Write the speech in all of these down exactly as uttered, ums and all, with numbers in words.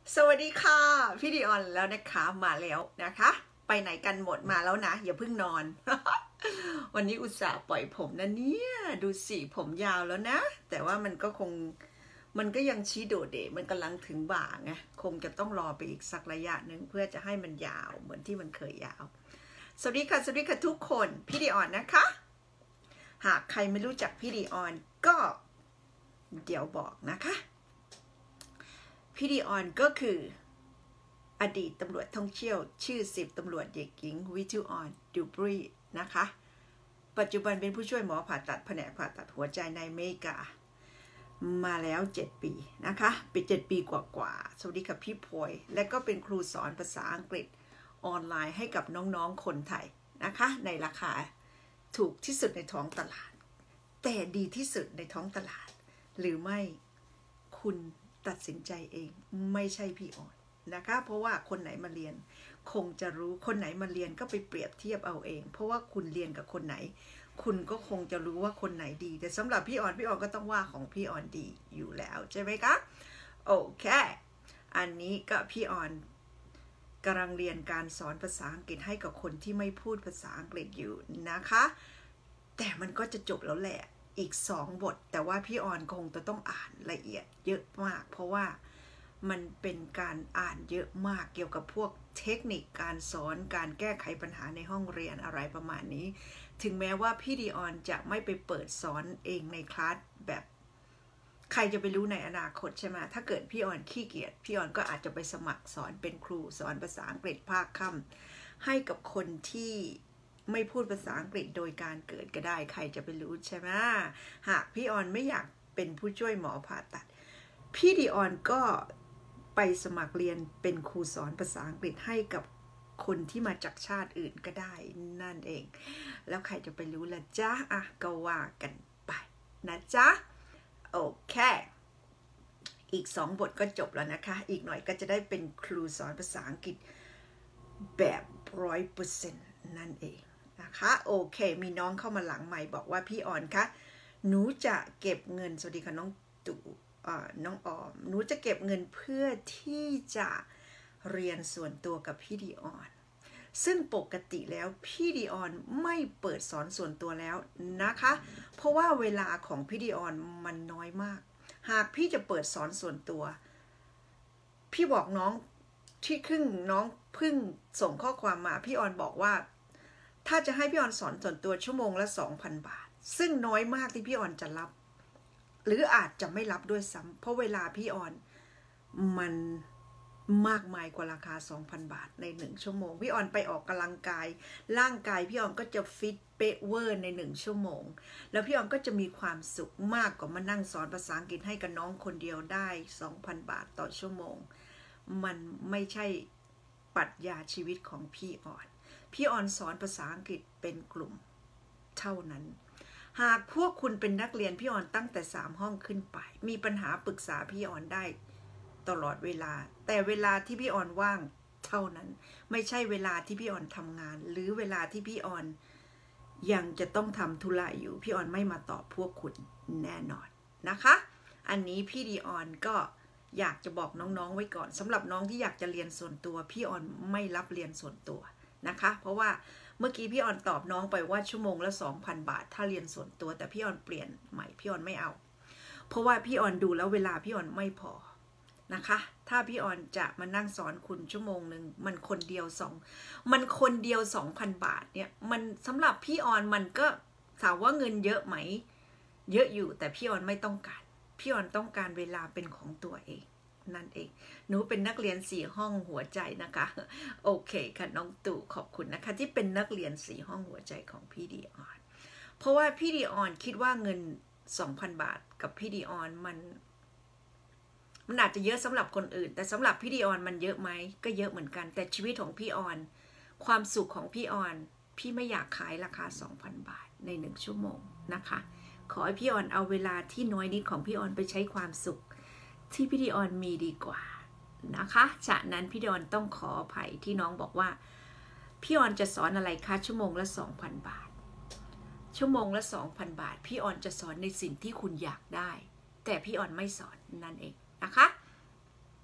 สวัสดีค่ะพี่ดิออนแล้วนะคะมาแล้วนะคะไปไหนกันหมดมาแล้วนะอย่าเพิ่งนอน วันนี้อุตส่าห์ปล่อยผมนะเนี่ยดูสิผมยาวแล้วนะแต่ว่ามันก็คงมันก็ยังชี้โดดเด่มันกำลังถึงบ่าไงคงจะต้องรอไปอีกสักระยะหนึ่งเพื่อจะให้มันยาวเหมือนที่มันเคยยาวสวัสดีค่ะสวัสดีค่ะทุกคนพี่ดิออนนะคะหากใครไม่รู้จักพี่ดิออนก็เดี๋ยวบอกนะคะพี่ดิออนก็คืออดีตตำรวจท่องเที่ยวชื่อสิบตำรวจเด็กหญิงวิทูออนดูบรีนะคะปัจจุบันเป็นผู้ช่วยหมอผ่าตัดแผนกผ่าตัดหัวใจในอเมริกามาแล้วเจ็ดปีนะคะเป็นเจ็ดปีกว่าๆสวัสดีค่ะพี่พลอยและก็เป็นครูสอนภาษาอังกฤษออนไลน์ให้กับน้องๆคนไทยนะคะในราคาถูกที่สุดในท้องตลาดแต่ดีที่สุดในท้องตลาดหรือไม่คุณตัดสินใจเองไม่ใช่พี่ออนนะคะเพราะว่าคนไหนมาเรียนคงจะรู้คนไหนมาเรียนก็ไปเปรียบเทียบเอาเองเพราะว่าคุณเรียนกับคนไหนคุณก็คงจะรู้ว่าคนไหนดีแต่สำหรับพี่ออนพี่ออนก็ต้องว่าของพี่ออนดีอยู่แล้วใช่ไหมคะโอเคอันนี้ก็พี่ออนกำลังเรียนการสอนภาษาอังกฤษให้กับคนที่ไม่พูดภาษาอังกฤษอยู่นะคะแต่มันก็จะจบแล้วแหละอีกสองบทแต่ว่าพี่ออนคงจะต้องอ่านละเอียดเยอะมากเพราะว่ามันเป็นการอ่านเยอะมากเกี่ยวกับพวกเทคนิคการสอนการแก้ไขปัญหาในห้องเรียนอะไรประมาณนี้ถึงแม้ว่าพี่ดิออนจะไม่ไปเปิดสอนเองในคลาสแบบใครจะไปรู้ในอนาคตใช่ไหมถ้าเกิดพี่ออนขี้เกียจพี่ออนก็อาจจะไปสมัครสอนเป็นครูสอนภาษาอังกฤษภาคค่ำให้กับคนที่ไม่พูดภาษาอังกฤษโดยการเกิดก็ได้ใครจะไปรู้ใช่ไหมหากพี่ออนไม่อยากเป็นผู้ช่วยหมอผ่าตัดพี่ดิออนก็ไปสมัครเรียนเป็นครูสอนภาษาอังกฤษให้กับคนที่มาจากชาติอื่นก็ได้นั่นเองแล้วใครจะไปรู้ล่ะจ๊ะอ่ะก็ว่ากันไปนะจ๊ะโอเคอีกสองบทก็จบแล้วนะคะอีกหน่อยก็จะได้เป็นครูสอนภาษาอังกฤษแบบร้อยเปอร์เซ็นต์นั่นเองนะคะโอเคมีน้องเข้ามาหลังใหม่บอกว่าพี่ออนคะหนูจะเก็บเงินสวัสดีค่ะน้องตู่น้องออมหนูจะเก็บเงินเพื่อที่จะเรียนส่วนตัวกับพี่ดิออนซึ่งปกติแล้วพี่ดิออนไม่เปิดสอนส่วนตัวแล้วนะคะเพราะว่าเวลาของพี่ดิออนมันน้อยมากหากพี่จะเปิดสอนส่วนตัวพี่บอกน้องที่ครึ่งน้องเพิ่งส่งข้อความมาพี่ออนบอกว่าถ้าจะให้พี่ออนสอนส่วนตัวชั่วโมงละ สองพัน บาทซึ่งน้อยมากที่พี่ออนจะรับหรืออาจจะไม่รับด้วยซ้ำเพราะเวลาพี่ออนมันมากมายกว่าราคา สองพัน บาทในหนึ่งชั่วโมงพี่ออนไปออกกำลังกายร่างกายพี่ออนก็จะฟิตเป๊ะเวอร์ในหนึ่งชั่วโมงแล้วพี่ออนก็จะมีความสุขมากกว่ามานั่งสอนภาษาอังกฤษให้กับน้องคนเดียวได้ สองพัน บาทต่อชั่วโมงมันไม่ใช่ปรัชญาชีวิตของพี่ออนพี่ออนสอนภาษาอังกฤษเป็นกลุ่มเท่านั้นหากพวกคุณเป็นนักเรียนพี่ออนตั้งแต่สามห้องขึ้นไปมีปัญหาปรึกษาพี่ออนได้ตลอดเวลาแต่เวลาที่พี่ออนว่างเท่านั้นไม่ใช่เวลาที่พี่ออนทำงานหรือเวลาที่พี่ออนยังจะต้องทำธุระอยู่พี่ออนไม่มาตอบพวกคุณแน่นอนนะคะอันนี้พี่ดิออนก็อยากจะบอกน้องๆไว้ก่อนสำหรับน้องที่อยากจะเรียนส่วนตัวพี่ออนไม่รับเรียนส่วนตัวนะคะเพราะว่าเมื่อกี้พี่ออนตอบน้องไปว่าชั่วโมงละ สองพัน บาทถ้าเรียนส่วนตัวแต่พี่ออนเปลี่ยนใหม่พี่ออนไม่เอาเพราะว่าพี่ออนดูแล้วเวลาพี่ออนไม่พอนะคะถ้าพี่ออนจะมานั่งสอนคุณชั่วโมงหนึ่งมันคนเดียวสองมันคนเดียว สองพัน บาทเนี่ยมันสำหรับพี่ออนมันก็ถามว่าเงินเยอะไหมเยอะอยู่แต่พี่ออนไม่ต้องการพี่ออนต้องการเวลาเป็นของตัวเองนั่นเองหนูเป็นนักเรียนสี่ห้องหัวใจนะคะโอเคค่ะน้องตู่ขอบคุณนะคะที่เป็นนักเรียนสี่ห้องหัวใจของพี่ดิออนเพราะว่าพี่ดิออนคิดว่าเงิน สองพัน บาทกับพี่ดิออนมันมันอาจจะเยอะสำหรับคนอื่นแต่สำหรับพี่ดิออนมันเยอะไหมก็เยอะเหมือนกันแต่ชีวิตของพี่ออนความสุขของพี่ออนพี่ไม่อยากขายราคา สองพัน บาทในหนึ่งชั่วโมงนะคะขอให้พี่ออนเอาเวลาที่น้อยนิดของพี่ออนไปใช้ความสุขที่พี่ดิออนมีดีกว่านะคะฉะนั้นพี่ดิออนต้องขออภัยที่น้องบอกว่าพี่ออนจะสอนอะไรคะชั่วโมงละ สองพัน บาทชั่วโมงละ สองพัน บาทพี่ออนจะสอนในสิ่งที่คุณอยากได้แต่พี่ออนไม่สอนนั่นเองนะคะ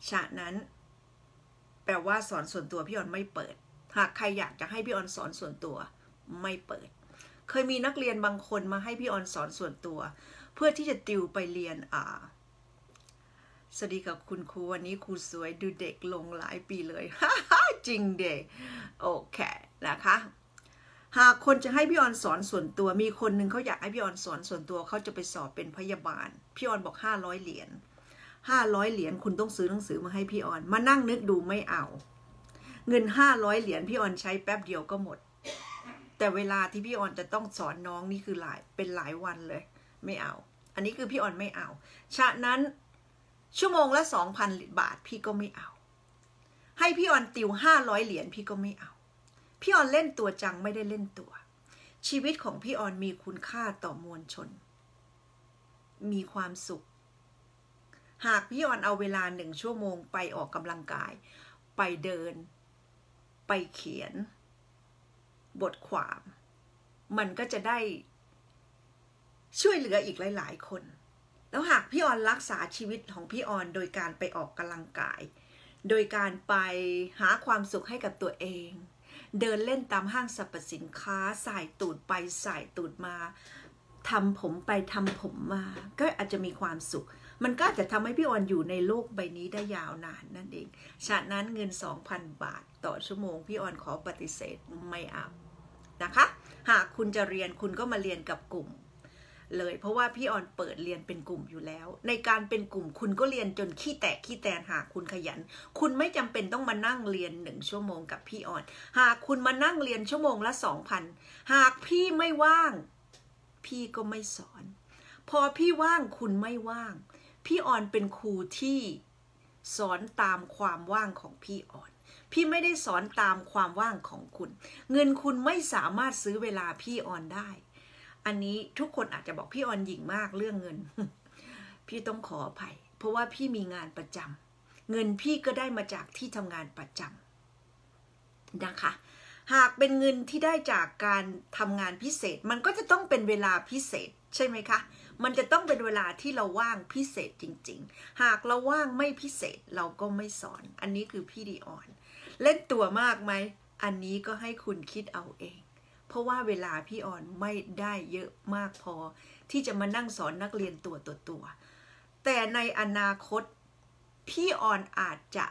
ฉะนั้นแปลว่าสอนส่วนตัวพี่ออนไม่เปิดหากใครอยากจะให้พี่ออนสอนส่วนตัวไม่เปิดเคยมีนักเรียนบางคนมาให้พี่ออนสอนส่วนตัวเพื่อที่จะติวไปเรียนอ่าสวัสดีครับคุณครูวันนี้ครูสวยดูเด็กลงหลายปีเลยจริงเด็กโอเคนะคะหากคนจะให้พี่ออนสอนส่วนตัวมีคนหนึ่งเขาอยากให้พี่ออนสอนส่วนตัวเขาจะไปสอบเป็นพยาบาลพี่ออนบอกห้าร้อยเหรียญห้าร้อยเหรียญคุณต้องซื้อหนังสือมาให้พี่ออนมานั่งนึกดูไม่เอาเงินห้าร้อยเหรียญพี่ออนใช้แป๊บเดียวก็หมดแต่เวลาที่พี่ออนจะต้องสอนน้องนี่คือหลายเป็นหลายวันเลยไม่เอาอันนี้คือพี่ออนไม่เอาฉะนั้นชั่วโมงละ สองพัน บาทพี่ก็ไม่เอาให้พี่ออนติวห้าร้อยเหรียญพี่ก็ไม่เอาพี่ออนเล่นตัวจังไม่ได้เล่นตัวชีวิตของพี่ออนมีคุณค่าต่อมวลชนมีความสุขหากพี่ออนเอาเวลาหนึ่งชั่วโมงไปออกกำลังกายไปเดินไปเขียนบทความมันก็จะได้ช่วยเหลืออีกหลายๆคนแล้วหากพี่ออนรักษาชีวิตของพี่ออนโดยการไปออกกำลังกายโดยการไปหาความสุขให้กับตัวเองเดินเล่นตามห้างสรรพสินค้าสายตูดไปสายตูดมาทำผมไปทำผมมาก็อาจจะมีความสุขมันก็จะทำให้พี่ออนอยู่ในโลกใบนี้ได้ยาวนานนั่นเองฉะนั้นเงิน สองพัน บาทต่อชั่วโมงพี่ออนขอปฏิเสธไม่เอานะคะหากคุณจะเรียนคุณก็มาเรียนกับกลุ่มเลยเพราะว่าพี่ออนเปิดเรียนเป็นกลุ่มอยู่แล้วในการเป็นกลุ่มคุณก็เรียนจนขี้แตกขี้แตนหากคุณขยันคุณไม่จำเป็นต้องมานั่งเรียนหนึ่งชั่วโมงกับพี่ออนหากคุณมานั่งเรียนชั่วโมงละ สองพัน หากพี่ไม่ว่างพี่ก็ไม่สอนพอพี่ว่างคุณไม่ว่างพี่ออนเป็นครูที่สอนตามความว่างของพี่ออนพี่ไม่ได้สอนตามความว่างของคุณเงินคุณไม่สามารถซื้อเวลาพี่ออนได้อันนี้ทุกคนอาจจะบอกพี่ออนหยิ่งมากเรื่องเงิน พี่ต้องขออภัยเพราะว่าพี่มีงานประจำเงินพี่ก็ได้มาจากที่ทำงานประจำนะคะหากเป็นเงินที่ได้จากการทำงานพิเศษมันก็จะต้องเป็นเวลาพิเศษใช่ไหมคะมันจะต้องเป็นเวลาที่เราว่างพิเศษจริงๆหากเราว่างไม่พิเศษเราก็ไม่สอนอันนี้คือพี่ดีออนเล่นตัวมากไหมอันนี้ก็ให้คุณคิดเอาเองเพราะว่าเวลาพี่ออนไม่ได้เยอะมากพอที่จะมานั่งสอนนักเรียนตัวตัวตัวแต่ในอนาคตพี่ออนอาจจะ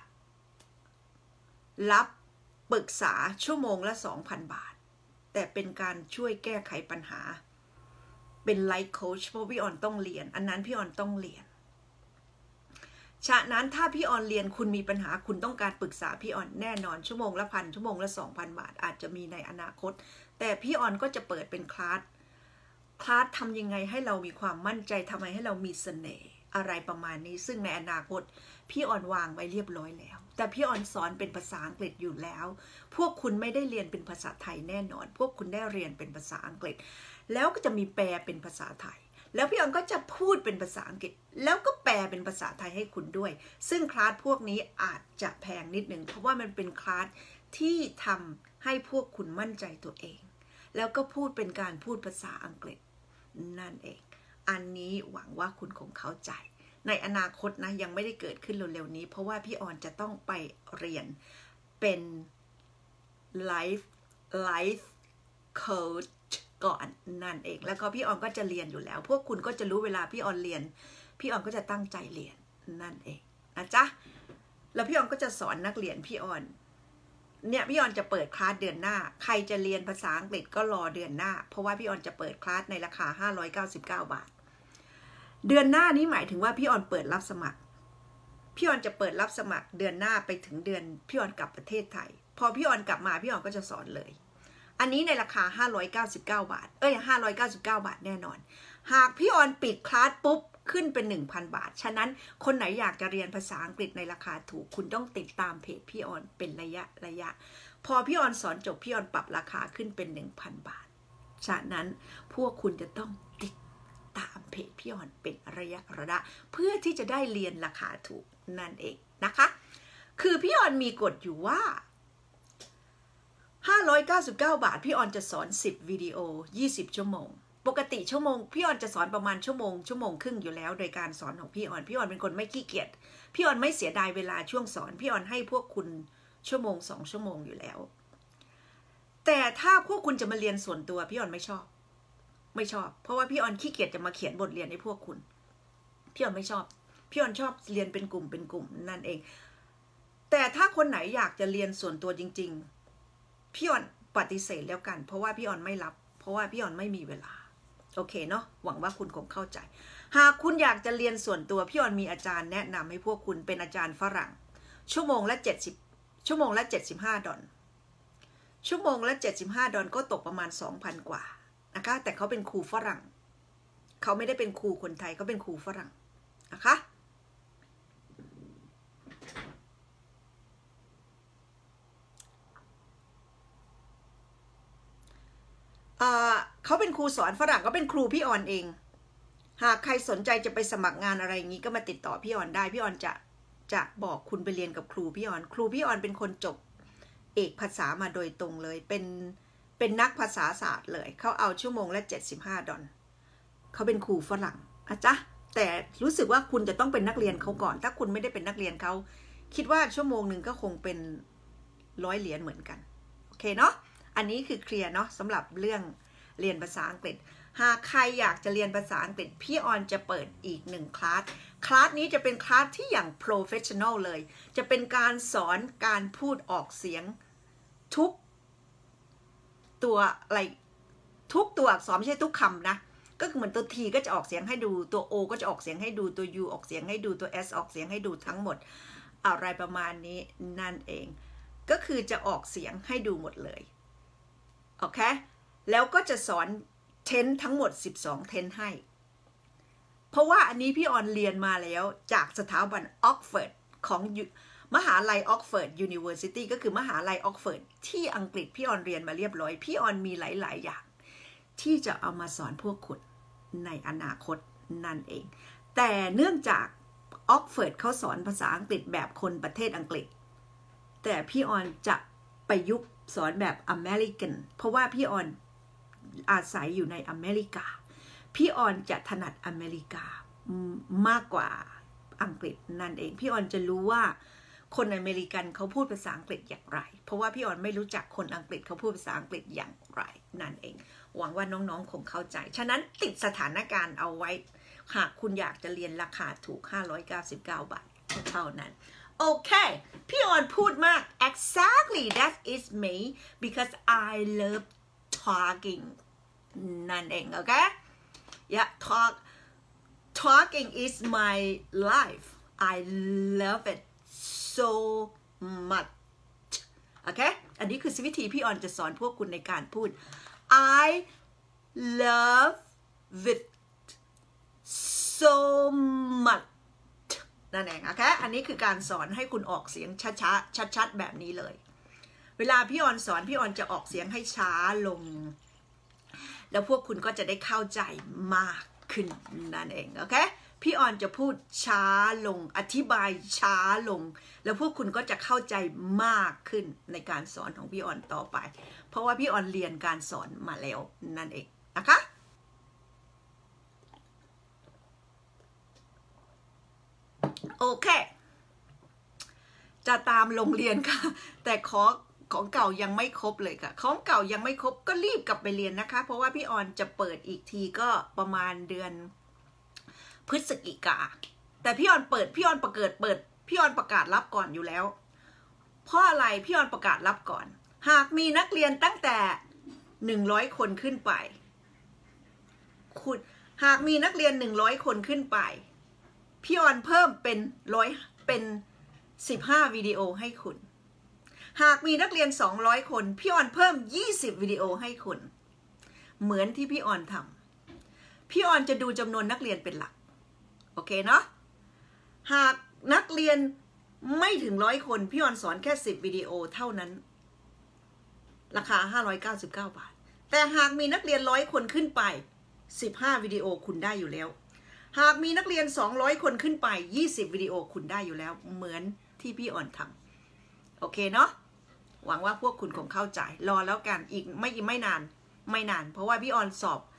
รับปรึกษาชั่วโมงละ สองพัน บาทแต่เป็นการช่วยแก้ไขปัญหาเป็นไลฟ์โค้ชเพราะพี่ออนต้องเรียนอันนั้นพี่ออนต้องเรียนฉะนั้นถ้าพี่ออนเรียนคุณมีปัญหาคุณต้องการปรึกษาพี่ออนแน่นอนชั่วโมงละพันชั่วโมงละ สองพัน บาทอาจจะมีในอนาคตแต่พี่ออนก็จะเปิดเป็นคลาสคลาสทำยังไงให้เรามีความมั่นใจทำไมให้เรามีเสน่ห์อะไรประมาณนี้ซึ่งในอนาคตพี่ออนวางไว้เรียบร้อยแล้วแต่พี่ออนสอนเป็นภาษาอังกฤษอยู่แล้วพวกคุณไม่ได้เรียนเป็นภาษาไทยแน่นอนพวกคุณได้เรียนเป็นภาษาอังกฤษแล้วก็จะมีแปลเป็นภาษาไทยแล้วพี่ออนก็จะพูดเป็นภาษาอังกฤษแล้วก็แปลเป็นภาษาไทยให้คุณด้วยซึ่งคลาสพวกนี้อาจจะแพงนิดนึงเพราะว่ามันเป็นคลาสที่ทำให้พวกคุณมั่นใจตัวเองแล้วก็พูดเป็นการพูดภาษาอังกฤษนั่นเองอันนี้หวังว่าคุณคงเข้าใจในอนาคตนะยังไม่ได้เกิดขึ้นเร็วๆนี้เพราะว่าพี่ออนจะต้องไปเรียนเป็น life life coach ก่อนนั่นเองแล้วก็พี่ออนก็จะเรียนอยู่แล้วพวกคุณก็จะรู้เวลาพี่ออนเรียนพี่ออนก็จะตั้งใจเรียนนั่นเองนะจ๊ะแล้วพี่ออนก็จะสอนนักเรียนพี่ออนเนี่ยพี่ออนจะเปิดคลาสเดือนหน้าใครจะเรียนภาษาอังกฤษก็รอเดือนหน้าเพราะว่าพี่ออนจะเปิดคลาสในราคาห้าร้อยเก้าสิบเก้าบาทเดือนหน้านี้หมายถึงว่าพี่ออนเปิดรับสมัครพี่ออนจะเปิดรับสมัครเดือนหน้าไปถึงเดือนพี่ออนกลับประเทศไทยพอพี่ออนกลับมาพี่ออนก็จะสอนเลยอันนี้ในราคาห้าร้อยเก้าสิบเก้าบาทเอ้ยห้าร้อยเก้าสิบเก้าบาทแน่นอนหากพี่ออนปิดคลาสปุ๊บขึ้นเป็น หนึ่งพัน บาทฉะนั้นคนไหนอยากจะเรียนภาษาอังกฤษในราคาถูกคุณต้องติดตามเพจพี่ออนเป็นระยะระยะพอพี่ออนสอนจบพี่ออนปรับราคาขึ้นเป็น หนึ่งพัน บาทฉะนั้นพวกคุณจะต้องติดตามเพจพี่ออนเป็นระยะระยะเพื่อที่จะได้เรียนราคาถูกนั่นเองนะคะคือพี่ออนมีกฎอยู่ว่าห้าร้อยเก้าสิบเก้าบาทพี่ออนจะสอนสิบวิดีโอยี่สิบชั่วโมงปกติชั่วโมงพี่ออนจะสอนประมาณชั่วโมงชั่วโมงครึ่งอยู่แล้วโดยการสอนของพี่ออนพี่ออนเป็นคนไม่ขี้เกียจพี่ออนไม่เสียดายเวลาช่วงสอนพี่ออนให้พวกคุณชั่วโมงสองชั่วโมงอยู่แล้วแต่ถ้าพวกคุณจะมาเรียนส่วนตัวพี่ออนไม่ชอบไม่ชอบเพราะว่าพี่ออนขี้เกียจจะมาเขียนบทเรียนให้พวกคุณพี่ออนไม่ชอบพี่ออนชอบเรียนเป็นกลุ่มเป็นกลุ่มนั่นเองแต่ถ้าคนไหนอยากจะเรียนส่วนตัวจริงๆพี่ออนปฏิเสธแล้วกันเพราะว่าพี่ออนไม่รับเพราะว่าพี่ออนไม่มีเวลาโอเคเนาะหวังว่าคุณคงเข้าใจหากคุณอยากจะเรียนส่วนตัวพี่ออนมีอาจารย์แนะนำให้พวกคุณเป็นอาจารย์ฝรั่งชั่วโมงละเจ็ดสิบชั่วโมงละเจ็ดสิบห้าดอลชั่วโมงละเจ็ดสิบห้าดอลก็ตกประมาณ สองพัน กว่านะคะแต่เขาเป็นครูฝรั่งเขาไม่ได้เป็นครูคนไทยเขาเป็นครูฝรั่งนะคะเขาเป็นครูสอนฝรั่งก็เป็นครูพี่ออนเองหากใครสนใจจะไปสมัครงานอะไรอย่างนี้ก็มาติดต่อพี่ออนได้พี่ออนจะจะบอกคุณไปเรียนกับครูพี่ออนครูพี่ออนเป็นคนจบเอกภาษามาโดยตรงเลยเป็นเป็นนักภาษาศาสตร์เลยเขาเอาชั่วโมงละเจ็ดสิบห้าดอลเขาเป็นครูฝรั่งอะจ๊ะแต่รู้สึกว่าคุณจะต้องเป็นนักเรียนเขาก่อนถ้าคุณไม่ได้เป็นนักเรียนเขาคิดว่าชั่วโมงหนึ่งก็คงเป็นร้อยเหรียญเหมือนกันโอเคเนาะอันนี้คือเคลียร์เนาะสำหรับเรื่องเรียนภาษาอังกฤษหากใครอยากจะเรียนภาษาอังกฤษพี่ออนจะเปิดอีกหนึ่งคลาสคลาสนี้จะเป็นคลาสที่อย่าง professional เลยจะเป็นการสอนการพูดออกเสียงทุกตัวอะไรทุกตัวอักษรไม่ใช่ทุกคำนะก็คือเหมือนตัว T ก็จะออกเสียงให้ดูตัว O ก็จะออกเสียงให้ดูตัว U ออกเสียงให้ดูตัว S ออกเสียงให้ดูทั้งหมดอะไรประมาณนี้นั่นเองก็คือจะออกเสียงให้ดูหมดเลยโอเคแล้วก็จะสอนเทนทั้งหมดสิบสองเทนให้เพราะว่าอันนี้พี่ออนเรียนมาแล้วจากสถาบันออกฟอร์ดของมหาลัยออกฟอร์ดยูนิเวอร์ซิตี้ก็คือมหาลัยออกฟอร์ดที่อังกฤษพี่ออนเรียนมาเรียบร้อยพี่ออนมีหลายๆอย่างที่จะเอามาสอนพวกคุณในอนาคตนั่นเองแต่เนื่องจากออกฟอร์ดเขาสอนภาษาอังกฤษแบบคนประเทศอังกฤษแต่พี่ออนจะประยุกต์สอนแบบอเมริกันเพราะว่าพี่ออนอาศัยอยู่ในอเมริกาพี่ออนจะถนัดอเมริกามากกว่าอังกฤษนั่นเองพี่ออนจะรู้ว่าคนอเมริกันเขาพูดภาษาอังกฤษอย่างไรเพราะว่าพี่ออนไม่รู้จักคนอังกฤษเขาพูดภาษาอังกฤษอย่างไรนั่นเองหวังว่าน้องๆคงเข้าใจฉะนั้นติดสถานการณ์เอาไว้หากคุณอยากจะเรียนราคาถูกห้าร้อยเก้าสิบเก้าบาทเท่านั้นโอเคพี่ออนพูดมาก exactly that is me because I love talking นั่นเองโอเค yeah talk talking is my life I love it so much โอเคอันนี้คือวิธีพี่ออนจะสอนพวกคุณในการพูด I love it so much นั่นเองโอเคอันนี้คือการสอนให้คุณออกเสียงช้าๆชัดๆแบบนี้เลยเวลาพี่ออนสอนพี่ออนจะออกเสียงให้ช้าลงแล้วพวกคุณก็จะได้เข้าใจมากขึ้นนั่นเองโอเคพี่ออนจะพูดช้าลงอธิบายช้าลงแล้วพวกคุณก็จะเข้าใจมากขึ้นในการสอนของพี่ออนต่อไปเพราะว่าพี่ออนเรียนการสอนมาแล้วนั่นเองนะคะโอเคจะตามโรงเรียนค่ะแต่ขอของเก่ายังไม่ครบเลยค่ะของเก่ายังไม่ครบก็รีบกลับไปเรียนนะคะเพราะว่าพี่ออนจะเปิดอีกทีก็ประมาณเดือนพฤศจิกาแต่พี่ออนเปิดพี่ออนประกาศเปิดพี่ออนประกาศรับก่อนอยู่แล้วเพราะอะไรพี่ออนประกาศรับก่อนหากมีนักเรียนตั้งแต่หนึ่งร้อยคนขึ้นไปคุณหากมีนักเรียนหนึ่งร้อยคนขึ้นไปพี่ออนเพิ่มเป็นร้อยเป็นสิบห้าวิดีโอให้คุณหากมีนักเรียนสองร้อยคนพี่ออนเพิ่มยี่สิบวิดีโอให้คุณเหมือนที่พี่ออนทำพี่ออนจะดูจำนวนนักเรียนเป็นหลักโอเคเนาะหากนักเรียนไม่ถึงร้อยคนพี่ออนสอนแค่สิบวิดีโอเท่านั้นราคาห้าร้อยเก้าสิบเก้าบาทแต่หากมีนักเรียนร้อยคนขึ้นไปสิบห้าวิดีโอคุณได้อยู่แล้วหากมีนักเรียนสองร้อยคนขึ้นไปยี่สิบวิดีโอคุณได้อยู่แล้วเหมือนที่พี่ออนทำโอเคเนาะหวังว่าพวกคุณคงเข้าใจรอแล้วกันอีกไม่ไม่นานไม่นานเพราะว่าพี่ออนสอบ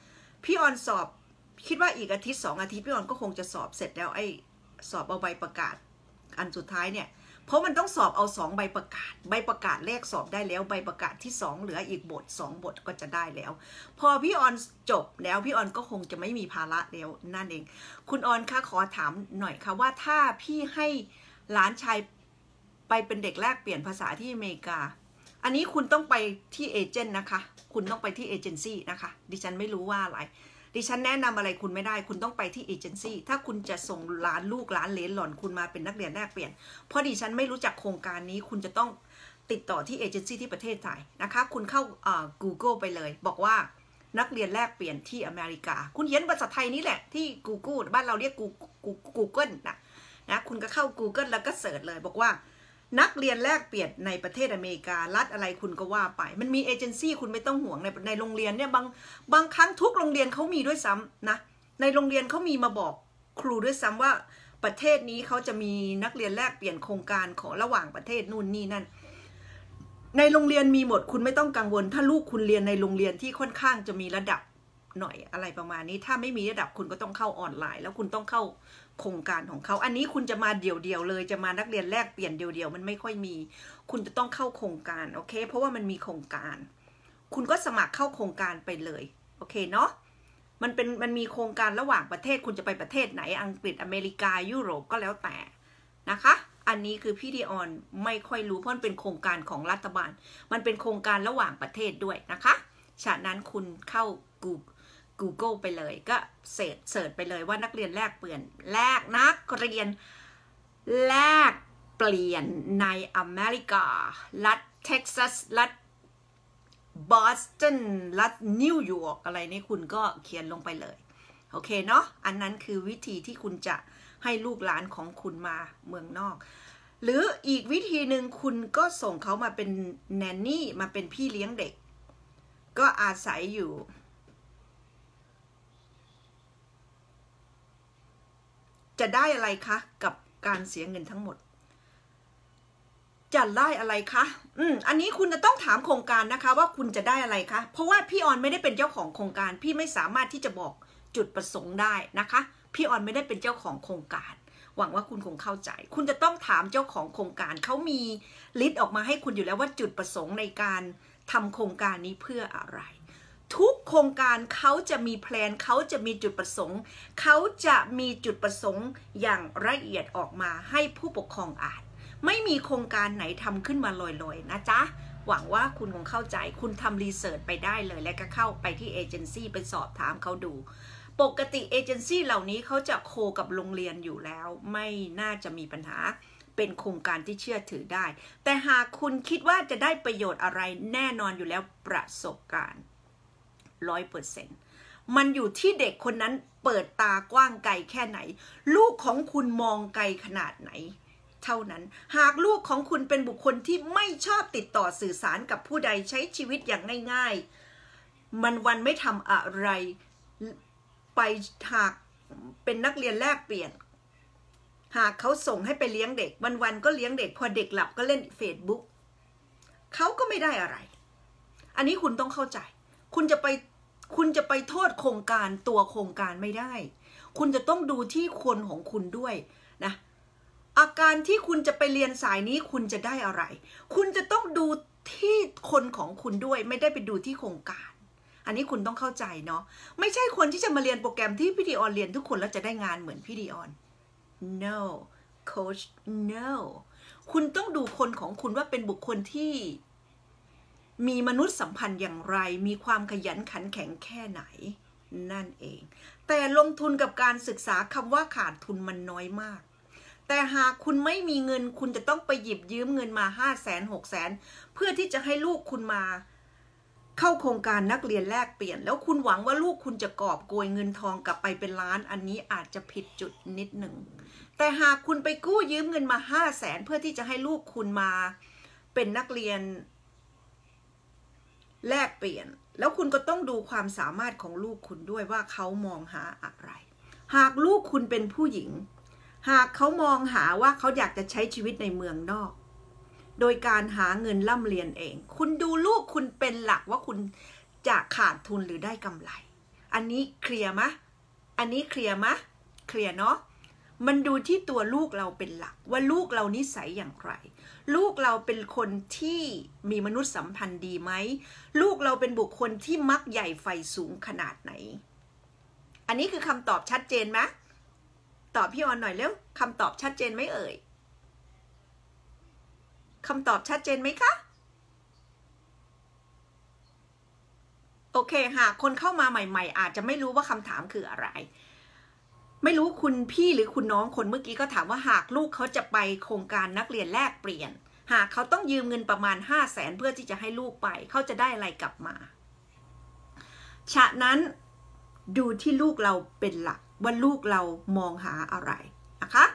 พี่ออนสอบคิดว่าอีกอาทิตย์สองอาทิตย์พี่ออนก็คงจะสอบเสร็จแล้วไอ้สอบเอาใบประกาศอันสุดท้ายเนี่ยเพราะมันต้องสอบเอาสองใบประกาศใบประกาศแรกสอบได้แล้วใบประกาศที่สองเหลืออีกบทสองบทก็จะได้แล้วพอพี่ออนจบแล้วพี่ออนก็คงจะไม่มีภาระแล้วนั่นเองคุณออนคะขอถามหน่อยค่ะว่าถ้าพี่ให้หลานชายไปเป็นเด็กแลกเปลี่ยนภาษาที่อเมริกาอันนี้คุณต้องไปที่เอเจนต์นะคะคุณต้องไปที่เอเจนซี่นะคะดิฉันไม่รู้ว่าอะไรดิฉันแนะนำอะไรคุณไม่ได้คุณต้องไปที่เอเจนซี่ถ้าคุณจะส่งหลานลูกหลานเหลนหล่อนคุณมาเป็นนักเรียนแลกเปลี่ยนเพราะดิฉันไม่รู้จักโครงการนี้คุณจะต้องติดต่อที่เอเจนซี่ที่ประเทศไทยนะคะคุณเข้า Google ไปเลยบอกว่านักเรียนแลกเปลี่ยนที่อเมริกาคุณเขียนภาษาไทยนี่แหละที่ Google บ้านเราเรียก Google นะนะคุณก็เข้า Google แล้วก็เสิร์ชเลยบอกว่านักเรียนแลกเปลี่ยนในประเทศอเมริการัฐอะไรคุณก็ว่าไปมันมีเอเจนซี่คุณไม่ต้องห่วงในในโรงเรียนเนี่ยบางบางครั้งทุกโรงเรียนเขามีด้วยซ้ำนะในโรงเรียนเขามีมาบอกครูด้วยซ้ำว่าประเทศนี้เขาจะมีนักเรียนแลกเปลี่ยนโครงการของระหว่างประเทศนู่นนี่นั่นในโรงเรียนมีหมดคุณไม่ต้องกังวลถ้าลูกคุณเรียนในโรงเรียนที่ค่อนข้างจะมีระดับหน่อยอะไรประมาณนี้ถ้าไม่มีระดับคุณก็ต้องเข้าออนไลน์แล้วคุณต้องเข้าโครงการของเขาอันนี้คุณจะมาเดี่ยวๆเลยจะมานักเรียนแลกเปลี่ยนเดี่ยวๆมันไม่ค่อยมีคุณจะต้องเข้าโครงการโอเคเพราะว่ามันมีโครงการคุณก็สมัครเข้าโครงการไปเลยโอเคเนาะมันเป็นมันมีโครงการระหว่างประเทศคุณจะไปประเทศไหนอังกฤษอเมริกายุโรปก็แล้วแต่นะคะอันนี้คือพี่ดิออนไม่ค่อยรู้เพราะมันเป็นโครงการของรัฐบาลมันเป็นโครงการระหว่างประเทศด้วยนะคะฉะนั้นคุณเข้า Google Google ไปเลยก็เสิร์ชเสิร์ชไปเลยว่านักเรียนแลกเปลี่ยนแลกนักเรียนแลกเปลี่ยนในอเมริการัฐเท็กซัสรัฐบอสตันรัฐนิวยอร์กอะไรนี่คุณก็เขียนลงไปเลยโอเคเนาะอันนั้นคือวิธีที่คุณจะให้ลูกหลานของคุณมาเมืองนอกหรืออีกวิธีหนึ่งคุณก็ส่งเขามาเป็นแนนนี่มาเป็นพี่เลี้ยงเด็กก็อาศัยอยู่จะได้อะไรคะกับการเสียเงินทั้งหมดจะได้อะไรคะอืมอันนี้คุณจะต้องถามโครงการนะคะว่าคุณจะได้อะไรคะเพราะว่าพี่ออนไม่ได้เป็นเจ้าของโครงการพี่ไม่สามารถที่จะบอกจุดประสงค์ได้นะคะพี่ออนไม่ได้เป็นเจ้าของโครงการหวังว่าคุณคงเข้าใจคุณจะต้องถามเจ้าของโครงการเขามีลิสต์ออกมาให้คุณอยู่แล้วว่าจุดประสงค์ในการทำโครงการนี้เพื่ออะไรทุกโครงการเขาจะมีแพลนเขาจะมีจุดประสงค์เขาจะมีจุดประสงค์อย่างละเอียดออกมาให้ผู้ปกครองอ่านไม่มีโครงการไหนทำขึ้นมาลอยๆนะจ๊ะหวังว่าคุณคงเข้าใจคุณทำรีเสิร์ชไปได้เลยแล้วก็เข้าไปที่เอเจนซี่ไปสอบถามเขาดูปกติเอเจนซี่เหล่านี้เขาจะโคกับโรงเรียนอยู่แล้วไม่น่าจะมีปัญหาเป็นโครงการที่เชื่อถือได้แต่หากคุณคิดว่าจะได้ประโยชน์อะไรแน่นอนอยู่แล้วประสบการณ์ร้อยเปอร์เซ็นต์มันอยู่ที่เด็กคนนั้นเปิดตากว้างไกลแค่ไหนลูกของคุณมองไกลขนาดไหนเท่านั้นหากลูกของคุณเป็นบุคคลที่ไม่ชอบติดต่อสื่อสารกับผู้ใดใช้ชีวิตอย่างง่ายๆมันวันไม่ทำอะไรไปหากเป็นนักเรียนแลกเปลี่ยนหากเขาส่งให้ไปเลี้ยงเด็กวันๆก็เลี้ยงเด็กพอเด็กหลับก็เล่นเฟซบุ๊กเขาก็ไม่ได้อะไรอันนี้คุณต้องเข้าใจคุณจะไปคุณจะไปโทษโครงการตัวโครงการไม่ได้คุณจะต้องดูที่คนของคุณด้วยนะอาการที่คุณจะไปเรียนสายนี้คุณจะได้อะไรคุณจะต้องดูที่คนของคุณด้วยไม่ได้ไปดูที่โครงการอันนี้คุณต้องเข้าใจเนาะไม่ใช่คนที่จะมาเรียนโปรแกรมที่พี่ดิออนเรียนทุกคนแล้วจะได้งานเหมือนพี่ดิออน no coach no คุณต้องดูคนของคุณว่าเป็นบุคคลที่มีมนุษยสัมพันธ์อย่างไรมีความขยันขันแข็งแค่ไหนนั่นเองแต่ลงทุนกับการศึกษาคำว่าขาดทุนมันน้อยมากแต่หากคุณไม่มีเงินคุณจะต้องไปหยิบยืมเงินมาห้าแสนหกแสนเพื่อที่จะให้ลูกคุณมาเข้าโครงการนักเรียนแลกเปลี่ยนแล้วคุณหวังว่าลูกคุณจะกอบโกยเงินทองกลับไปเป็นล้านอันนี้อาจจะผิดจุดนิดหนึ่งแต่หากคุณไปกู้ยืมเงินมาห้าแสนเพื่อที่จะให้ลูกคุณมาเป็นนักเรียนแลกเปลี่ยนแล้วคุณก็ต้องดูความสามารถของลูกคุณด้วยว่าเขามองหาอะไรหากลูกคุณเป็นผู้หญิงหากเขามองหาว่าเขาอยากจะใช้ชีวิตในเมืองนอกโดยการหาเงินร่ำเรียนเองคุณดูลูกคุณเป็นหลักว่าคุณจะขาดทุนหรือได้กำไรอันนี้เคลียร์มะอันนี้เคลียร์มะเคลียร์เนาะมันดูที่ตัวลูกเราเป็นหลักว่าลูกเรานิสัยอย่างไรลูกเราเป็นคนที่มีมนุษยสัมพันธ์ดีไหมลูกเราเป็นบุคคลที่มักใหญ่ไฟสูงขนาดไหนอันนี้คือคำตอบชัดเจนไหมตอบพี่ออนหน่อยเร็วคำตอบชัดเจนไหมเอ่ยคำตอบชัดเจนไหมคะโอเคหากคนเข้ามาใหม่ๆอาจจะไม่รู้ว่าคำถามคืออะไรไม่รู้คุณพี่หรือคุณน้องคนเมื่อกี้ก็ถามว่าหากลูกเขาจะไปโครงการนักเรียนแลกเปลี่ยนหากเขาต้องยืมเงินประมาณห้าแสนเพื่อที่จะให้ลูกไปเขาจะได้อะไรกลับมาฉะนั้นดูที่ลูกเราเป็นหลักว่าลูกเรามองหาอะไรนะคะ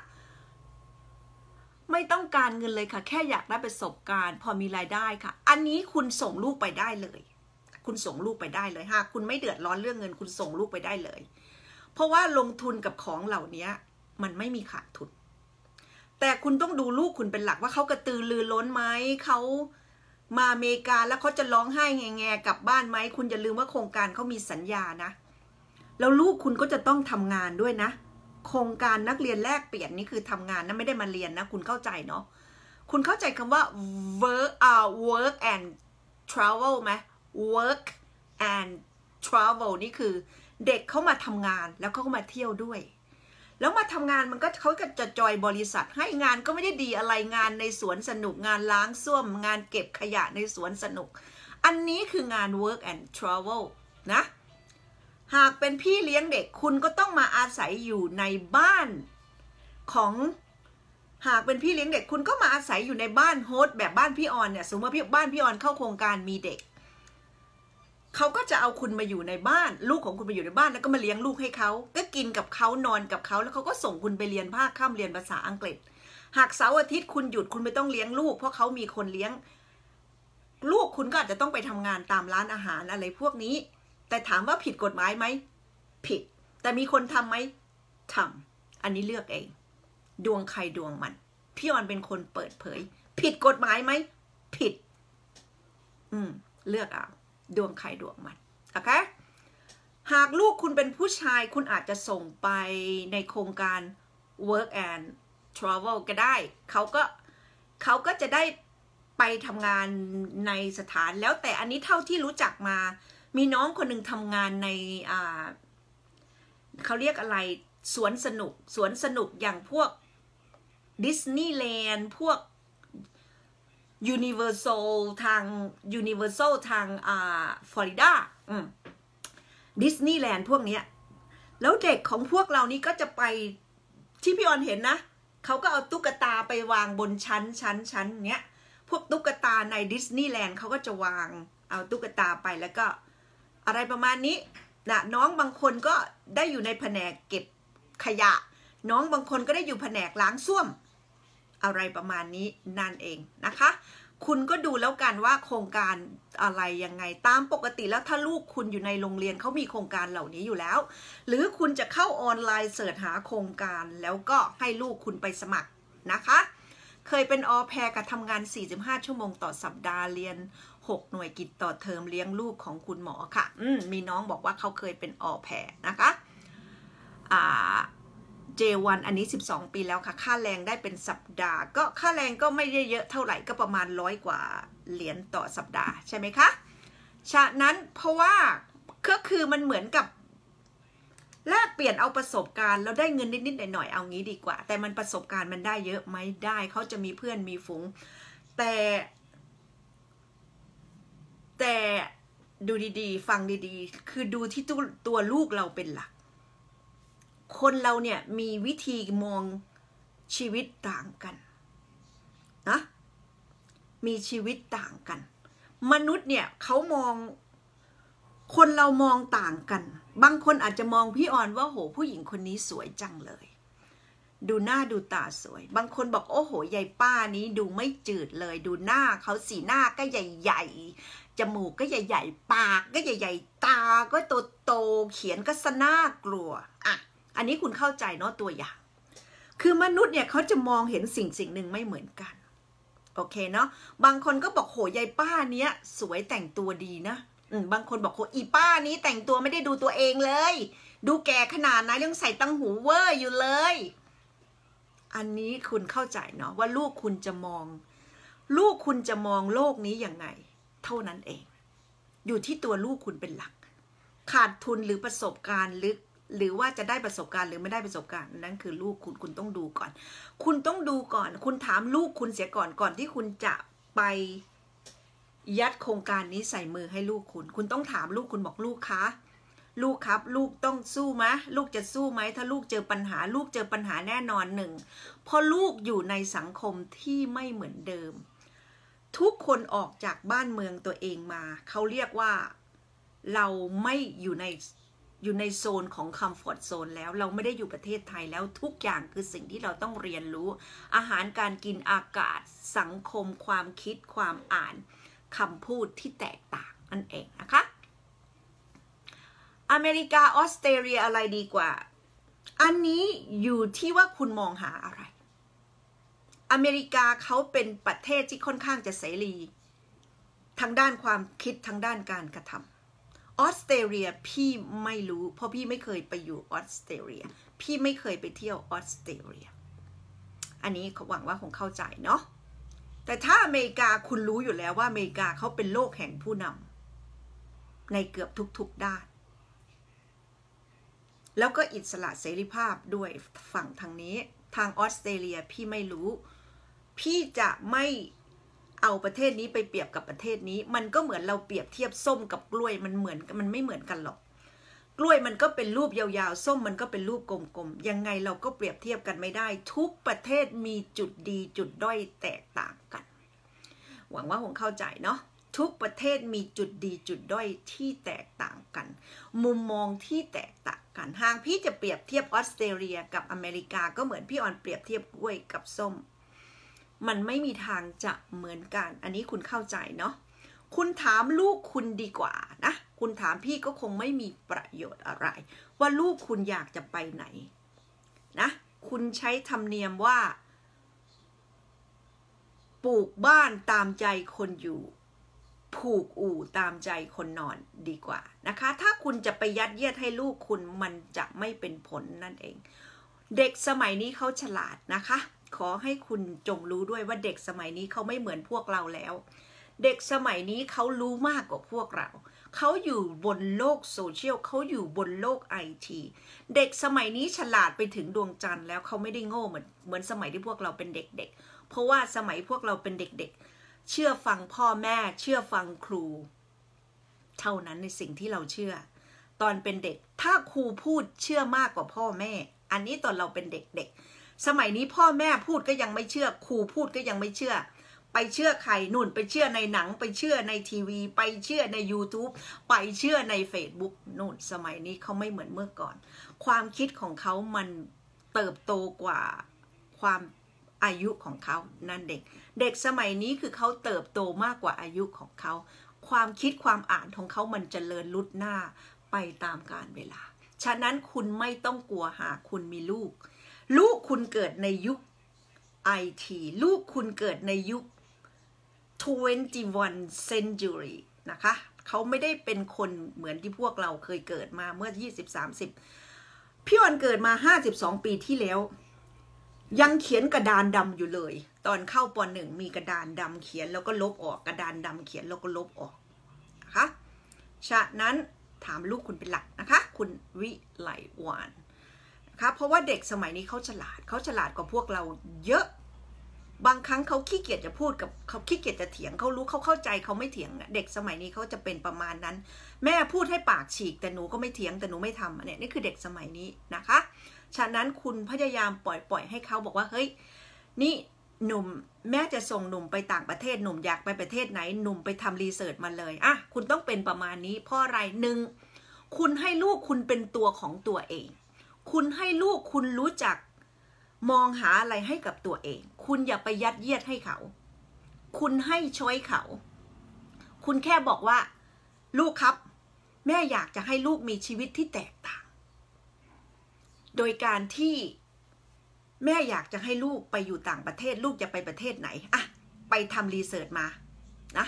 ไม่ต้องการเงินเลยค่ะแค่อยากได้ประสบการณ์พอมีรายได้ค่ะอันนี้คุณส่งลูกไปได้เลยคุณส่งลูกไปได้เลยหากคุณไม่เดือดร้อนเรื่องเงินคุณส่งลูกไปได้เลยเพราะว่าลงทุนกับของเหล่านี้มันไม่มีขาดทุนแต่คุณต้องดูลูกคุณเป็นหลักว่าเขากระตือรือร้นไหมเขามาอเมริกาแล้วเขาจะร้องไห้แง่ๆกลับบ้านไหมคุณอย่าลืมว่าโครงการเขามีสัญญานะแล้วลูกคุณก็จะต้องทำงานด้วยนะโครงการนักเรียนแลกเปลี่ยนนี่คือทำงานนะไม่ได้มาเรียนนะคุณเข้าใจเนาะคุณเข้าใจคำว่า work uh, work and travel ไหม work and travel นี่คือเด็กเขามาทำงานแล้วเขาก็มาเที่ยวด้วยแล้วมาทำงานมันก็เขาก็จะจอยบริษัทให้งานก็ไม่ได้ดีอะไรงานในสวนสนุกงานล้างส้วมงานเก็บขยะในสวนสนุกอันนี้คืองาน work and travel นะหากเป็นพี่เลี้ยงเด็กคุณก็ต้องมาอาศัยอยู่ในบ้านของหากเป็นพี่เลี้ยงเด็กคุณก็มาอาศัยอยู่ในบ้านโฮสต์แบบบ้านพี่ออนเนี่ยสมมติว่าพี่บ้านพี่ออนเข้าโครงการมีเด็กเขาก็จะเอาคุณมาอยู่ในบ้านลูกของคุณมาอยู่ในบ้านแล้วก็มาเลี้ยงลูกให้เขาก็กินกับเขานอนกับเขาแล้วเขาก็ส่งคุณไปเรียนภาคค่ำเรียนภาษาอังกฤษหากเสาร์อาทิตย์คุณหยุดคุณไม่ต้องเลี้ยงลูกเพราะเขามีคนเลี้ยงลูกคุณก็อาจจะต้องไปทำงานตามร้านอาหารอะไรพวกนี้แต่ถามว่าผิดกฎหมายไหมผิดแต่มีคนทำไหมทำอันนี้เลือกเองดวงใครดวงมันพี่ออนเป็นคนเปิดเผยผิดกฎหมายไหมผิดอืมเลือกเอาดวงใครดวงมันโอเคหากลูกคุณเป็นผู้ชายคุณอาจจะส่งไปในโครงการ work and travel ก็ได้เขาก็เขาก็จะได้ไปทำงานในสถานแล้วแต่อันนี้เท่าที่รู้จักมามีน้องคนหนึ่งทำงานในอ่าเขาเรียกอะไรสวนสนุกสวนสนุกอย่างพวกดิสนีย์แลนด์พวกยูนิเวอร์แซลทางยูนิเวอร์แซลทางอ่าฟลอริดาดิสนีย์แลนด์พวกเนี้ยแล้วเด็กของพวกเรานี่ก็จะไปที่พี่ออนเห็นนะเขาก็เอาตุ๊กตาไปวางบนชั้นชั้นชั้นเนี้ยพวกตุ๊กตาในดิสนีย์แลนด์เขาก็จะวางเอาตุ๊กตาไปแล้วก็อะไรประมาณนี้นะน้องบางคนก็ได้อยู่ในแผนกเก็บขยะน้องบางคนก็ได้อยู่แผนกล้างส้วมอะไรประมาณนี้นั่นเองนะคะคุณก็ดูแล้วกันว่าโครงการอะไรยังไงตามปกติแล้วถ้าลูกคุณอยู่ในโรงเรียนเขามีโครงการเหล่านี้อยู่แล้วหรือคุณจะเข้าออนไลน์เสิร์ชหาโครงการแล้วก็ให้ลูกคุณไปสมัครนะคะเคยเป็นออแพรกับทำงานสี่สิบห้าชั่วโมงต่อสัปดาห์เรียนหกหน่วยกิจต่อเทอมเลี้ยงลูกของคุณหมอค่ะอืมมีน้องบอกว่าเขาเคยเป็นออแพรนะคะอ่าเจ วัน อันนี้สิบสองปีแล้วค่ะค่าแรงได้เป็นสัปดาห์ก็ค่าแรงก็ไม่ได้เยอะเท่าไหร่ก็ประมาณร้อยกว่าเหรียญต่อสัปดาห์ใช่ไหมคะฉะนั้นเพราะว่าก็คือมันเหมือนกับแลกเปลี่ยนเอาประสบการณ์แล้วได้เงินนิดๆหน่อยๆเอางี้ดีกว่าแต่มันประสบการณ์มันได้เยอะไหมได้เขาจะมีเพื่อนมีฝูงแต่แต่ดูดีๆฟังดีๆคือดูที่ตัวตัวลูกเราเป็นหลักคนเราเนี่ยมีวิธีมองชีวิตต่างกันนะมีชีวิตต่างกันมนุษย์เนี่ยเขามองคนเรามองต่างกันบางคนอาจจะมองพี่ออนว่าโหผู้หญิงคนนี้สวยจังเลยดูหน้าดูตาสวยบางคนบอกโอ้โหยายป้านี้ดูไม่จืดเลยดูหน้าเขาสีหน้าก็ใหญ่ๆจมูกก็ใหญ่ๆปากก็ใหญ่ๆตาก็โตๆเขียนก็สน่ากลัวอ่ะอันนี้คุณเข้าใจเนาะตัวอย่างคือมนุษย์เนี่ยเขาจะมองเห็นสิ่งสิ่งหนึ่งไม่เหมือนกันโอเคเนาะบางคนก็บอกโหยายป้าเนี้ยสวยแต่งตัวดีนะบางคนบอกว่าอีป้านี้แต่งตัวไม่ได้ดูตัวเองเลยดูแก่ขนาดนั้นยังใส่ตั้งหูเวอร์อยู่เลยอันนี้คุณเข้าใจเนาะว่าลูกคุณจะมองลูกคุณจะมองโลกนี้ยังไงเท่านั้นเองอยู่ที่ตัวลูกคุณเป็นหลักขาดทุนหรือประสบการณ์หรือหรือว่าจะได้ประสบการณ์หรือไม่ได้ประสบการณ์นั่นคือลูกคุณคุณต้องดูก่อนคุณต้องดูก่อนคุณถามลูกคุณเสียก่อนก่อนที่คุณจะไปยัดโครงการนี้ใส่มือให้ลูกคุณคุณต้องถามลูกคุณบอกลูกคะลูกครับลูกต้องสู้ไหมลูกจะสู้ไหมถ้าลูกเจอปัญหาลูกเจอปัญหาแน่นอนหนึ่งเพราะลูกอยู่ในสังคมที่ไม่เหมือนเดิมทุกคนออกจากบ้านเมืองตัวเองมาเขาเรียกว่าเราไม่อยู่ในอยู่ในโซนของคอมฟอร์ตโซนแล้วเราไม่ได้อยู่ประเทศไทยแล้วทุกอย่างคือสิ่งที่เราต้องเรียนรู้อาหารการกินอากาศสังคมความคิดความอ่านคำพูดที่แตกต่างนั่นเองนะคะอเมริกาออสเตรเลียอะไรดีกว่าอันนี้อยู่ที่ว่าคุณมองหาอะไรอเมริกาเขาเป็นประเทศที่ค่อนข้างจะเสรีทางด้านความคิดทางด้านการกระทำออสเตรเลียพี่ไม่รู้เพราะพี่ไม่เคยไปอยู่ออสเตรเลียพี่ไม่เคยไปเที่ยวออสเตรเลียอันนี้หวังว่าคงเข้าใจเนาะแต่ถ้าอเมริกาคุณรู้อยู่แล้วว่าอเมริกาเขาเป็นโลกแห่งผู้นำในเกือบทุกๆด้านแล้วก็อิสระเสรีภาพด้วยฝั่งทางนี้ทางออสเตรเลียพี่ไม่รู้พี่จะไม่เอาประเทศนี้ไปเปรียบกับประเทศนี้มันก็เหมือนเราเปรียบเทียบส้มกับกล้วยมันเหมือนมันไม่เหมือนกันหรอกกล้วยมันก็เป็นรูปยาวๆส้มมันก็เป็นรูปกลมๆยังไงเราก็เปรียบเทียบกันไม่ได้ทุกประเทศมีจุดดีจุดด้อยแตกต่างกันหวังว่าคงเข้าใจเนาะทุกประเทศมีจุดดีจุดด้อยที่แตกต่างกันมุมมองที่แตกต่างกันหากพี่จะเปรียบเทียบออสเตรเลียกับอเมริกาก็เหมือนพี่ออนเปรียบเทียบกล้วยกับส้มมันไม่มีทางจะเหมือนกันอันนี้คุณเข้าใจเนาะคุณถามลูกคุณดีกว่านะคุณถามพี่ก็คงไม่มีประโยชน์อะไรว่าลูกคุณอยากจะไปไหนนะคุณใช้ธรรมเนียมว่าปลูกบ้านตามใจคนอยู่ผูกอู่ตามใจคนนอนดีกว่านะคะถ้าคุณจะไปยัดเยียดให้ลูกคุณมันจะไม่เป็นผลนั่นเองเด็กสมัยนี้เขาฉลาดนะคะขอให้คุณจงรู้ด้วยว่าเด็กสมัยนี้เขาไม่เหมือนพวกเราแล้วเด็กสมัยนี้เขารู้มากกว่าพวกเราเขาอยู่บนโลกโซเชียลเขาอยู่บนโลกไอทีเด็กสมัยนี้ฉลาดไปถึงดวงจันทร์แล้วเขาไม่ได้โง่เหมือนเหมือนสมัยที่พวกเราเป็นเด็กๆเพราะว่าสมัยพวกเราเป็นเด็กๆเชื่อฟังพ่อแม่เชื่อฟังครูเท่านั้นในสิ่งที่เราเชื่อตอนเป็นเด็กถ้าครูพูดเชื่อมากกว่าพ่อแม่อันนี้ตอนเราเป็นเด็กๆสมัยนี้พ่อแม่พูดก็ยังไม่เชื่อครูพูดก็ยังไม่เชื่อไปเชื่อใครนู่นไปเชื่อในหนังไปเชื่อในทีวีไปเชื่อใน YouTube ไปเชื่อใน Facebook นู่นสมัยนี้เขาไม่เหมือนเมื่อก่อนความคิดของเขามันเติบโตกว่าความอายุของเขานั่นเด็กเด็กสมัยนี้คือเขาเติบโตมากกว่าอายุของเขาความคิดความอ่านของเขามันเจริญลุดหน้าไปตามกาลเวลาฉะนั้นคุณไม่ต้องกลัวหากคุณมีลูกลูกคุณเกิดในยุคไอทีลูกคุณเกิดในยุคทเวนตี้วัน century นะคะเขาไม่ได้เป็นคนเหมือนที่พวกเราเคยเกิดมาเมื่อ ยี่สิบ สามสิบ พี่ออนเกิดมาห้าสิบสองปีที่แล้วยังเขียนกระดานดำอยู่เลยตอนเข้าปหนึ่งมีกระดานดำเขียนแล้วก็ลบออกกระดานดำเขียนแล้วก็ลบออกนะคะฉะนั้นถามลูกคุณเป็นหลักนะคะคุณวิไลวานนะคะเพราะว่าเด็กสมัยนี้เขาฉลาดเขาฉลาดกว่าพวกเราเยอะบางครั้งเขาขี้เกียจจะพูดกับเขาขี้เกียจจะเถียงเขารู้เขาเข้าใจเขาไม่เถียงเด็กสมัยนี้เขาจะเป็นประมาณนั้นแม่พูดให้ปากฉีกแต่หนูก็ไม่เถียงแต่หนูไม่ทำเนี่ยนี่คือเด็กสมัยนี้นะคะฉะนั้นคุณพยายามปล่อยปล่อยให้เขาบอกว่าเฮ้ยนี่หนุ่มแม่จะส่งหนุ่มไปต่างประเทศหนุ่มอยากไปประเทศไหนหนุ่มไปทำรีเสิร์ชมาเลยอ่ะคุณต้องเป็นประมาณนี้เพราะอะไรหนึ่งคุณให้ลูกคุณเป็นตัวของตัวเองคุณให้ลูกคุณรู้จักมองหาอะไรให้กับตัวเองคุณอย่าไปยัดเยียดให้เขาคุณให้ช้อยเขาคุณแค่บอกว่าลูกครับแม่อยากจะให้ลูกมีชีวิตที่แตกต่างโดยการที่แม่อยากจะให้ลูกไปอยู่ต่างประเทศลูกจะไปประเทศไหนอะไปทำรีเสิร์ชมานะ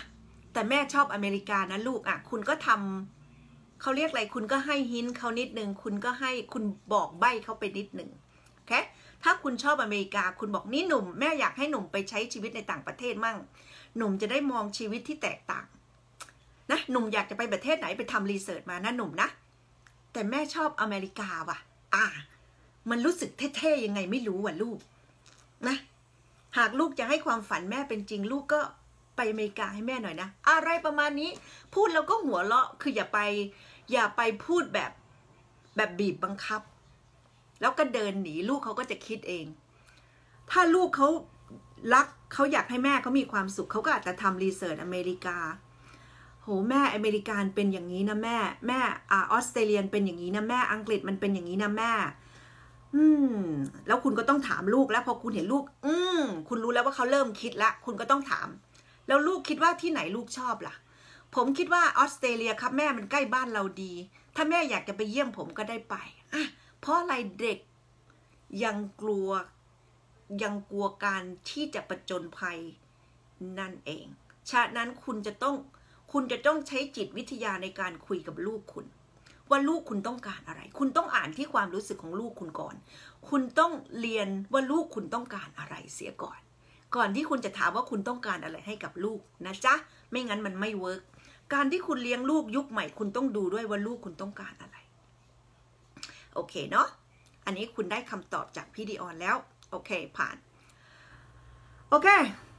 แต่แม่ชอบอเมริกานะลูกอ่ะคุณก็ทำเขาเรียกอะไรคุณก็ให้หินเขานิดนึงคุณก็ให้คุณบอกใบ้เขาไปนิดนึงโอเคถ้าคุณชอบอเมริกาคุณบอกนี่หนุ่มแม่อยากให้หนุ่มไปใช้ชีวิตในต่างประเทศมั่งหนุ่มจะได้มองชีวิตที่แตกต่างนะหนุ่มอยากจะไปประเทศไหนไปทำรีเสิร์ชมานะหนุ่มนะแต่แม่ชอบอเมริกาว่ะอ่ามันรู้สึกเท่ๆยังไงไม่รู้ว่ะลูกนะหากลูกจะให้ความฝันแม่เป็นจริงลูกก็ไปอเมริกาให้แม่หน่อยนะอะไรประมาณนี้พูดแล้วก็หัวเราะคืออย่าไปอย่าไปพูดแบบแบบบีบบังคับแล้วก็เดินหนีลูกเขาก็จะคิดเองถ้าลูกเขารักเขาอยากให้แม่เขามีความสุขเขาก็อาจจะทำรีเสิร์ชอเมริกาโหแม่อเมริกันเป็นอย่างนี้นะแม่แม่อ่าออสเตรเลียเป็นอย่างนี้นะแม่อังกฤษมันเป็นอย่างนี้นะแม่อืมแล้วคุณก็ต้องถามลูกแล้วพอคุณเห็นลูกอืมคุณรู้แล้วว่าเขาเริ่มคิดแล้วคุณก็ต้องถามแล้วลูกคิดว่าที่ไหนลูกชอบล่ะผมคิดว่าออสเตรเลียครับแม่มันใกล้บ้านเราดีถ้าแม่อยากจะไปเยี่ยมผมก็ได้ไปอ่ะเพราะอะไรเด็กยังกลัวยังกลัวการที่จะประจนภัยนั่นเองฉะนั้นคุณจะต้องคุณจะต้องใช้จิตวิทยาในการคุยกับลูกคุณว่าลูกคุณต้องการอะไรคุณต้องอ่านที่ความรู้สึกของลูกคุณก่อนคุณต้องเรียนว่าลูกคุณต้องการอะไรเสียก่อนก่อนที่คุณจะถามว่าคุณต้องการอะไรให้กับลูกนะจ๊ะไม่งั้นมันไม่เวิร์กการที่คุณเลี้ยงลูกยุคใหม่คุณต้องดูด้วยว่าลูกคุณต้องการอะไรโอเคเนาะอันนี้คุณได้คำตอบจากพี่ดิออนแล้วโอเคผ่านโอเค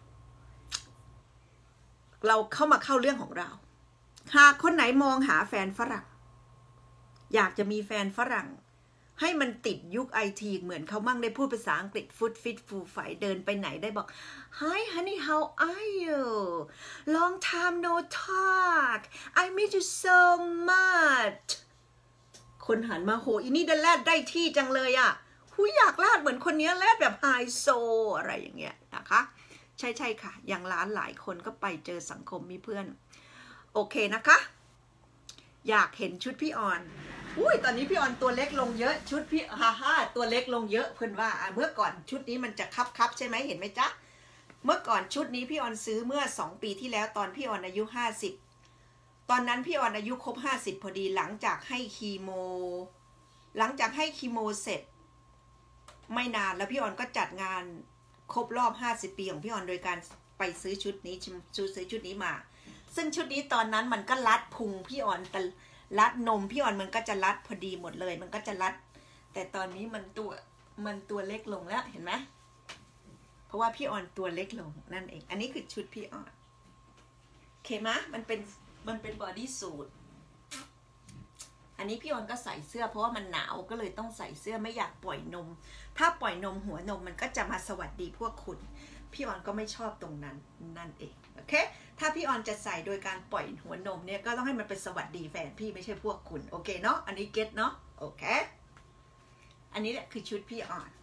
เราเข้ามาเข้าเรื่องของเราหากคนไหนมองหาแฟนฝรั่งอยากจะมีแฟนฝรั่งให้มันติดยุคไอทีเหมือนเขามั่งได้พูดภาษาอังกฤษฟุตฟิตฟูไฟเดินไปไหนได้บอก Hi honey how are you long time no talk I miss you so much คนหันมาโหอีนี่ได้แลดได้ที่จังเลยอ่ะหูอยากแลดเหมือนคนนี้แลดแบบไฮโซอะไรอย่างเงี้ยนะคะใช่ใช่ค่ะอย่างร้านหลายคนก็ไปเจอสังคมมีเพื่อนโอเคนะคะอยากเห็นชุดพี่ออนอุ้ยตอนนี้พี่ออนตัวเล็กลงเยอะชุดพี่ฮ่าฮ่าตัวเล็กลงเยอะเพื่อนว่าเมื่อก่อนชุดนี้มันจะคับคับใช่ไหมเห็นไหมจ๊ะเมื่อก่อนชุดนี้พี่ออนซื้อเมื่อสองปีที่แล้วตอนพี่ออนอายุห้าสิบตอนนั้นพี่ออนอายุครบห้าสิบพอดีหลังจากให้คีโมหลังจากให้คีโมเสร็จไม่นานแล้วพี่ออนก็จัดงานครบรอบห้าสิบปีของพี่ออนโดยการไปซื้อชุดนี้ซื้อซื้อชุดนี้มาซึ่งชุดนี้ตอนนั้นมันก็รัดพุงพี่ออนแต่รัดนมพี่ออนมันก็จะรัดพอดีหมดเลยมันก็จะรัดแต่ตอนนี้มันตัวมันตัวเล็กลงแล้วเห็นไหมเพราะว่าพี่ออนตัวเล็กลงนั่นเองอันนี้คือชุดพี่ออนโอเคไหมมันเป็นมันเป็นบอดี้สูทอันนี้พี่ออนก็ใส่เสื้อเพราะว่ามันหนาวก็เลยต้องใส่เสื้อไม่อยากปล่อยนมถ้าปล่อยนมหัวนมมันก็จะมาสวัสดีพวกคุณพี่ออนก็ไม่ชอบตรงนั้นนั่นเองโอเคถ้าพี่ออนจะใส่โดยการปล่อยหัวนมเนี่ยก็ต้องให้มันเป็นสวัสดีแฟนพี่ไม่ใช่พวกคุณโอเคเนาะอันนี้เก็ตเนาะโอเคอันนี้แหละคือชุดพี่ออน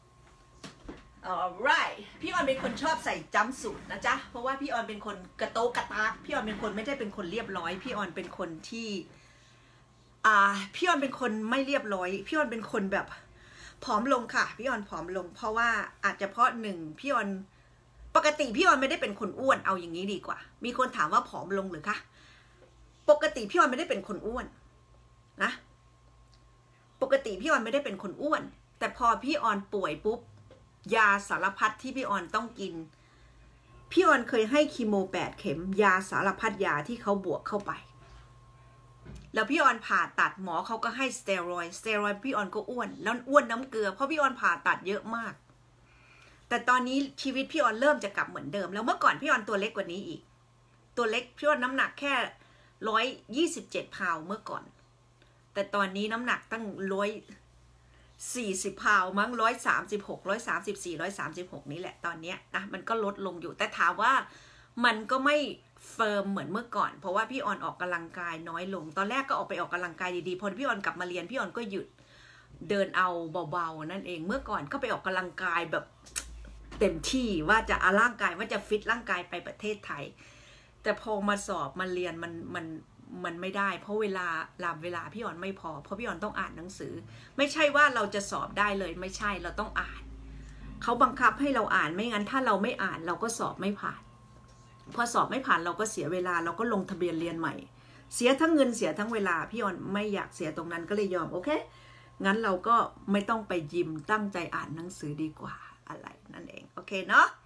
alright พี่ออนเป็นคนชอบใส่จัมป์สูทนะจ๊ะเพราะว่าพี่ออนเป็นคนกระโตกกระตากพี่ออนเป็นคนไม่ได้เป็นคนเรียบร้อยพี่ออนเป็นคนที่อ่าพี่ออนเป็นคนไม่เรียบร้อยพี่ออนเป็นคนแบบผอมลงค่ะพี่ออนผอมลงเพราะว่าอาจจะเพราะหนึ่งพี่ออนปกติพี่ออนไม่ได้เป็นคนอ้วนเอาอย่างนี้ดีกว่ามีคนถามว่าผอมลงหรือคะปกติพี่ออนไม่ได้เป็นคนอ้วนนะปกติพี่ออนไม่ได้เป็นคนอ้วนแต่พอพี่ออนป่วยปุ๊บยาสารพัดที่พี่ออนต้องกินพี่ออนเคยให้คีโมแปดเข็มยาสารพัดยาที่เขาบวกเข้าไปแล้วพี่ออนผ่าตัดหมอเขาก็ให้สเตียรอยด์สเตียรอยด์พี่ออนก็อ้วนแล้วอ้วนน้ำเกลือเพราะพี่ออนผ่าตัดเยอะมากแต่ตอนนี้ชีวิตพี่ออนเริ่มจะกลับเหมือนเดิมแล้วเมื่อก่อนพี่ออนตัวเล็กกว่านี้อีกตัวเล็กพี่ออนน้ำหนักแค่ร้อยยี่สิบเจ็ดพาวเมื่อก่อนแต่ตอนนี้น้ำหนักตั้งร้อยสี่สิบพาวมั้งร้อยสามสิบหกร้อยสามสิบสี่ร้อยสามสิบหกนี้แหละตอนเนี้ยนะมันก็ลดลงอยู่แต่ถามว่ามันก็ไม่เฟิร์มเหมือนเมื่อก่อนเพราะว่าพี่ออนออกกำลังกายน้อยลงตอนแรกก็ออกไปออกกำลังกายดีๆพอพี่ออนกลับมาเรียนพี่ออนก็หยุดเดินเอาเบาๆนั่นเองเมื่อก่อนก็ไปออกกำลังกายแบบเต็มที่ว่าจะเอาร่างกายว่าจะฟิตร่างกายไปประเทศไทยแต่พอมาสอบมาเรียนมันมันมันไม่ได้เพราะเวลาลามเวลาพี่ออนไม่พอเพราะพี่ออนต้องอ่านหนังสือไม่ใช่ว่าเราจะสอบได้เลยไม่ใช่เราต้องอ่านเขาบังคับให้เราอ่านไม่งั้นถ้าเราไม่อ่านเราก็สอบไม่ผ่านพอสอบไม่ผ่านเราก็เสียเวลาเราก็ลงทะเบียนเรียนใหม่เสียทั้งเงินเสียทั้งเวลาพี่ออนไม่อยากเสียตรงนั้นก็เลยยอมโอเคงั้นเราก็ไม่ต้องไปยิมตั้งใจอ่านหนังสือดีกว่าอะไรนั่นเองโอเคเนาะ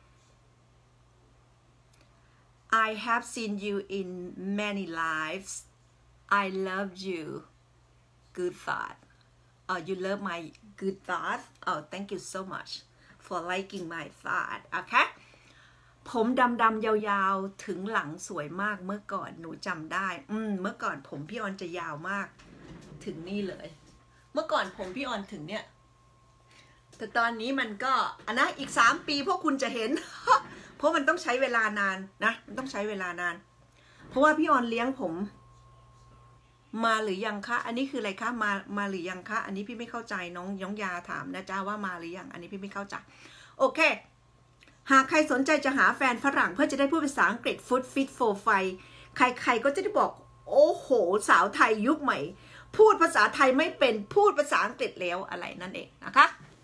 I have seen you in many lives I love you good thought oh you love my good thought oh thank you so much for liking my thought โอเคผมดำๆยาวๆถึงหลังสวยมากเมื่อก่อนหนูจำได้อืมเมื่อก่อนผมพี่ออนจะยาวมากถึงนี่เลยเมื่อก่อนผมพี่ออนถึงเนี่ยแต่ตอนนี้มันก็อันนะอีกสามปีพวกคุณจะเห็น เพราะมันต้องใช้เวลานานนะมันต้องใช้เวลานานเพราะว่าพี่ออนเลี้ยงผมมาหรือยังคะอันนี้คืออะไรคะมามาหรือยังคะอันนี้พี่ไม่เข้าใจน้องน้องยาถามนะจ้าว่ามาหรือยังอันนี้พี่ไม่เข้าใจโอเคหากใครสนใจจะหาแฟนฝรั่งเพื่อจะได้พูดภาษาอังกฤษ Food Fit for Five ใครๆก็จะได้บอกโอ้โหสาวไทยยุคใหม่พูดภาษาไทยไม่เป็นพูดภาษาอังกฤษแล้วอะไรนั่นเองนะคะ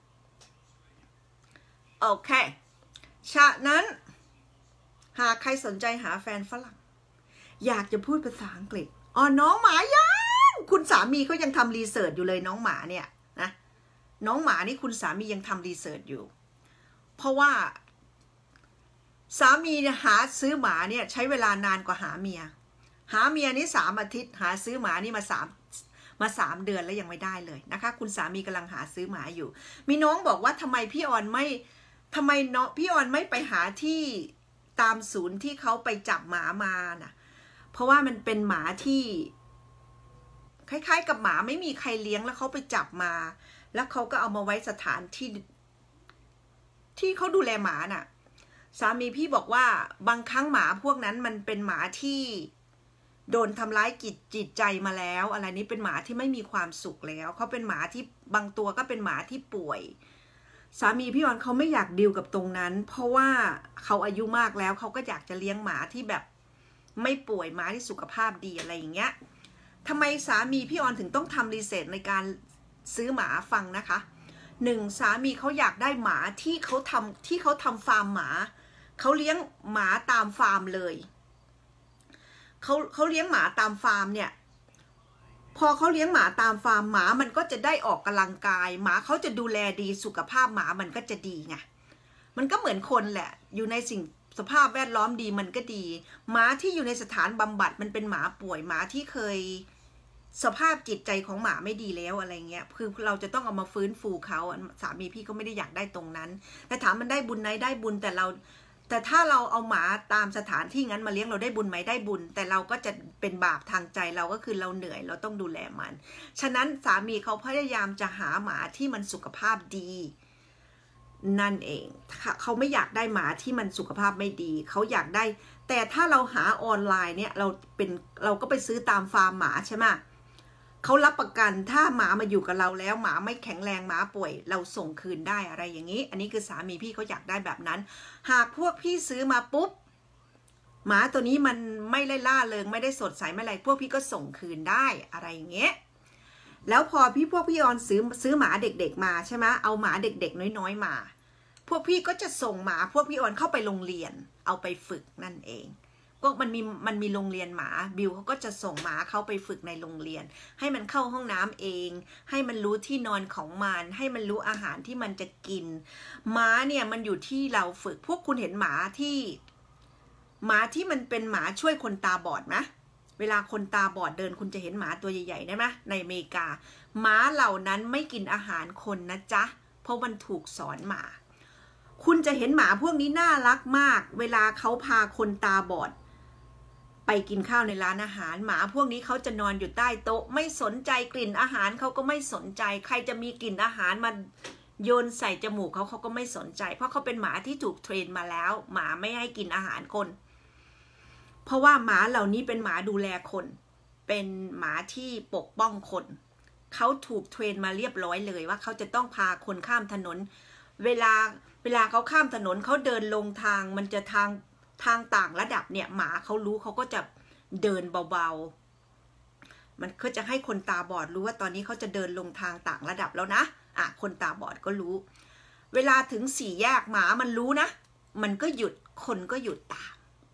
โอเคฉะนั้นหากใครสนใจหาแฟนฝรั่งอยากจะพูดภาษาอังกฤษอ๋อน้องหมายังคุณสามีเขายังทำรีเสิร์ชอยู่เลยน้องหมาเนี่ยนะน้องหมานี่คุณสามียังทำรีเสิร์ชอยู่เพราะว่าสามีหาซื้อหมาเนี่ยใช้เวลานานกว่าหาเมียหาเมียนี่สามอาทิตย์หาซื้อหมานี่มาสามมาสามเดือนแล้วยังไม่ได้เลยนะคะคุณสามีกำลังหาซื้อหมาอยู่มีน้องบอกว่าทำไมพี่ออนไม่ทำไมเนาะพี่ออนไม่ไปหาที่ตามศูนย์ที่เขาไปจับหมามาน่ะเพราะว่ามันเป็นหมาที่คล้ายๆกับหมาไม่มีใครเลี้ยงแล้วเขาไปจับมาแล้วเขาก็เอามาไว้สถานที่ที่เขาดูแลหมาน่ะสามีพี่บอกว่าบางครั้งหมาพวกนั้นมันเป็นหมาที่โดนทำร้ายจิตจิตใจมาแล้วอะไรนี้เป็นหมาที่ไม่มีความสุขแล้วเขาเป็นหมาที่บางตัวก็เป็นหมาที่ป่วยสามีพี่ออนเขาไม่อยากดีลกับตรงนั้นเพราะว่าเขาอายุมากแล้วเขาก็อยากจะเลี้ยงหมาที่แบบไม่ป่วยหมาที่สุขภาพดีอะไรอย่างเงี้ยทำไมสามีพี่ออนถึงต้องทำรีเสิร์ชในการซื้อหมาฟังนะคะหนึ่งสามีเขาอยากได้หมาที่เขาทำที่เขาทำฟาร์มหมาเขาเลี้ยงหมาตามฟาร์มเลยเขาเขาเลี้ยงหมาตามฟาร์มเนี่ยพอเขาเลี้ยงหมาตามฟาร์มหมามันก็จะได้ออกกำลังกายหมาเขาจะดูแลดีสุขภาพหมามันก็จะดีไงมันก็เหมือนคนแหละอยู่ในสิ่งสภาพแวดล้อมดีมันก็ดีหมาที่อยู่ในสถานบำบัดมันเป็นหมาป่วยหมาที่เคยสภาพจิตใจของหมาไม่ดีแล้วอะไรเงี้ยคือเราจะต้องเอามาฟื้นฟูเขาสามีพี่ก็ไม่ได้อยากได้ตรงนั้นแต่ถามมันได้บุญไหมได้บุญแต่เราแต่ถ้าเราเอาหมาตามสถานที่งั้นมาเลี้ยงเราได้บุญไหมได้บุญแต่เราก็จะเป็นบาปทางใจเราก็คือเราเหนื่อยเราต้องดูแลมันฉะนั้นสามีเขาพยายามจะหาหมาที่มันสุขภาพดีนั่นเองเขาไม่อยากได้หมาที่มันสุขภาพไม่ดีเขาอยากได้แต่ถ้าเราหาออนไลน์เนี่ยเราเป็นเราก็ไปซื้อตามฟาร์มหมาใช่ไหมเขารับประกันถ้าหมามาอยู่กับเราแล้วหมาไม่แข็งแรงหมาป่วยเราส่งคืนได้อะไรอย่างนี้อันนี้คือสามีพี่เขาอยากได้แบบนั้นหากพวกพี่ซื้อมาปุ๊บหมาตัวนี้มันไม่ได้ล่าเริงไม่ได้สดใสไม่อะไรพวกพี่ก็ส่งคืนได้อะไรอย่างเงี้ยแล้วพอพี่พวกพี่ออนซื้อซื้อหมาเด็กๆมาใช่ไหมเอาหมาเด็กๆน้อยๆมาพวกพี่ก็จะส่งหมาพวกพี่ออนเข้าไปโรงเรียนเอาไปฝึกนั่นเองก็มันมีมันมีโรงเรียนหมาบิวเขาก็จะส่งหมาเข้าไปฝึกในโรงเรียนให้มันเข้าห้องน้ำเองให้มันรู้ที่นอนของมันให้มันรู้อาหารที่มันจะกินหมาเนี่ยมันอยู่ที่เราฝึกพวกคุณเห็นหมาที่หมาที่มันเป็นหมาช่วยคนตาบอดไหมเวลาคนตาบอดเดินคุณจะเห็นหมาตัวใหญ่ๆได้ไหมในอเมริกาหมาเหล่านั้นไม่กินอาหารคนนะจ๊ะเพราะมันถูกสอนมาคุณจะเห็นหมาพวกนี้น่ารักมากเวลาเขาพาคนตาบอดไปกินข้าวในร้านอาหารหมาพวกนี้เขาจะนอนอยู่ใต้โต๊ะไม่สนใจกลิ่นอาหารเขาก็ไม่สนใจใครจะมีกลิ่นอาหารมาโยนใส่จมูกเขาเขาก็ไม่สนใจเพราะเขาเป็นหมาที่ถูกเทรนมาแล้วหมาไม่ให้กินอาหารคนเพราะว่าหมาเหล่านี้เป็นหมาดูแลคนเป็นหมาที่ปกป้องคนเขาถูกเทรนมาเรียบร้อยเลยว่าเขาจะต้องพาคนข้ามถนนเวลาเวลาเขาข้ามถนนเขาเดินลงทางมันจะทางทางต่างระดับเนี่ยหมาเขารู้เขาก็จะเดินเบาๆมันก็จะให้คนตาบอดรู้ว่าตอนนี้เขาจะเดินลงทางต่างระดับแล้วนะอ่ะคนตาบอดก็รู้เวลาถึงสี่แยกหมามันรู้นะมันก็หยุดคนก็หยุดตาม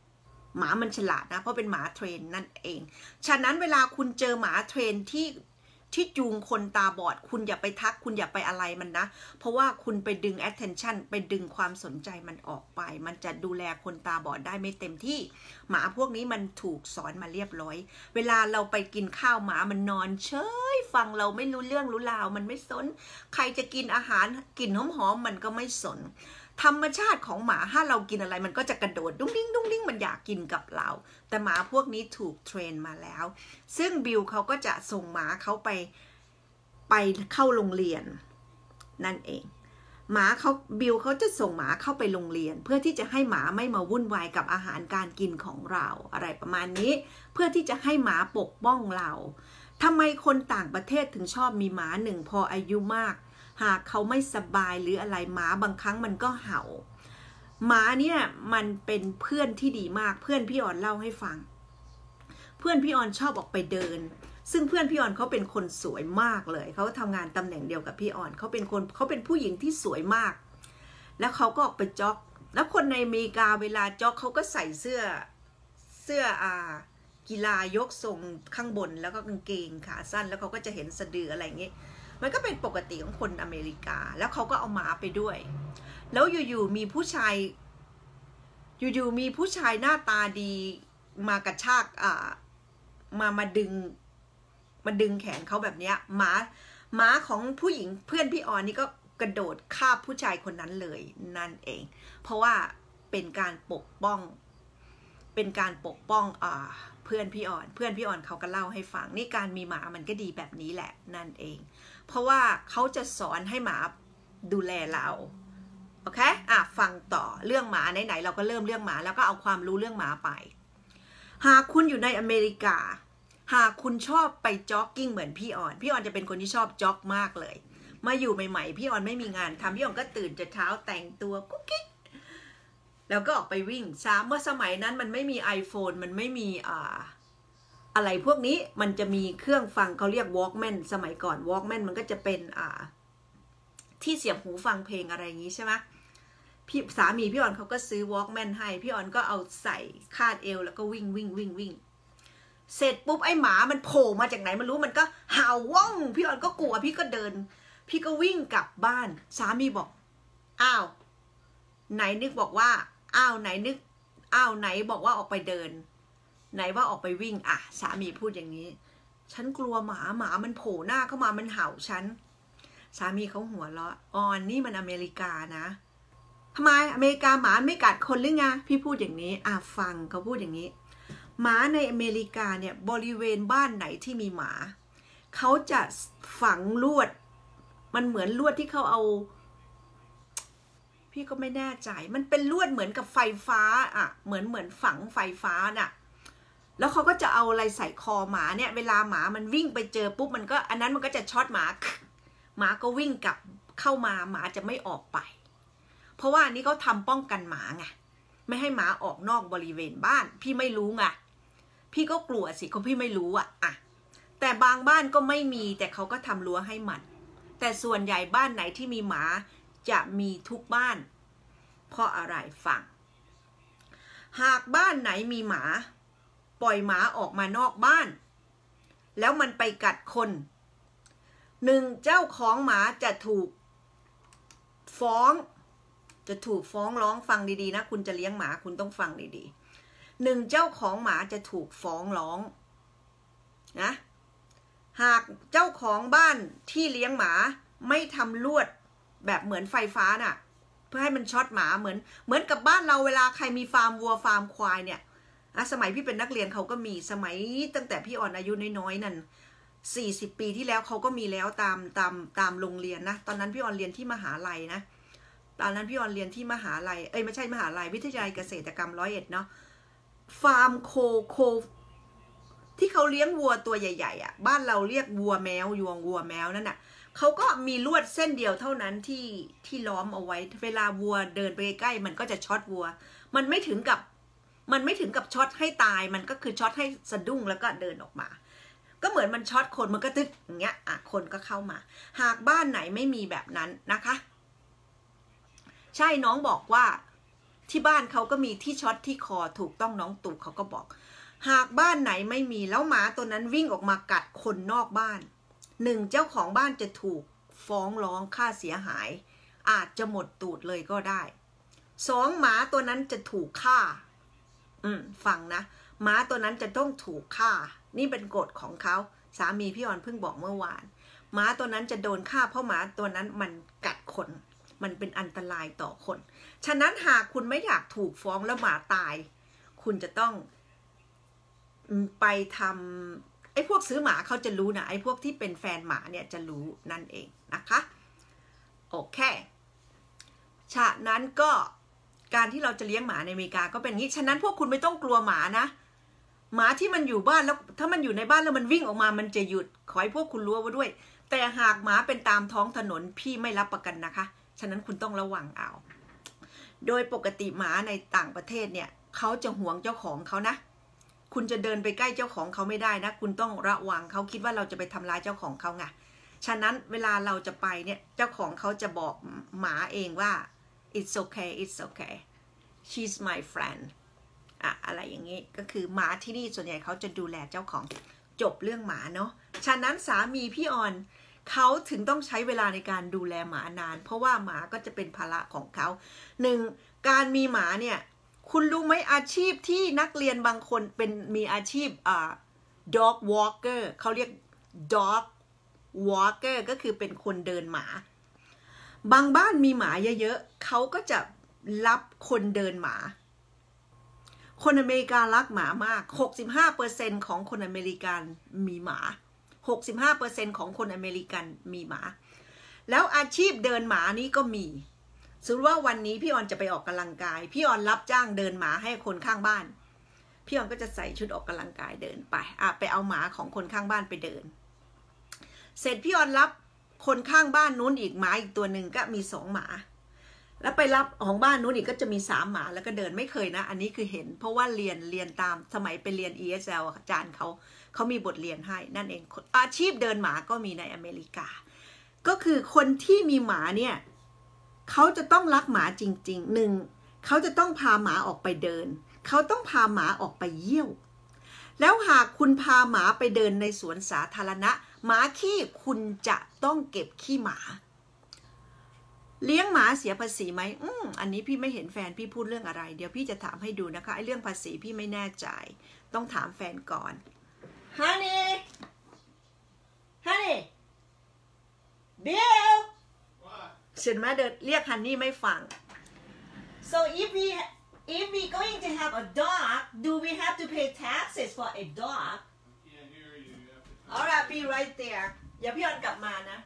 หมามันฉลาดนะเพราะเป็นหมาเทรนนั่นเองฉะนั้นเวลาคุณเจอหมาเทรนที่ที่จูงคนตาบอดคุณอย่าไปทักคุณอย่าไปอะไรมันนะเพราะว่าคุณไปดึง attention ไปดึงความสนใจมันออกไปมันจะดูแลคนตาบอดได้ไม่เต็มที่หมาพวกนี้มันถูกสอนมาเรียบร้อยเวลาเราไปกินข้าวหมามันนอนเฉยฟังเราไม่รู้เรื่องรู้ราวมันไม่สนใครจะกินอาหารกลิ่นหอมๆมันก็ไม่สนธรรมชาติของหมาถ้าเรากินอะไรมันก็จะกระโดดดุ้งดิ้งดุ้งดิ้งมันอยากกินกับเราแต่หมาพวกนี้ถูกเทรนมาแล้วซึ่งบิลเขาก็จะส่งหมาเขาไปไปเข้าโรงเรียนนั่นเองหมาเขาบิลเขาจะส่งหมาเข้าไปโรงเรียนเพื่อที่จะให้หมาไม่มาวุ่นวายกับอาหารการกินของเราอะไรประมาณนี้เพื่อที่จะให้หมาปกป้องเราทำไมคนต่างประเทศถึงชอบมีหมาหนึ่งพออายุมากหากเขาไม่สบายหรืออะไรหมาบางครั้งมันก็เห่าหมาเนี่ยมันเป็นเพื่อนที่ดีมากเพื่อนพี่อ่อนเล่าให้ฟังเพื่อนพี่อ่อนชอบออกไปเดินซึ่งเพื่อนพี่อ่อนเขาเป็นคนสวยมากเลยเขาทำงานตำแหน่งเดียวกับพี่อ่อนเขาเป็นคนเขาเป็นผู้หญิงที่สวยมากแล้วเขาก็ออกไปจ็อกแล้วคนในอเมริกาเวลาจ็อกเขาก็ใส่เสื้อเสื้ออ่ากีฬายกทรงข้างบนแล้วก็กางเกงขาสั้นแล้วเขาก็จะเห็นสะดืออะไรอย่างเงี้ยมันก็เป็นปกติของคนอเมริกาแล้วเขาก็เอาหมาไปด้วยแล้วอยู่ๆมีผู้ชายอยู่ๆมีผู้ชายหน้าตาดีมากระชากอ่ามามาดึงมาดึงแขนเขาแบบเนี้ยหมาหมาของผู้หญิงเพื่อนพี่ออนนี่ก็กระโดดคาบผู้ชายคนนั้นเลยนั่นเองเพราะว่าเป็นการปกป้องเป็นการปกป้องอ่าเพื่อนพี่ออนเพื่อนพี่ออนเขาก็เล่าให้ฟังนี่การมีหมามันก็ดีแบบนี้แหละนั่นเองเพราะว่าเขาจะสอนให้หมาดูแลเราโอเคอ่ะฟังต่อเรื่องหมาไหนๆเราก็เริ่มเรื่องหมาแล้วก็เอาความรู้เรื่องหมาไปหากคุณอยู่ในอเมริกาหากคุณชอบไปจ็อกกิ้งเหมือนพี่ออนพี่ออนจะเป็นคนที่ชอบจ็อกมากเลยมาอยู่ใหม่ๆพี่ออนไม่มีงานทำพี่ออนก็ตื่นแต่เช้าแต่งตัวกุ๊กกิ๊กแล้วก็ออกไปวิ่งซ้ำเมื่อสมัยนั้นมันไม่มี iPhone มันไม่มีอ่าอะไรพวกนี้มันจะมีเครื่องฟังเขาเรียก Walkman สมัยก่อน Walkman มันก็จะเป็นอ่าที่เสียบหูฟังเพลงอะไรอย่างนี้ใช่ไหมพี่สามีพี่ออนเขาก็ซื้อ Walkman ให้พี่ออนก็เอาใส่คาดเอวแล้วก็วิ่งวิ่งวิ่งวิ่งเสร็จปุ๊บไอ้หมามันโผล่มาจากไหนมันรู้มันก็เห่าว่องพี่ออนก็กลัวพี่ก็เดินพี่ก็วิ่งกลับบ้านสามีบอกอ้าวไหนนึกบอกว่าอ้าวไหนนึกอ้าวไหนบอกว่าออกไปเดินไหนว่าออกไปวิ่งอ่ะสามีพูดอย่างนี้ฉันกลัวหมาหมามันโผล่หน้าเข้ามามันเห่าฉันสามีเขาหัวเราะออนนี่มันอเมริกานะทำไมอเมริกาหมาไม่กัดคนหรือไงพี่พูดอย่างนี้อ่ะฟังเขาพูดอย่างนี้หมาในอเมริกาเนี่ยบริเวณบ้านไหนที่มีหมาเขาจะฝังลวดมันเหมือนลวดที่เขาเอาพี่ก็ไม่แน่ใจมันเป็นลวดเหมือนกับไฟฟ้าอ่ะเหมือนเหมือนฝังไฟฟ้าน่ะแล้วเขาก็จะเอาอะไรใส่คอหมาเนี่ยเวลาหมามันวิ่งไปเจอปุ๊บมันก็อันนั้นมันก็จะช็อตหมาหมาก็วิ่งกลับเข้ามาหมาจะไม่ออกไปเพราะว่าอันนี้เขาทำป้องกันหมาไงไม่ให้หมาออกนอกบริเวณบ้านพี่ไม่รู้ไงพี่ก็กลัวสิเขาพี่ไม่รู้อ่ะอ่ะแต่บางบ้านก็ไม่มีแต่เขาก็ทำรั้วให้มันแต่ส่วนใหญ่บ้านไหนที่มีหมาจะมีทุกบ้านเพราะอะไรฟังหากบ้านไหนมีหมาปล่อยหมาออกมานอกบ้านแล้วมันไปกัดคนหนึ่งเจ้าของหมาจะถูกฟ้องจะถูกฟ้องร้องฟังดีๆนะคุณจะเลี้ยงหมาคุณต้องฟังดีๆหนึ่งเจ้าของหมาจะถูกฟ้องร้องนะหากเจ้าของบ้านที่เลี้ยงหมาไม่ทำลวดแบบเหมือนไฟฟ้าน่ะเพื่อให้มันช็อตหมาเหมือนเหมือนกับบ้านเราเวลาใครมีฟาร์มวัวฟาร์มควายเนี่ยอะสมัยพี่เป็นนักเรียนเขาก็มีสมัยตั้งแต่พี่อ่อนอายุน้อยๆนั่นสี่สิบปีที่แล้วเขาก็มีแล้วตามตามตามโรงเรียนนะตอนนั้นพี่อ่อนเรียนที่มหาลัยนะตอนนั้นพี่อ่อนเรียนที่มหาลัยเอ้ยไม่ใช่มหาลัยวิทยาลัยเกษตรกรรมร้อยเอ็ดเนาะฟาร์มโคโคที่เขาเลี้ยงวัวตัวใหญ่ๆอ่ะบ้านเราเรียกวัวแมวยวงวัวแมวนั่นน่ะเขาก็มีลวดเส้นเดียวเท่านั้นที่ที่ล้อมเอาไว้เวลาวัวเดินไปใกล้มันก็จะช็อตวัวมันไม่ถึงกับมันไม่ถึงกับช็อตให้ตายมันก็คือช็อตให้สะดุ้งแล้วก็เดินออกมาก็เหมือนมันช็อตคนมันก็ตึ๊ดอย่างเงี้ยอ่ะคนก็เข้ามาหากบ้านไหนไม่มีแบบนั้นนะคะใช่น้องบอกว่าที่บ้านเขาก็มีที่ช็อตที่คอถูกต้องน้องตู่เขาก็บอกหากบ้านไหนไม่มีแล้วหมาตัวนั้นวิ่งออกมากัดคนนอกบ้านหนึ่งเจ้าของบ้านจะถูกฟ้องร้องค่าเสียหายอาจจะหมดตูดเลยก็ได้สองหมาตัวนั้นจะถูกฆ่าอืมฟังนะหมาตัวนั้นจะต้องถูกฆ่านี่เป็นกฎของเขาสามีพี่ออนเพิ่งบอกเมื่อวานหมาตัวนั้นจะโดนฆ่าเพราะหมาตัวนั้นมันกัดคนมันเป็นอันตรายต่อคนฉะนั้นหากคุณไม่อยากถูกฟ้องแล้วหมาตายคุณจะต้องไปทำไอ้พวกซื้อหมาเขาจะรู้นะไอ้พวกที่เป็นแฟนหมาเนี่ยจะรู้นั่นเองนะคะโอเคฉะนั้นก็การที่เราจะเลี้ยงหมาในอเมริกาก็เป็นงี้ฉะนั้นพวกคุณไม่ต้องกลัวหมานะหมาที่มันอยู่บ้านแล้วถ้ามันอยู่ในบ้านแล้วมันวิ่งออกมามันจะหยุดขอให้พวกคุณรู้ไว้ด้วยแต่หากหมาเป็นตามท้องถนนพี่ไม่รับประกันนะคะฉะนั้นคุณต้องระวังเอาโดยปกติหมาในต่างประเทศเนี่ยเขาจะหวงเจ้าของเขานะคุณจะเดินไปใกล้เจ้าของเขาไม่ได้นะคุณต้องระวังเขาคิดว่าเราจะไปทำร้ายเจ้าของเขาไงฉะนั้นเวลาเราจะไปเนี่ยเจ้าของเขาจะบอกหมาเองว่า it's okay it's okay she's my friend อะอะไรอย่างนี้ก็คือหมาที่นี่ส่วนใหญ่เขาจะดูแลเจ้าของจบเรื่องหมาเนาะฉะนั้นสามีพี่ออนเขาถึงต้องใช้เวลาในการดูแลหมานานเพราะว่าหมาก็จะเป็นภาระของเขาหนึ่งการมีหมาเนี่ยคุณรู้ไหมอาชีพที่นักเรียนบางคนเป็นมีอาชีพอ่า dog walker เขาเรียก dog walker ก็คือเป็นคนเดินหมาบางบ้านมีหมาเยอะๆเขาก็จะรับคนเดินหมาคนอเมริการักหมามาก หกสิบห้าเปอร์เซ็นต์ ของคนอเมริกันมีหมา หกสิบห้าเปอร์เซ็นต์ ของคนอเมริกันมีหมาแล้วอาชีพเดินหมานี้ก็มีสมมติว่าวันนี้พี่ออนจะไปออกกำลังกายพี่ออนรับจ้างเดินหมาให้คนข้างบ้านพี่ออนก็จะใส่ชุดออกกำลังกายเดินไปอ่ะไปเอาหมาของคนข้างบ้านไปเดินเสร็จพี่ออนรับคนข้างบ้านนู้นอีกหมาอีกตัวหนึ่งก็มีสองหมาแล้วไปรับของบ้านนู้นอีกก็จะมีสามหมาแล้วก็เดินไม่เคยนะอันนี้คือเห็นเพราะว่าเรียนเรียนตามสมัยไปเรียน อี เอส แอล อาจารย์เขาเขามีบทเรียนให้นั่นเองอาชีพเดินหมาก็มีในอเมริกาก็คือคนที่มีหมาเนี่ยเขาจะต้องรักหมาจริงๆหนึ่งเขาจะต้องพาหมาออกไปเดินเขาต้องพาหมาออกไปเยี่ยวแล้วหากคุณพาหมาไปเดินในสวนสาธารณะหมาขี้คุณจะต้องเก็บขี้หมาเลี้ยงหมาเสียภาษีไหมอืมอันนี้พี่ไม่เห็นแฟนพี่พูดเรื่องอะไรเดี๋ยวพี่จะถามให้ดูนะคะไอ้เรื่องภาษีพี่ไม่แน่ใจต้องถามแฟนก่อน Honey Honey Bill เห็นไหมเดินเรียกฮันนี่ไม่ฟัง so if we if we going to have a dog do we have to pay taxes for a dog alright be right there อย่าพี่ออนกลับมานะ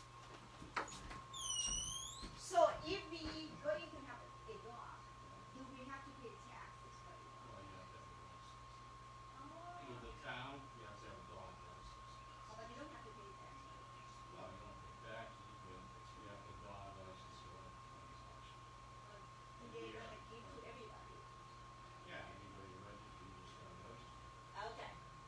So if we going to have a dog, do we have to pay taxes for it? Oh, yeah, definitely. In the town, you have to have a dog license. Oh, but you don't have to pay taxes. Well, you don't pay taxes, but you have the dog license or transaction. Do they gonna give to everybody? Yeah, anybody registered, you just gotta register. Okay.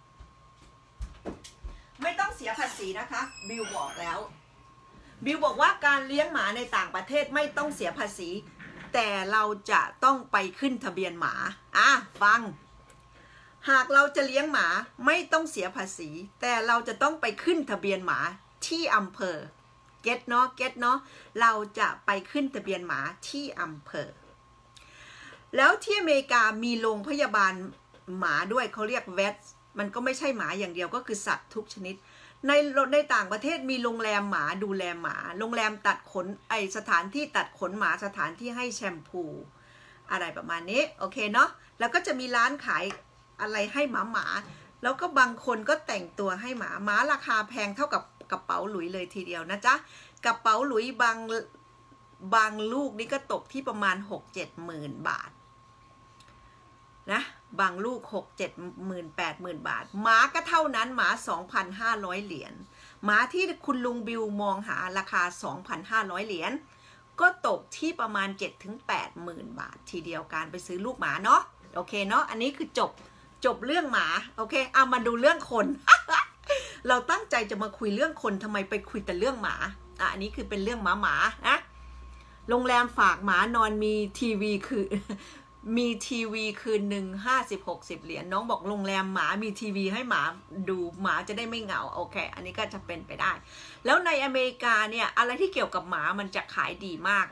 ไม่ต้องเสียภาษีนะคะบิลบอกแล้วบิลบอกว่าการเลี้ยงหมาในต่างประเทศไม่ต้องเสียภาษีแต่เราจะต้องไปขึ้นทะเบียนหมาอ่ะฟังหากเราจะเลี้ยงหมาไม่ต้องเสียภาษีแต่เราจะต้องไปขึ้นทะเบียนหมาที่อำเภอเก็ตเนาะเก็ตเนาะเราจะไปขึ้นทะเบียนหมาที่อำเภอแล้วที่อเมริกามีโรงพยาบาลหมาด้วยเขาเรียกเวทมันก็ไม่ใช่หมาอย่างเดียวก็คือสัตว์ทุกชนิดในในต่างประเทศมีโรงแรมหมาดูแลหมาโรงแรมตัดขนไอสถานที่ตัดขนหมาสถานที่ให้แชมพูอะไรประมาณนี้โอเคเนาะแล้วก็จะมีร้านขายอะไรให้หมาหมาแล้วก็บางคนก็แต่งตัวให้หมาหมาราคาแพงเท่ากับกระเป๋าหลุยเลยทีเดียวนะจ๊ะกระเป๋าหลุยบางบางลูกนี่ก็ตกที่ประมาณ หกเจ็ด หมื่นบาทนะบางลูก หก เจ็ด หมื่น แปด หมื่นบาทหมาก็เท่านั้นหมา สองพันห้าร้อย เหรียญหมาที่คุณลุงบิวมองหาราคา สองพันห้าร้อย เหรียญก็ตกที่ประมาณ เจ็ดถึงแปด หมื่นบาททีเดียวการไปซื้อลูกหมาเนาะโอเคเนาะอันนี้คือจบจบเรื่องหมาโอเคเอามาดูเรื่องคน เราตั้งใจจะมาคุยเรื่องคนทำไมไปคุยแต่เรื่องหมาอ่ะอันนี้คือเป็นเรื่องหมาหมานะโรงแรมฝากหมานอนมีทีวีคือมีทีวีคืนหนึ่งห้าสิบหกสิบเหรียญน้องบอกโรงแรมหมามีทีวีให้หมาดูหมาจะได้ไม่เหงาโอเคอันนี้ก็จะเป็นไปได้แล้วในอเมริกาเนี่ยอะไรที่เกี่ยวกับหมามันจะขายดีมาก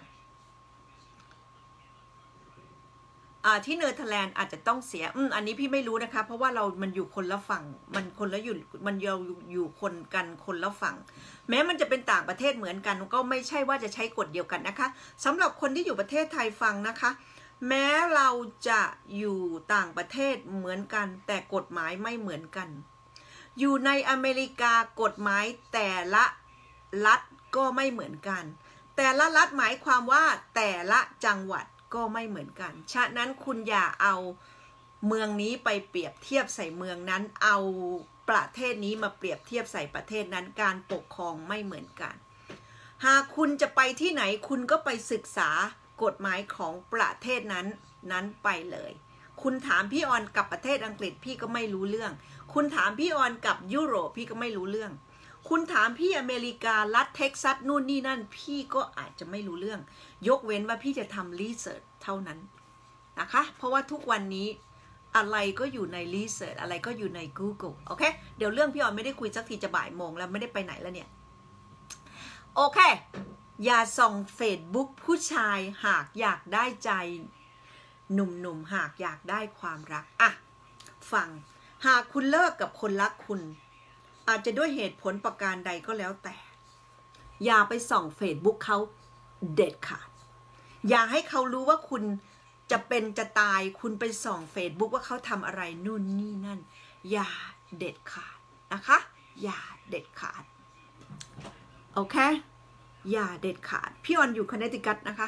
อ่าที่เนเธอร์แลนด์อาจจะต้องเสียอืมอันนี้พี่ไม่รู้นะคะเพราะว่าเรามันอยู่คนละฝั่งมันคนละอยู่มันเราอยู่คนกันคนละฝั่งแม้มันจะเป็นต่างประเทศเหมือนกันก็ไม่ใช่ว่าจะใช้กฎเดียวกันนะคะสำหรับคนที่อยู่ประเทศไทยฟังนะคะแม้เราจะอยู่ต่างประเทศเหมือนกันแต่กฎหมายไม่เหมือนกันอยู่ในอเมริกากฎหมายแต่ละรัฐก็ไม่เหมือนกันแต่ละรัฐหมายความว่าแต่ละจังหวัดก็ไม่เหมือนกันฉะนั้นคุณอย่าเอาเมืองนี้ไปเปรียบเทียบใส่เมืองนั้นเอาประเทศนี้มาเปรียบเทียบใส่ประเทศนั้นการปกครองไม่เหมือนกันหากคุณจะไปที่ไหนคุณก็ไปศึกษากฎหมายของประเทศนั้นนั้นไปเลยคุณถามพี่ออนกับประเทศอังกฤษพี่ก็ไม่รู้เรื่องคุณถามพี่ออนกับยุโรปพี่ก็ไม่รู้เรื่องคุณถามพี่อเมริการัฐเท็กซัสนู่นนี่นั่นพี่ก็อาจจะไม่รู้เรื่องยกเว้นว่าพี่จะทำรีเสิร์ชเท่านั้นนะคะเพราะว่าทุกวันนี้อะไรก็อยู่ในรีเสิร์ชอะไรก็อยู่ใน Google โอเคเดี๋ยวเรื่องพี่ออนไม่ได้คุยสักทีจะบ่ายโมงแล้วไม่ได้ไปไหนแล้วเนี่ยโอเคอย่าส่องเฟซบุ๊กผู้ชายหากอยากได้ใจหนุ่มๆหากอยากได้ความรักอ่ะฟังหากคุณเลิกกับคนรักคุณอาจจะด้วยเหตุผลประการใดก็แล้วแต่อย่าไปส่องเฟซบุ๊กเขาเด็ดขาดอย่าให้เขารู้ว่าคุณจะเป็นจะตายคุณไปส่องเฟซบุ๊กว่าเขาทำอะไรนู่นนี่นั่นอย่าเด็ดขาดนะคะอย่าเด็ดขาดโอเคอย่าเด็ดขาดพี่ออนอยู่คอนเนตทิคัตนะคะ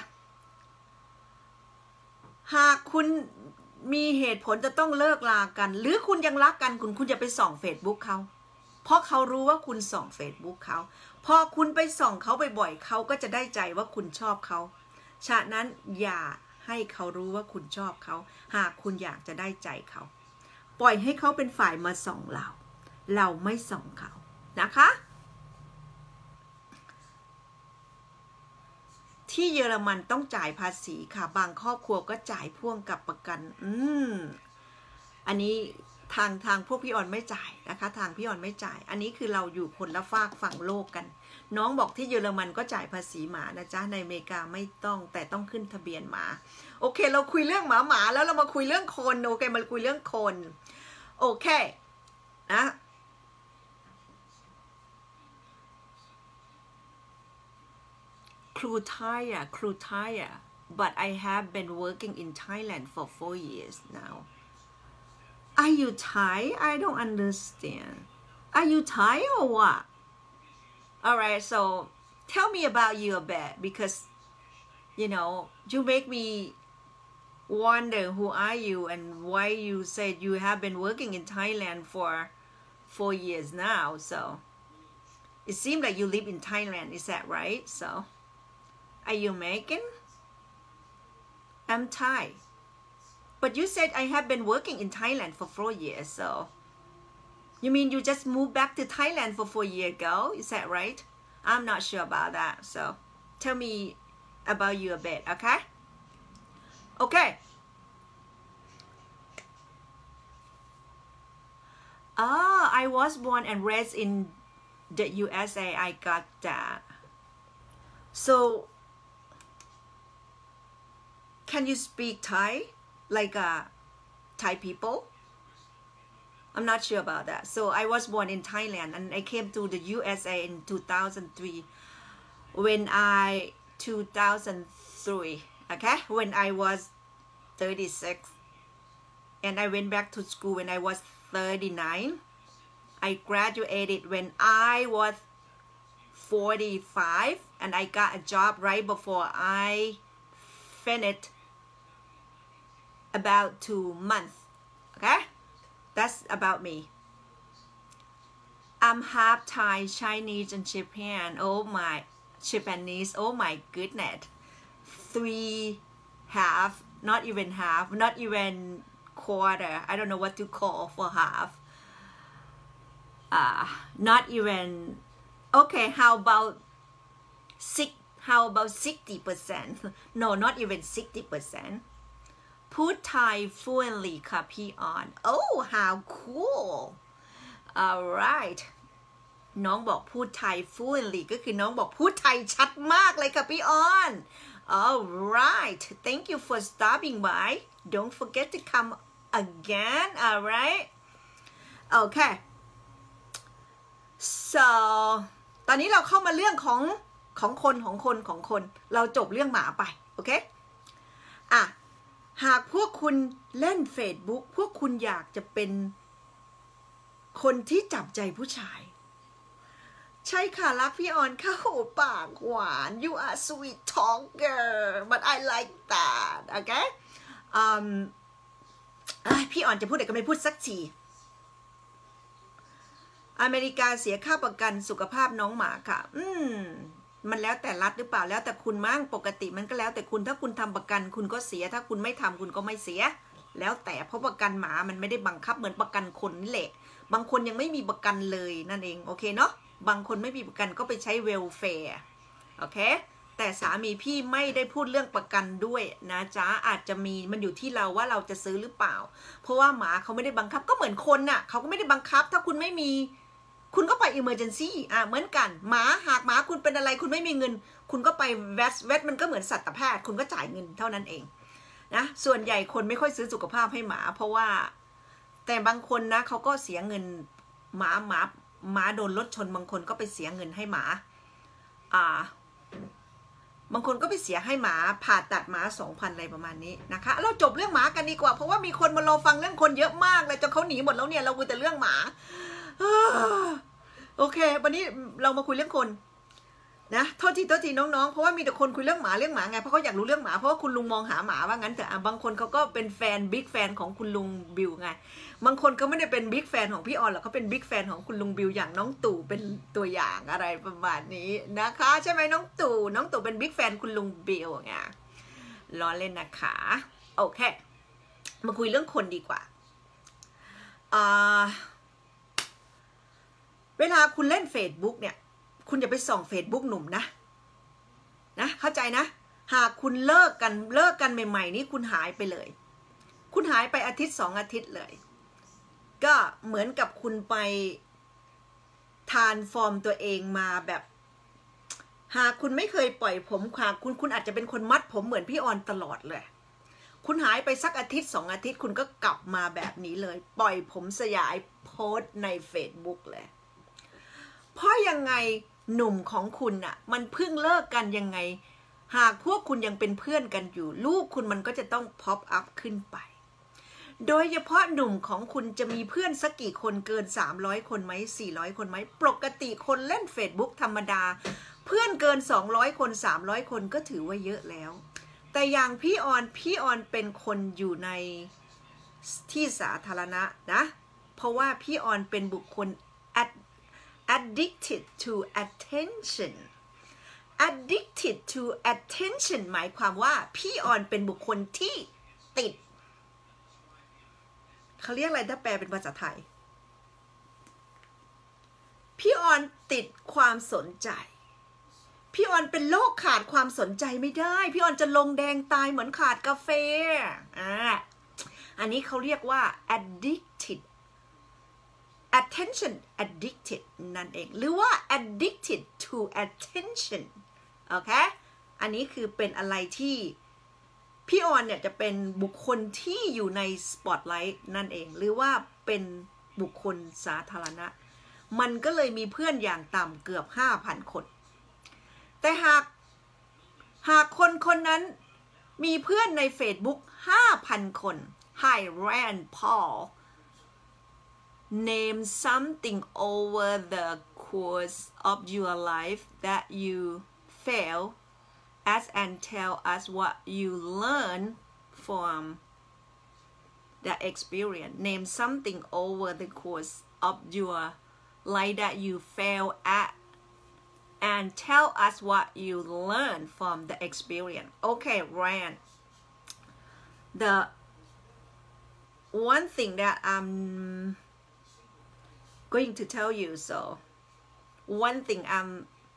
หากคุณมีเหตุผลจะต้องเลิกลากันหรือคุณยังรักกันคุณคุณจะไปส่องเฟซบุ๊กเขาเพราะเขารู้ว่าคุณส่องเฟซบุ๊กเขาพอคุณไปส่องเขาบ่อยๆเขาก็จะได้ใจว่าคุณชอบเขาฉะนั้นอย่าให้เขารู้ว่าคุณชอบเขาหากคุณอยากจะได้ใจเขาปล่อยให้เขาเป็นฝ่ายมาส่องเราเราไม่ส่องเขานะคะที่เยอรมันต้องจ่ายภาษีค่ะบางครอบครัวก็จ่ายพ่วงกับประกันอืมอันนี้ทางทางพวกพี่ออนไม่จ่ายนะคะทางพี่ออนไม่จ่ายอันนี้คือเราอยู่คนละฝากฝั่งโลกกันน้องบอกที่เยอรมันก็จ่ายภาษีหมานะจ๊ะในอเมริกาไม่ต้องแต่ต้องขึ้นทะเบียนหมาโอเคเราคุยเรื่องหมาหมาแล้วเรามาคุยเรื่องคนโอเคมาคุยเรื่องคนโอเคนะครูไทยอ่ะครูไทยอ่ะ but I have been working in Thailand for four years now Are you Thai? I don't understand. Are you Thai or what? Alright, so tell me about you a bit because, you know, you make me wonder who are you and why you said you have been working in Thailand for four years now. So it seems like you live in Thailand, is that right? So are you American? I'm Thai.But you said I have been working in Thailand for four years, so you mean you just moved back to Thailand for four years ago? Is that right? I'm not sure about that, so tell me about you a bit, okay? Okay. Ah, I was born and raised in the U S A. I got that. So, can you speak Thai?Like uh, Thai people? I'm not sure about that. So I was born in Thailand and I came to the U S A in two thousand three. When I, two thousand three, okay? When I was thirty-six. And I went back to school when I was thirty-nine. I graduated when I was forty-five. And I got a job right before I finished.About two months, okay? That's about me. I'm half Thai, Chinese, and Japan. Oh my, Japanese. Oh my goodness. Three half, not even half, not even quarter. I don't know what to call for half. Uh, not even. Okay, how about six how about sixty percent no not even sixty percentพูดไทย fluently ค่ะพี่ออน oh how cool alright น้องบอกพูดไทย fluently ก็คือน้องบอกพูดไทยชัดมากเลยค่ะพี่ออน alright thank you for stopping by don't forget to come again alright okay so ตอนนี้เราเข้ามาเรื่องของของคนของคนของคนเราจบเรื่องหมาไปโอเคอ่ะหากพวกคุณเล่น Facebook พวกคุณอยากจะเป็นคนที่จับใจผู้ชายใช่ค่ะรักพี่ออนเข้าปากหวาน you are sweet talker but I like that okay อืมพี่ออนจะพูดแต่ก็ไม่พูดสักทีอเมริกาเสียค่าประกันสุขภาพน้องหมาค่ะอืมมันแล้วแต่รัฐหรือเปล่าแล้วแต่คุณมั่งปกติมันก็แล้วแต่คุณถ้าคุณทำประกันคุณก็เสียถ้าคุณไม่ทำคุณก็ไม่เสียแล้วแต่เพราะประกันหมามันไม่ได้บังคับเหมือนประกันคนนี่แหละบางคนยังไม่มีประกันเลยนั่นเองโอเคเนาะบางคนไม่มีประกันก็ไปใช้เวลแฟร์โอเคแต่สามีพี่ไม่ได้พูดเรื่องประกันด้วยนะจ๊ะอาจจะมีมันอยู่ที่เราว่าเราจะซื้อหรือเปล่าเพราะว่าหมาเขาไม่ได้บังคับก็เหมือนคนน่ะเขาก็ไม่ได้บังคับถ้าคุณไม่มีคุณก็ไป emergency อ่ะเหมือนกันหมาหากหมาคุณเป็นอะไรคุณไม่มีเงินคุณก็ไปเวสเวสมันก็เหมือนสัตวแพทย์คุณก็จ่ายเงินเท่านั้นเองนะส่วนใหญ่คนไม่ค่อยซื้อสุขภาพให้หมาเพราะว่าแต่บางคนนะเขาก็เสียเงินหมาหมาหมาโดนรถชนบางคนก็ไปเสียเงินให้หมาอ่าบางคนก็ไปเสียให้หมาผ่าตัดหมา สองพัน อะไรประมาณนี้นะคะเราจบเรื่องหมากันดีกว่าเพราะว่ามีคนมารอฟังเรื่องคนเยอะมากเลยจนเขาหนีหมดแล้วเนี่ยเราคุยแต่เรื่องหมาโอเควันนี้เรามาคุยเรื่องคนนะโทษทีโทษทีน้องๆเพราะว่ามีแต่คนคุยเรื่องหมาเรื่องหมาไงเพราะเขาอยากรู้เรื่องหมาเพราะว่าคุณลุงมองหาหมาว่างั้นแต่บางคนเขาก็เป็นแฟนบิ๊กแฟนของคุณลุงบิวไงบางคนก็ไม่ได้เป็นบิ๊กแฟนของพี่ออนหรอกเขาเป็นบิ๊กแฟนของคุณลุงบิวอย่างน้องตู่เป็นตัวอย่างอะไรประมาณนี้นะคะใช่ไหมน้องตู่น้องตู่เป็นบิ๊กแฟนคุณลุงบิวไงล้อเล่นนะคะโอเคมาคุยเรื่องคนดีกว่าอ่าเวลาคุณเล่น Facebook เนี่ยคุณอย่าไปส่อง Facebook หนุ่มนะนะเข้าใจนะหากคุณเลิกกันเลิกกันใหม่ๆนี้คุณหายไปเลยคุณหายไปอาทิตย์สองอาทิตย์เลยก็เหมือนกับคุณไปทานฟอร์มตัวเองมาแบบหากคุณไม่เคยปล่อยผมหากคุณคุณอาจจะเป็นคนมัดผมเหมือนพี่ออนตลอดเลยคุณหายไปสักอาทิตย์สองอาทิตย์คุณก็กลับมาแบบนี้เลยปล่อยผมสยายโพสต์ใน Facebook เลยเพราะยังไงหนุ่มของคุณน่ะมันเพิ่งเลิกกันยังไงหากพวกคุณยังเป็นเพื่อนกันอยู่ลูกคุณมันก็จะต้องพ็อปอัพขึ้นไปโดยเฉพาะหนุ่มของคุณจะมีเพื่อนสักกี่คนเกินสามร้อยคนไหมสี่ร้อยคนไหมปกติคนเล่น Facebook ธรรมดาเพื่อนเกินสองร้อยคนสามร้อยคนก็ถือว่าเยอะแล้วแต่อย่างพี่ออนพี่ออนเป็นคนอยู่ในที่สาธารณะนะเพราะว่าพี่ออนเป็นบุคคล addicted to attention addicted to attention หมายความว่าพี่ออนเป็นบุคคลที่ติดเขาเรียกอะไรถ้าแปลเป็นภาษาไทยพี่ออนติดความสนใจพี่ออนเป็นโรคขาดความสนใจไม่ได้พี่ออนจะลงแดงตายเหมือนขาดกาแฟอ่าอันนี้เขาเรียกว่า addicted attention addicted นั่นเองหรือว่า addicted to attention โอเคอันนี้คือเป็นอะไรที่พี่ออนเนี่ยจะเป็นบุคคลที่อยู่ในสปอตไลท์นั่นเองหรือว่าเป็นบุคคลสาธารณะมันก็เลยมีเพื่อนอย่างต่ำเกือบ ห้าพัน คนแต่หากหากคนคนนั้นมีเพื่อนใน Facebook ห้าพัน คน Hi Rand Paul name something over the course of your life that you fail as and tell us what you learn from the experience name something over the course of your life that you fail at and tell us what you learn from the experience okay Rand the one thing that I'm going to tell you so one thing I'm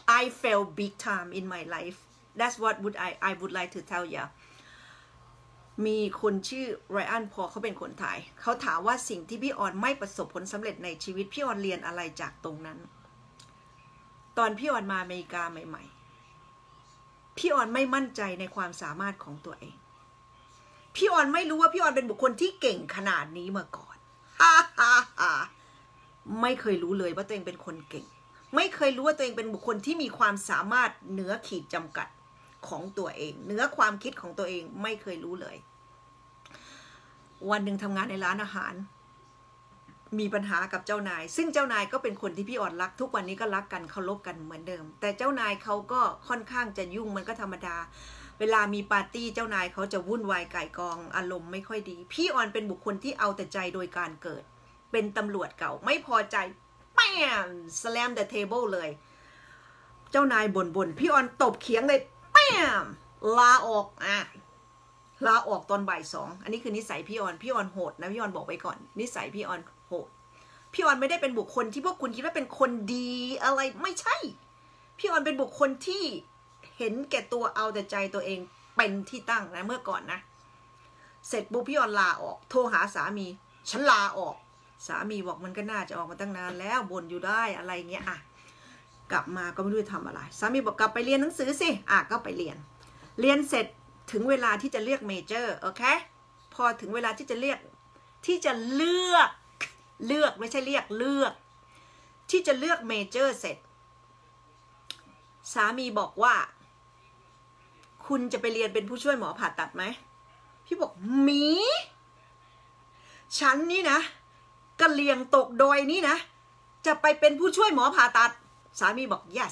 I failed big time in my life that's what would I I would like to tell you มีคนชื่อไรอันพอเขาเป็นคนไทยเขาถามว่าสิ่งที่พี่ออนไม่ประสบผลสำเร็จในชีวิตพี่ออนเรียนอะไรจากตรงนั้นตอนพี่ออนมาอเมริกาใหม่ๆพี่ออนไม่มั่นใจในความสามารถของตัวเองพี่ออนไม่รู้ว่าพี่ออนเป็นบุคคลที่เก่งขนาดนี้มาก่อนฮ่าฮ่าฮ่าไม่เคยรู้เลยว่าตัวเองเป็นคนเก่งไม่เคยรู้ว่าตัวเองเป็นบุคคลที่มีความสามารถเหนือขีดจำกัดของตัวเองเหนือความคิดของตัวเองไม่เคยรู้เลยวันหนึ่งทำงานในร้านอาหารมีปัญหากับเจ้านายซึ่งเจ้านายก็เป็นคนที่พี่ออนรักทุกวันนี้ก็รักกันเคารพกันเหมือนเดิมแต่เจ้านายเขาก็ค่อนข้างจะยุ่งมันก็ธรรมดาเวลามีปาร์ตี้เจ้านายเขาจะวุ่นวายไก่กองอารมณ์ไม่ค่อยดีพี่ออนเป็นบุคคลที่เอาแต่ใจโดยการเกิดเป็นตำรวจเก่าไม่พอใจแป๊ม slam the table เลยเจ้านายบ่นบ่นพี่ออนตบเขียงเลยแป๊มลาออกอ่ะลาออกตอนบ่ายสองอันนี้คือนิสัยพี่ออนพี่ออนโหดนะพี่ออนบอกไว้ก่อนนิสัยพี่ออนโหดพี่ออนไม่ได้เป็นบุคคลที่พวกคุณคิดว่าเป็นคนดีอะไรไม่ใช่พี่ออนเป็นบุคคลที่เห็นแก่ตัวเอาแต่ใจตัวเองเป็นที่ตั้งนะเมื่อก่อนนะเสร็จปุ๊บพี่ออนลาออกโทรหาสามีฉันลาออกสามีบอกมันก็น่าจะออกมาตั้งนานแล้วบ่นอยู่ได้อะไรเงี้ยอ่ะกลับมาก็ไม่รู้จะทำอะไรสามีบอกกลับไปเรียนหนังสือสิอ่ะก็ไปเรียนเรียนเสร็จถึงเวลาที่จะเลือกเมเจอร์โอเคพอถึงเวลาที่จะเลือกที่จะเลือกเลือกไม่ใช่เรียกเลือกที่จะเลือกเมเจอร์เสร็จสามีบอกว่าคุณจะไปเรียนเป็นผู้ช่วยหมอผ่าตัดไหมพี่บอกหมีฉันนี่นะกะเลียงตกดอยนี่นะจะไปเป็นผู้ช่วยหมอผ่าตัดสามีบอก yes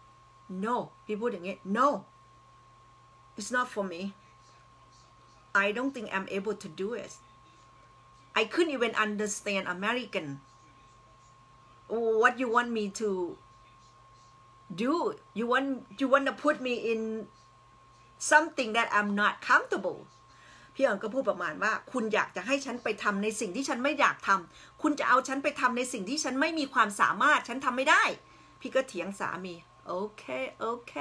no พี่พูดอย่างงี้ no it's not for me I don't think I'm able to do it I couldn't even understand American what you want me to do you want you want to put me in something that I'm not comfortable พี่ออนก็พูดประมาณว่าคุณอยากจะให้ฉันไปทำในสิ่งที่ฉันไม่อยากทำคุณจะเอาฉันไปทำในสิ่งที่ฉันไม่มีความสามารถฉันทำไม่ได้พี่ก็เถียงสามีโอเคโอเค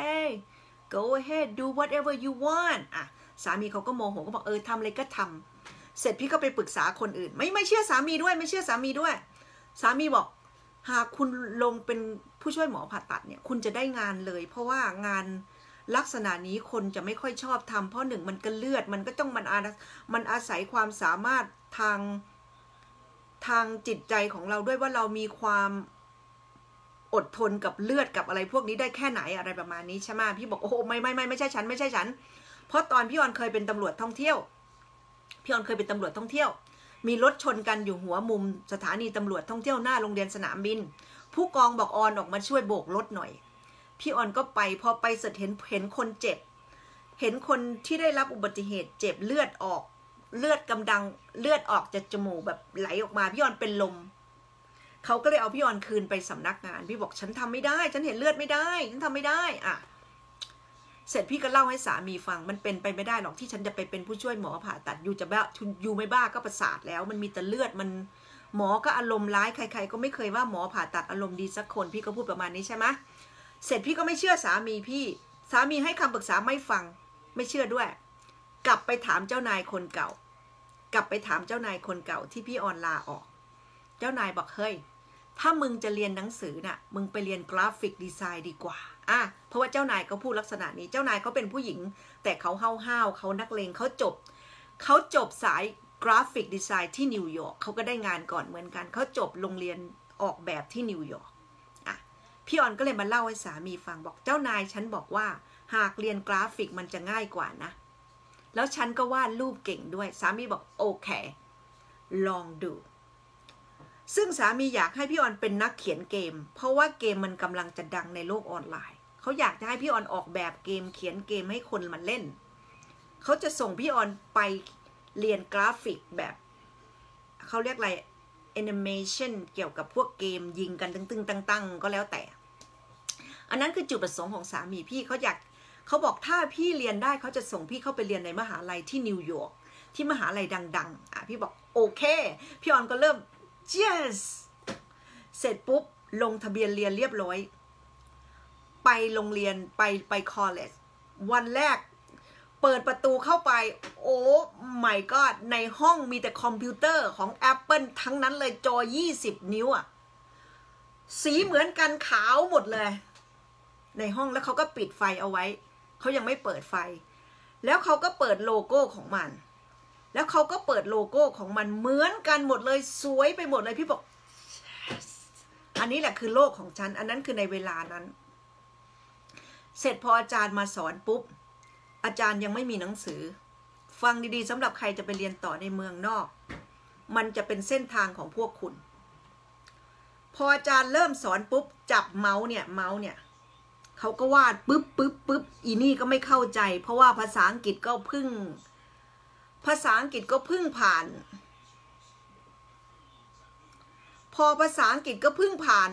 go ahead do whatever you want อ่ะสามีเขาก็โมโหก็บอกเออทำอะไรก็ทำเสร็จพี่ก็ไปปรึกษาคนอื่นไม่ไม่เชื่อสามีด้วยไม่เชื่อสามีด้วยสามีบอกหากคุณลงเป็นผู้ช่วยหมอผ่าตัดเนี่ยคุณจะได้งานเลยเพราะว่างานลักษณะนี้คนจะไม่ค่อยชอบทำเพราะหนึ่งมันก็เลือดมันก็ต้องมันอามันอาศัยความสามารถทางทางจิตใจของเราด้วยว่าเรามีความอดทนกับเลือดกับอะไรพวกนี้ได้แค่ไหนอะไรประมาณนี้ใช่ไหมพี่บอกโอ้โหไม่ไม่ไม่ไม่ใช่ฉันไม่ใช่ฉันเพราะตอนพี่ออนเคยเป็นตำรวจท่องเที่ยวพี่ออนเคยเป็นตำรวจท่องเที่ยวมีรถชนกันอยู่หัวมุมสถานีตำรวจท่องเที่ยวหน้าโรงเรียนสนามบินผู้กองบอกออนออกมาช่วยโบกรถหน่อยพี่ออนก็ไปพอไปเสร็จเห็นเห็นคนเจ็บเห็นคนที่ได้รับอุบัติเหตุเจ็บเลือดออกเลือดกำลังเลือดออกจากจมูกแบบไหลออกมาพี่ออนเป็นลมเขาก็เลยเอาพี่ออนคืนไปสำนักงานพี่บอกฉันทำไม่ได้ฉันเห็นเลือดไม่ได้ฉันทำไม่ได้อ่ะเสร็จพี่ก็เล่าให้สามีฟังมันเป็นไปไม่ได้หรอกที่ฉันจะไปเป็นผู้ช่วยหมอผ่าตัดอยู่จะบ้าอยู่ไม่บ้าก็ประสาทแล้วมันมีแต่เลือดมันหมอก็อารมณ์ร้ายใครๆก็ไม่เคยว่าหมอผ่าตัดอารมณ์ดีสักคนพี่ก็พูดประมาณนี้ใช่ไหมเสร็จพี่ก็ไม่เชื่อสามีพี่สามีให้คำปรึกษาไม่ฟังไม่เชื่อด้วยกลับไปถามเจ้านายคนเก่ากลับไปถามเจ้านายคนเก่าที่พี่ออนลาออกเจ้านายบอกเฮ้ยถ้ามึงจะเรียนหนังสือน่ะมึงไปเรียนกราฟิกดีไซน์ดีกว่าอ่ะเพราะว่าเจ้านายเขาพูดลักษณะนี้เจ้านายเขาเป็นผู้หญิงแต่เขาห้าวๆเขานักเลงเขาจบเขาจบสายกราฟิกดีไซน์ที่นิวยอร์กเขาก็ได้งานก่อนเหมือนกันเขาจบโรงเรียนออกแบบที่นิวยอร์กอ่ะพี่ออนก็เลยมาเล่าให้สามีฟังบอกเจ้านายฉันบอกว่าหากเรียนกราฟิกมันจะง่ายกว่านะแล้วฉันก็วาดรูปเก่งด้วยสามีบอกโอเคลองดูซึ่งสามีอยากให้พี่ออนเป็นนักเขียนเกมเพราะว่าเกมมันกำลังจะดังในโลกออนไลน์เขาอยากจะให้พี่ออนออกแบบเกมเขียนเกมให้คนมันเล่นเขาจะส่งพี่ออนไปเรียนกราฟิกแบบเขาเรียกอะไรแอนิเมชันเกี่ยวกับพวกเกมยิงกันตึงๆตั้งๆก็แล้วแต่อันนั้นคือจุดประสงค์ของสามีพี่เขาอยากเขาบอกถ้าพี่เรียนได้เขาจะส่งพี่เข้าไปเรียนในมหาลัยที่นิวยอร์กที่มหาลัยดังๆอ่ะพี่บอกโอเคพี่ออนก็เริ่มyes เสร็จปุ๊บลงทะเบียนเรียนเรียบร้อยไปไปโรงเรียนไปไปคอลเลจวันแรกเปิดประตูเข้าไปโอ้ไม่ก็ในห้องมีแต่คอมพิวเตอร์ของ Apple ทั้งนั้นเลยจอยี่สิบนิ้วอะสีเหมือนกันขาวหมดเลยในห้องแล้วเขาก็ปิดไฟเอาไว้เขายังไม่เปิดไฟแล้วเขาก็เปิดโลโก้ของมันแล้วเขาก็เปิดโลโก้ของมันเหมือนกันหมดเลยสวยไปหมดเลยพี่บอก yes. อันนี้แหละคือโลกของฉันอันนั้นคือในเวลานั้นเสร็จพออาจารย์มาสอนปุ๊บอาจารย์ยังไม่มีหนังสือฟังดีๆสำหรับใครจะไปเรียนต่อในเมืองนอกมันจะเป็นเส้นทางของพวกคุณพออาจารย์เริ่มสอนปุ๊บจับเมาส์เนี่ยเมาส์เนี่ยเขาก็วาดปึ๊บปึ๊บปึ๊บอีนี่ก็ไม่เข้าใจเพราะว่าภาษาอังกฤษก็เพิ่งภาษาอังกฤษก็เพิ่งผ่านพอภาษาอังกฤษก็เพิ่งผ่าน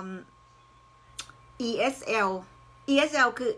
อี เอส แอล อี เอส แอล คือ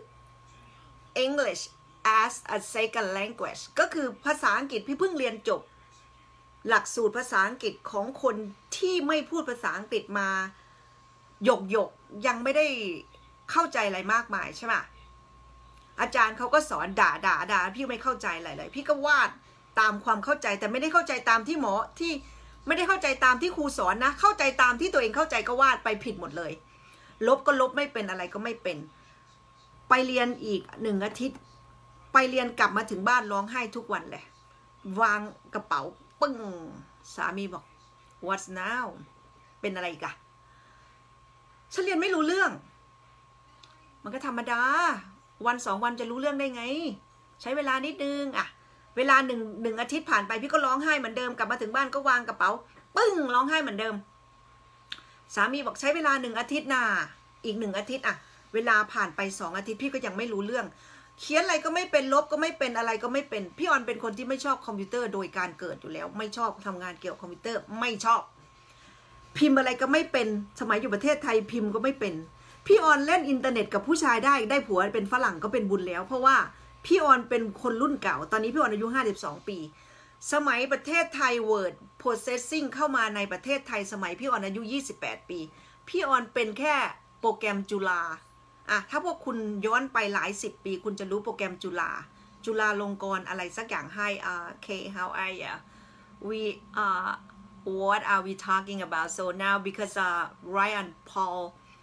English as a second language ก็คือภาษาอังกฤษพี่เพิ่งเรียนจบหลักสูตรภาษาอังกฤษของคนที่ไม่พูดภาษาอังกฤษมาหยกหยกยังไม่ได้เข้าใจอะไรมากมายใช่ไหมอาจารย์เขาก็สอนด่าด่าด่าพี่ไม่เข้าใจอะไรเลยพี่ก็วาดตามความเข้าใจแต่ไม่ได้เข้าใจตามที่หมอที่ไม่ได้เข้าใจตามที่ครูสอนนะเข้าใจตามที่ตัวเองเข้าใจก็วาดไปผิดหมดเลยลบก็ลบไม่เป็นอะไรก็ไม่เป็นไปเรียนอีกหนึ่งอาทิตย์ไปเรียนกลับมาถึงบ้านร้องไห้ทุกวันเลยวางกระเป๋าปึ้งสามีบอก what's now เป็นอะไรกะฉันเรียนไม่รู้เรื่องมันก็ธรรมดาวันสองวันจะรู้เรื่องได้ไงใช้เวลานิดนึงอะเวลาหนึ่งหนึ่งอาทิตย์ผ่านไปพี่ก็ร้องไห้เหมือนเดิมกลับมาถึงบ้านก็วางกระเป๋าปึ้งร้องไห้เหมือนเดิมสามีบอกใช้เวลาหนึ่งอาทิตย์น่ะอีกหนึ่งอาทิตย์อะเวลาผ่านไปสองอาทิตย์พี่ก็ยังไม่รู้เรื่องเขียนอะไรก็ไม่เป็นลบก็ไม่เป็นอะไรก็ไม่เป็นพี่ออนเป็นคนที่ไม่ชอบคอมพิวเตอร์โดยการเกิดอยู่แล้วไม่ชอบทำงานเกี่ยวกับคอมพิวเตอร์ไม่ชอบพิมพ์อะไรก็ไม่เป็นสมัยอยู่ประเทศไทยพิมพ์ก็ไม่เป็นพี่ออนเล่นอินเทอร์เน็ตกับผู้ชายได้ได้ผัวเป็นฝรั่งก็เป็นบุญแล้วเพราะว่าพี่ออนเป็นคนรุ่นเก่าตอนนี้พี่ออนอายุห้าสิบสองปีสมัยประเทศไทย Word Processing เข้ามาในประเทศไทยสมัยพี่ออนอายุยี่สิบแปดปีพี่ออนเป็นแค่โปรแกรมจุฬาอะถ้าพวกคุณย้อนไปหลายสิบปีคุณจะรู้โปรแกรมจุฬาจุฬาลงกรณ์อะไรสักอย่างให้อ่า K how are you we uh what are we talking about so now because uh Ryan Paul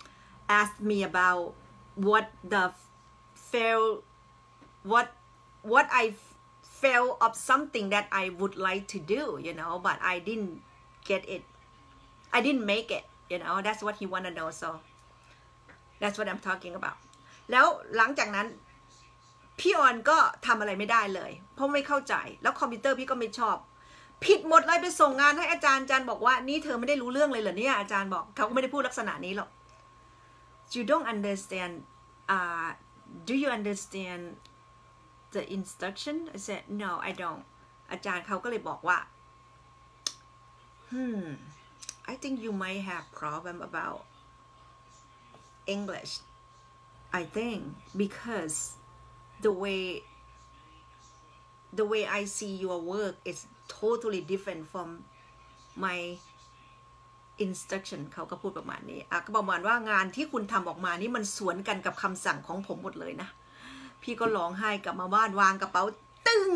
asked me about what the fail what what I fail of something that I would like to do you know but I didn't get it I didn't make it you know that's what he wanna know so that's what I'm talking about แล้วหลังจากนั้นพี่ออนก็ทำอะไรไม่ได้เลยเพราะไม่เข้าใจแล้วคอมพิวเตอร์พี่ก็ไม่ชอบผิดหมดเลยไปส่งงานให้อาจารย์อาจารย์บอกว่านี่เธอไม่ได้รู้เรื่องเลยเหรอเนี่ยอาจารย์บอกเขาก็ไม่ได้พูดลักษณะนี้หรอก you don't understand uh do you understand the instruction I said no I don't อาจารย์เขาก็เลยบอกว่า hmm I think you might have problem about English I think because the way the way I see your work is totally different from my instruction เขาก็พูดประมาณนี้อ่ะก็ประมาณว่างานที่คุณทำออกมานี่มันสวนกันกับคำสั่งของผมหมดเลยนะพี่ก็ร้องไห้กลับมาบ้านวางกระเป๋าตึ้ง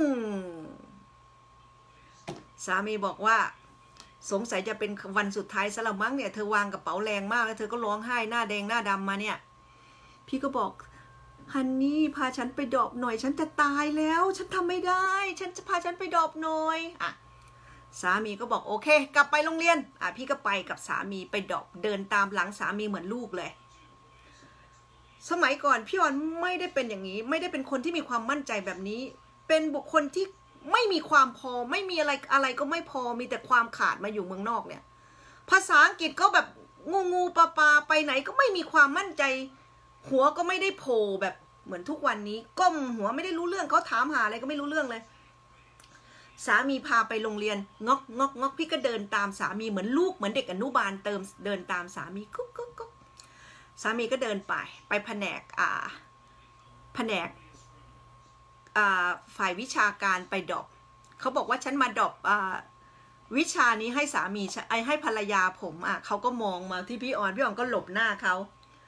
สามีบอกว่าสงสัยจะเป็นวันสุดท้ายซะแล้วมั้งเนี่ยเธอวางกระเป๋าแรงมากแล้วเธอก็ร้องไห้หน้าแดงหน้าดำมาเนี่ยพี่ก็บอกฮันนี่พาฉันไปดรอปหน่อยฉันจะตายแล้วฉันทำไม่ได้ฉันจะพาฉันไปดรอปหน่อยอ่ะสามีก็บอกโอเคกลับไปโรงเรียนอ่ะพี่ก็ไปกับสามีไปดรอปเดินตามหลังสามีเหมือนลูกเลยสมัยก่อนพี่ออนไม่ได้เป็นอย่างนี้ไม่ได้เป็นคนที่มีความมั่นใจแบบนี้เป็นบุคคลที่ไม่มีความพอไม่มีอะไรอะไรก็ไม่พอมีแต่ความขาดมาอยู่เมืองนอกเนี่ยภาษาอังกฤษก็แบบงูงูปลาปลาไปไหนก็ไม่มีความมั่นใจหัวก็ไม่ได้โผล่แบบเหมือนทุกวันนี้ก้มหัวไม่ได้รู้เรื่องเขาถามหาอะไรก็ไม่รู้เรื่องเลยสามีพาไปโรงเรียนงอกงอกงอกพี่ก็เดินตามสามีเหมือนลูกเหมือนเด็กอนุบาลเติมเดินตามสามีกุ๊กกุ๊กกุ๊กสามีก็เดินไปไปแผนกอ่าแผนกอ่าฝ่ายวิชาการไปดรอปเขาบอกว่าฉันมาดรอปอ่าวิชานี้ให้สามีไอให้ภรรยาผมอ่ะเขาก็มองมาที่พี่ออนพี่ออนก็หลบหน้าเขาพ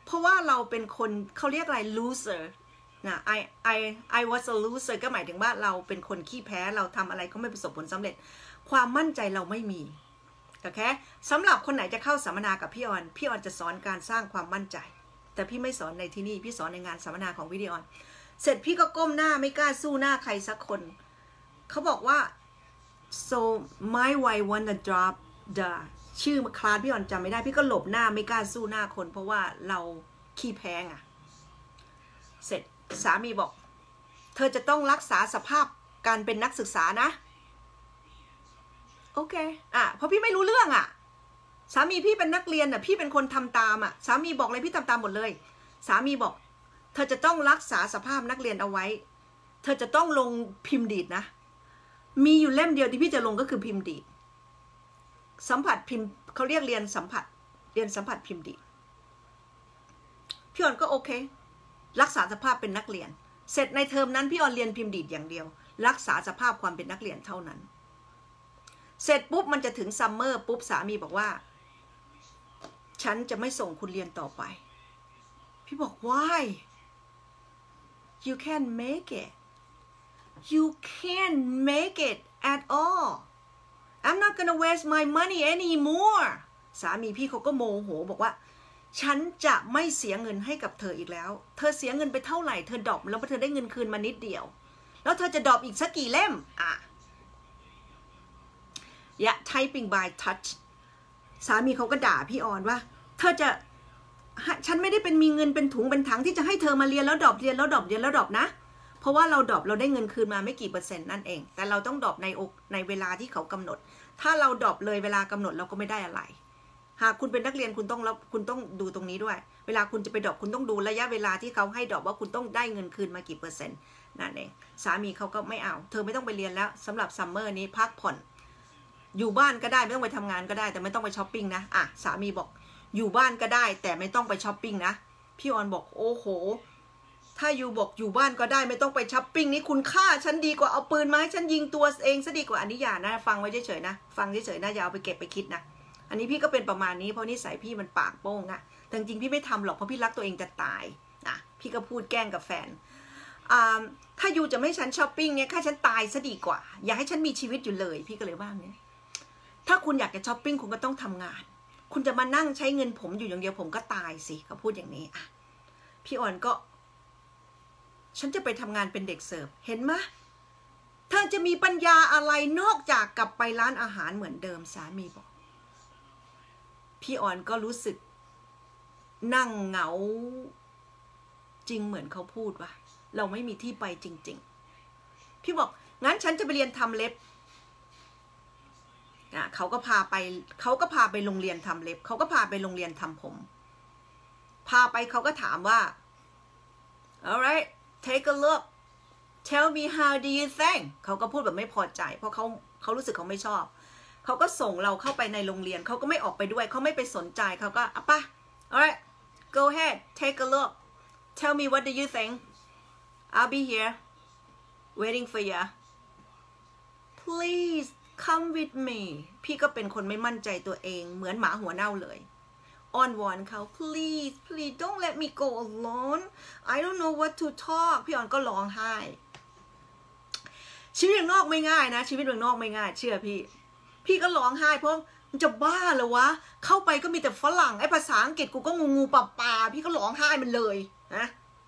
เพราะว่าเราเป็นคนเขาเรียกอะไร loser นะ I I I was a loser ก็หมายถึงว่าเราเป็นคนขี้แพ้เราทำอะไรก็ไม่ประสบผลสำเร็จความมั่นใจเราไม่มีโอเคสำหรับคนไหนจะเข้าสัมมนากับพี่ออนพี่ออนจะสอนการสร้างความมั่นใจแต่พี่ไม่สอนในที่นี่พี่สอนในงานสัมมนาของวิดีออนเสร็จพี่ก็ก้มหน้าไม่กล้าสู้หน้าใครสักคนเขาบอกว่า so my wife wanna drop the ชื่อคลาสพี่ออนจำไม่ได้พี่ก็หลบหน้าไม่กล้าสู้หน้าคนเพราะว่าเราขี้แพ้งอะเสร็จสามีบอกเธอจะต้องรักษาสภาพการเป็นนักศึกษานะโอเคอ่ะเพราะพี่ไม่รู้เรื่องอ่ะสามีพี่เป็นนักเรียนอ่ะพี่เป็นคนทำตามอ่ะสามีบอกเลยพี่ทำตามหมดเลยสามีบอกเธอจะต้องรักษาสภาพนักเรียนเอาไว้เธอจะต้องลงพิมพ์ดีดนะมีอยู่เล่มเดียวที่พี่จะลงก็คือพิมพ์ดีดสัมผัสพิมพ์เขาเรียกเรียนสัมผัสเรียนสัมผัสพิมพ์ดีดพี่ออนก็โอเครักษาสภาพเป็นนักเรียนเสร็จในเทอมนั้นพี่ออนเรียนพิมพ์ดีดอย่างเดียวรักษาสภาพความเป็นนักเรียนเท่านั้นเสร็จปุ๊บมันจะถึงซัมเมอร์ปุ๊บสามีบอกว่าฉันจะไม่ส่งคุณเรียนต่อไปพี่บอก why you can't make it you can't make it at all I'm not gonna waste my money anymore สามีพี่เขาก็โมโหบอกว่าฉันจะไม่เสียเงินให้กับเธออีกแล้วเธอเสียเงินไปเท่าไหร่เธอดรอปแล้วเธอได้เงินคืนมานิดเดียวแล้วเธอจะดรอปอีกสักกี่เล่มอ่ะYeah, typing by touch สามีเขาก็ด่าพี่ออนว่าเธอจะฉันไม่ได้เป็นมีเงินเป็นถุงเป็นถังที่จะให้เธอมาเรียนแล้วดรอปเรียนแล้วดรอปเรียนแล้วดรอปนะเพราะว่าเราดรอปเราได้เงินคืนมาไม่กี่เปอร์เซ็นต์นั่นเองแต่เราต้องดรอปในอกในเวลาที่เขากำหนดถ้าเราดรอปเลยเวลากำหนดเราก็ไม่ได้อะไรหากคุณเป็นนักเรียนคุณต้องรับคุณต้องดูตรงนี้ด้วยเวลาคุณจะไปดรอปคุณต้องดูระยะเวลาที่เขาให้ดรอปว่าคุณต้องได้เงินคืนมากี่เปอร์เซ็นต์นั่นเองสามีเขาก็ไม่เอาเธอไม่ต้องไปเรียนแล้วสำหรับซัมเมอร์นี้พักผ่อนอยู่บ้านก็ได้ไม่ต้องไปทำงานก็ได้แต่ไม่ต้องไปช้อปปิ้งนะอ่ะสามีบอกอยู่บ้านก็ได้แต่ไม่ต้องไปช้อปปิ้งนะพี่ออนบอกโอ้โหถ้าอยู่บอกอยู่บ้านก็ได้ไม่ต้องไปช้อปปิ้งนี่คุณค่าฉันดีกว่าเอาปืนมาให้ฉันยิงตัวเองซะดีกว่าอันนี้อย่านะฟังไว้เฉยๆนะฟังเฉยๆนะอย่าเอาไปเก็บไปคิดนะอันนี้พี่ก็เป็นประมาณนี้เพราะนิสัยพี่มันปากโป้งอะแต่จริงๆพี่ไม่ทำหรอกเพราะพี่รักตัวเองจะตายนะพี่ก็พูดแกล้งกับแฟนถ้าอยู่จะไม่ให้ฉันช้อปปิ้งเนี่ยค่าฉันตายซะดีกว่าอย่าให้ฉันมีชีวิตอยู่เลยพี่ก็เลยว่าเนี่ยถ้าคุณอยากจะช้อปปิ้งคุณก็ต้องทำงานคุณจะมานั่งใช้เงินผมอยู่อย่างเดียวผมก็ตายสิเขาพูดอย่างนี้อ่ะพี่อ่อนก็ฉันจะไปทำงานเป็นเด็กเสิร์ฟเห็นไหมเธอจะมีปัญญาอะไรนอกจากกลับไปร้านอาหารเหมือนเดิมสามีบอกพี่อ่อนก็รู้สึกนั่งเหงาจริงเหมือนเขาพูดว่าเราไม่มีที่ไปจริงๆพี่บอกงั้นฉันจะไปเรียนทำเล็บอ่ะเขาก็พาไปเขาก็พาไปโรงเรียนทำเล็บเขาก็พาไปโรงเรียนทำผมพาไปเขาก็ถามว่า alright take a look tell me how do you think เขาก็พูดแบบไม่พอใจเพราะเขาเขารู้สึกเขาไม่ชอบเขาก็ส่งเราเข้าไปในโรงเรียนเขาก็ไม่ออกไปด้วยเขาไม่ไปสนใจเขาก็อ่ะป่ะ alright go ahead take a look tell me what do you think I'll be here waiting for you please come with me พี่ก็เป็นคนไม่มั่นใจตัวเองเหมือนหมาหัวเน่าเลยอ้อนวอนเขา please please don't let me go alone I don't know what to talk พี่ออนก็ร้องไห้ชีวิตเมืองนอกไม่ง่ายนะชีวิตเมืองนอกไม่ง่ายเชื่อพี่พี่ก็ร้องไห้เพราะมันจะบ้าเหรอวะเข้าไปก็มีแต่ฝรั่งไอ้ภาษาอังกฤษกูก็งูงูปลาปลาพี่ก็ร้องไห้มันเลยนะ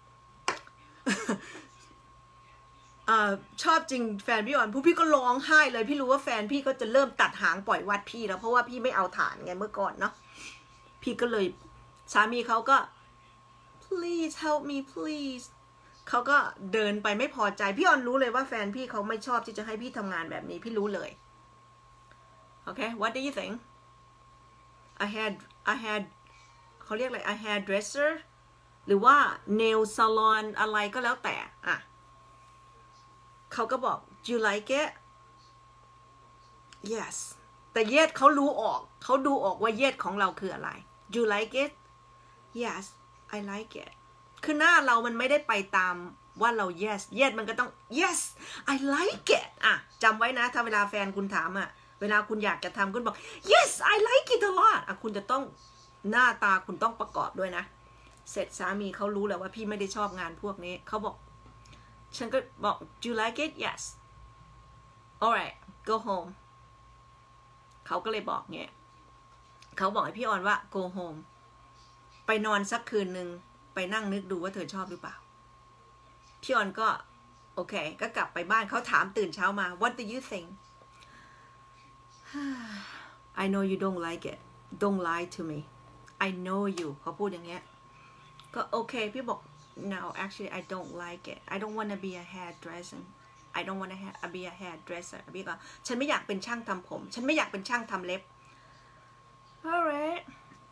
ชอบจริงแฟนพี่อ่อนผู้พี่ก็ร้องไห้เลยพี่รู้ว่าแฟนพี่ก็จะเริ่มตัดหางปล่อยวัดพี่แล้วเพราะว่าพี่ไม่เอาฐานไงเมื่อก่อนเนาะพี่ก็เลยสามีเขาก็ please help me please เขาก็เดินไปไม่พอใจพี่อ่อนรู้เลยว่าแฟนพี่เขาไม่ชอบที่จะให้พี่ทำงานแบบนี้พี่รู้เลยโอเค what do you think I had I had เขาเรียกอะไร I hairdresser หรือว่า nail salon อะไรก็แล้วแต่อ่ะเขาก็บอก you like it yes แต่ yes เขารู้ออกเขาดูออกว่า yes ของเราคืออะไร you like it yes I like it คือหน้าเรามันไม่ได้ไปตามว่าเรา yes yes มันก็ต้อง yes I like it อ่ะจำไว้นะถ้าเวลาแฟนคุณถามอ่ะเวลาคุณอยากจะทำคุณบอก yes I like it a lot อ่ะคุณจะต้องหน้าตาคุณต้องประกอบด้วยนะเสร็จสามีเขารู้แล้วว่าพี่ไม่ได้ชอบงานพวกนี้เขาบอกฉันก็บอก do you like it yes alright go home เขาก็เลยบอกเงี้ยเขาบอกให้พี่ออนว่า go home ไปนอนสักคืนหนึ่งไปนั่งนึกดูว่าเธอชอบหรือเปล่าพี่ออนก็โอเคก็กลับไปบ้านเขาถามตื่นเช้ามา what do you think I know you don't like it don't lie to me I know you เขาพูดอย่างเงี้ยก็โอเคพี่บอก no actually I don't like it I don't wanna be a hairdresser I don't wanna be a hairdresser พี่ก็ฉันไม่อยากเป็นช่างทำผมฉันไม่อยากเป็นช่างทำเล็บ alright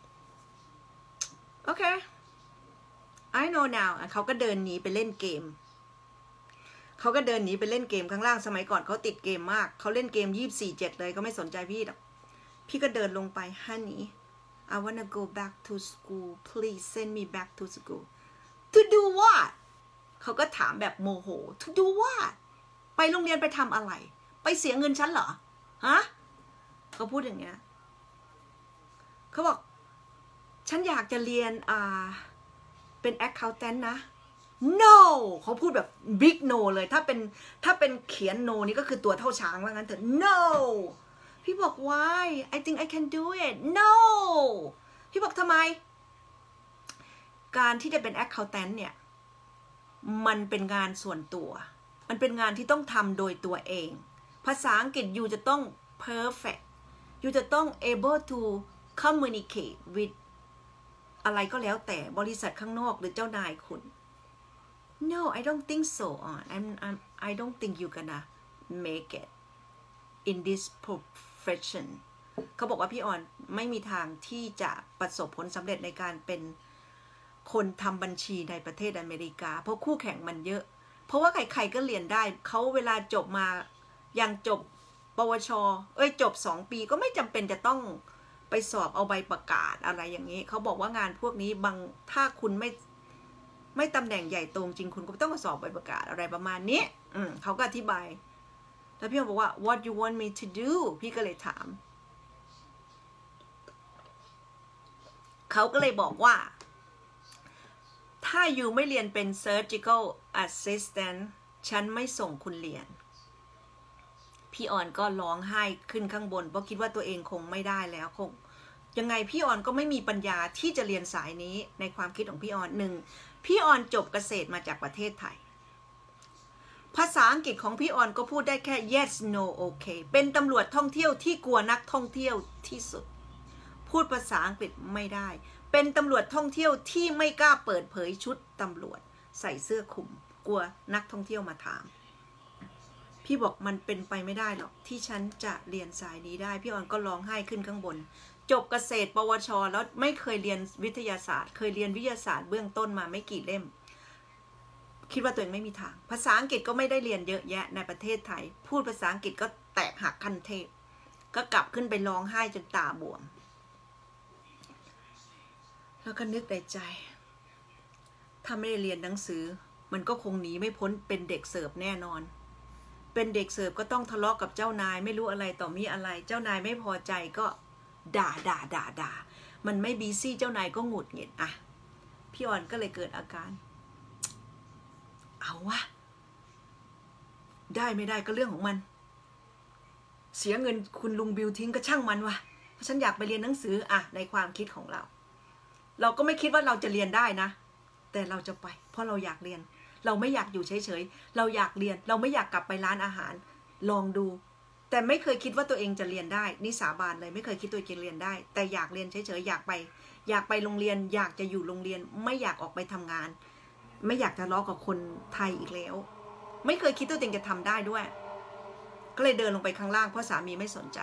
okay I know now เขาก็เดินหนีไปเล่นเกมเขาก็เดินหนีไปเล่นเกมข้างล่างสมัยก่อนเขาติดเกมมากเขาเล่นเกมยี่สิบสี่เจ็ดเลยก็ไม่สนใจพี่หรอกพี่ก็เดินลงไป honey I wanna go back to school please send me back to school to do what เขาก็ถามแบบโมโห to do what ไปโรงเรียนไปทำอะไรไปเสียเงินฉันเหรอฮะเขาพูดอย่างเงี้ยเขาบอกฉันอยากจะเรียนอ่าเป็น accountant นะ no เขาพูดแบบ big no เลยถ้าเป็นถ้าเป็นเขียน no นี่ก็คือตัวเท่าช้างว่างั้นเถอะ no พี่บอก why I think I can do it no พี่บอกทำไมการที่จะเป็น accountant เนี่ยมันเป็นงานส่วนตัวมันเป็นงานที่ต้องทำโดยตัวเองภาษาอังกฤษยูจะต้อง perfect ยูจะต้อง able to communicate with อะไรก็แล้วแต่บริษัทข้างนอกหรือเจ้านายคุณ no I don't think so on I'm, I'm I don't think you gonna make it in this profession เขาบอกว่าพี่ออนไม่มีทางที่จะประสบผลสำเร็จในการเป็นคนทำบัญชีในประเทศอเมริกาเพราะคู่แข่งมันเยอะเพราะว่าใครๆก็เรียนได้เขาเวลาจบมาอย่างจบปวชเอ้ยจบสองปีก็ไม่จำเป็นจะต้องไปสอบเอาใบประกาศอะไรอย่างนี้เขาบอกว่างานพวกนี้บางถ้าคุณไม่ไม่ตำแหน่งใหญ่โตจริงคุณก็ต้องมาสอบใบประกาศอะไรประมาณนี้อืมเขาก็อธิบายแล้วพี่บอกว่า what you want me to do พี่ก็เลยถามเขาก็เลยบอกว่าถ้าอยู่ไม่เรียนเป็น surgical assistant ฉันไม่ส่งคุณเรียนพี่ออนก็ร้องไห้ขึ้นข้างบนเพราะคิดว่าตัวเองคงไม่ได้แล้วคงยังไงพี่ออนก็ไม่มีปัญญาที่จะเรียนสายนี้ในความคิดของพี่ออนหนึ่งพี่ออนจบเกษตรมาจากประเทศไทยภาษาอังกฤษของพี่ออนก็พูดได้แค่ yes no okay เป็นตำรวจท่องเที่ยวที่กลัวนักท่องเที่ยวที่สุดพูดภาษาอังกฤษไม่ได้เป็นตำรวจท่องเที่ยวที่ไม่กล้าเปิดเผยชุดตำรวจใส่เสื้อคลุมกลัวนักท่องเที่ยวมาถามพี่บอกมันเป็นไปไม่ได้หรอกที่ฉันจะเรียนสายนี้ได้พี่ออนก็ร้องไห้ขึ้นข้างบนจบเกษตรปวชแล้วไม่เคยเรียนวิทยาศาสตร์เคยเรียนวิทยาศาสตร์เบื้องต้นมาไม่กี่เล่มคิดว่าตัวเองไม่มีทางภาษาอังกฤษก็ไม่ได้เรียนเยอะแยะในประเทศไทยพูดภาษาอังกฤษก็แตกหักคันเทพก็กลับขึ้นไปร้องไห้จนตาบวมแล้วก็นึกในใจถ้าไม่ได้เรียนหนังสือมันก็คงหนีไม่พ้นเป็นเด็กเสิร์ฟแน่นอนเป็นเด็กเสิร์ฟก็ต้องทะเลาะกับเจ้านายไม่รู้อะไรต่อมีอะไรเจ้านายไม่พอใจก็ด่าด่าด่าด่ามันไม่บีซี่เจ้านายก็หงุดหงิดอ่ะพี่ออนก็เลยเกิดอาการเอาวะได้ไม่ได้ก็เรื่องของมันเสียเงินคุณลุงบิวทิ้งก็ช่างมันวะเพราะฉันอยากไปเรียนหนังสืออ่ะในความคิดของเราเราก็ไม่คิดว่าเราจะเรียนได้นะแต่เราจะไปเพราะเราอยากเรียนเราไม่อยากอยู่เฉยๆเราอยากเรียนเราไม่อยากกลับไปร้านอาหารลองดูแต่ไม่เคยคิดว่าตัวเองจะเรียนได้นี่สาบานเลยไม่เคยคิดตัวเองจะเรียนได้แต่อยากเรียนเฉยๆอยากไปอยากไปโรงเรียนอยากจะอยู่โรงเรียนไม่อยากออกไปทำงานไม่อยากทะเลาะกับคนไทยอีกแล้วไม่เคยคิดตัวเองจะทำได้ด้วยก็เลยเดินลงไปข้างล่างเพราะสามีไม่สนใจ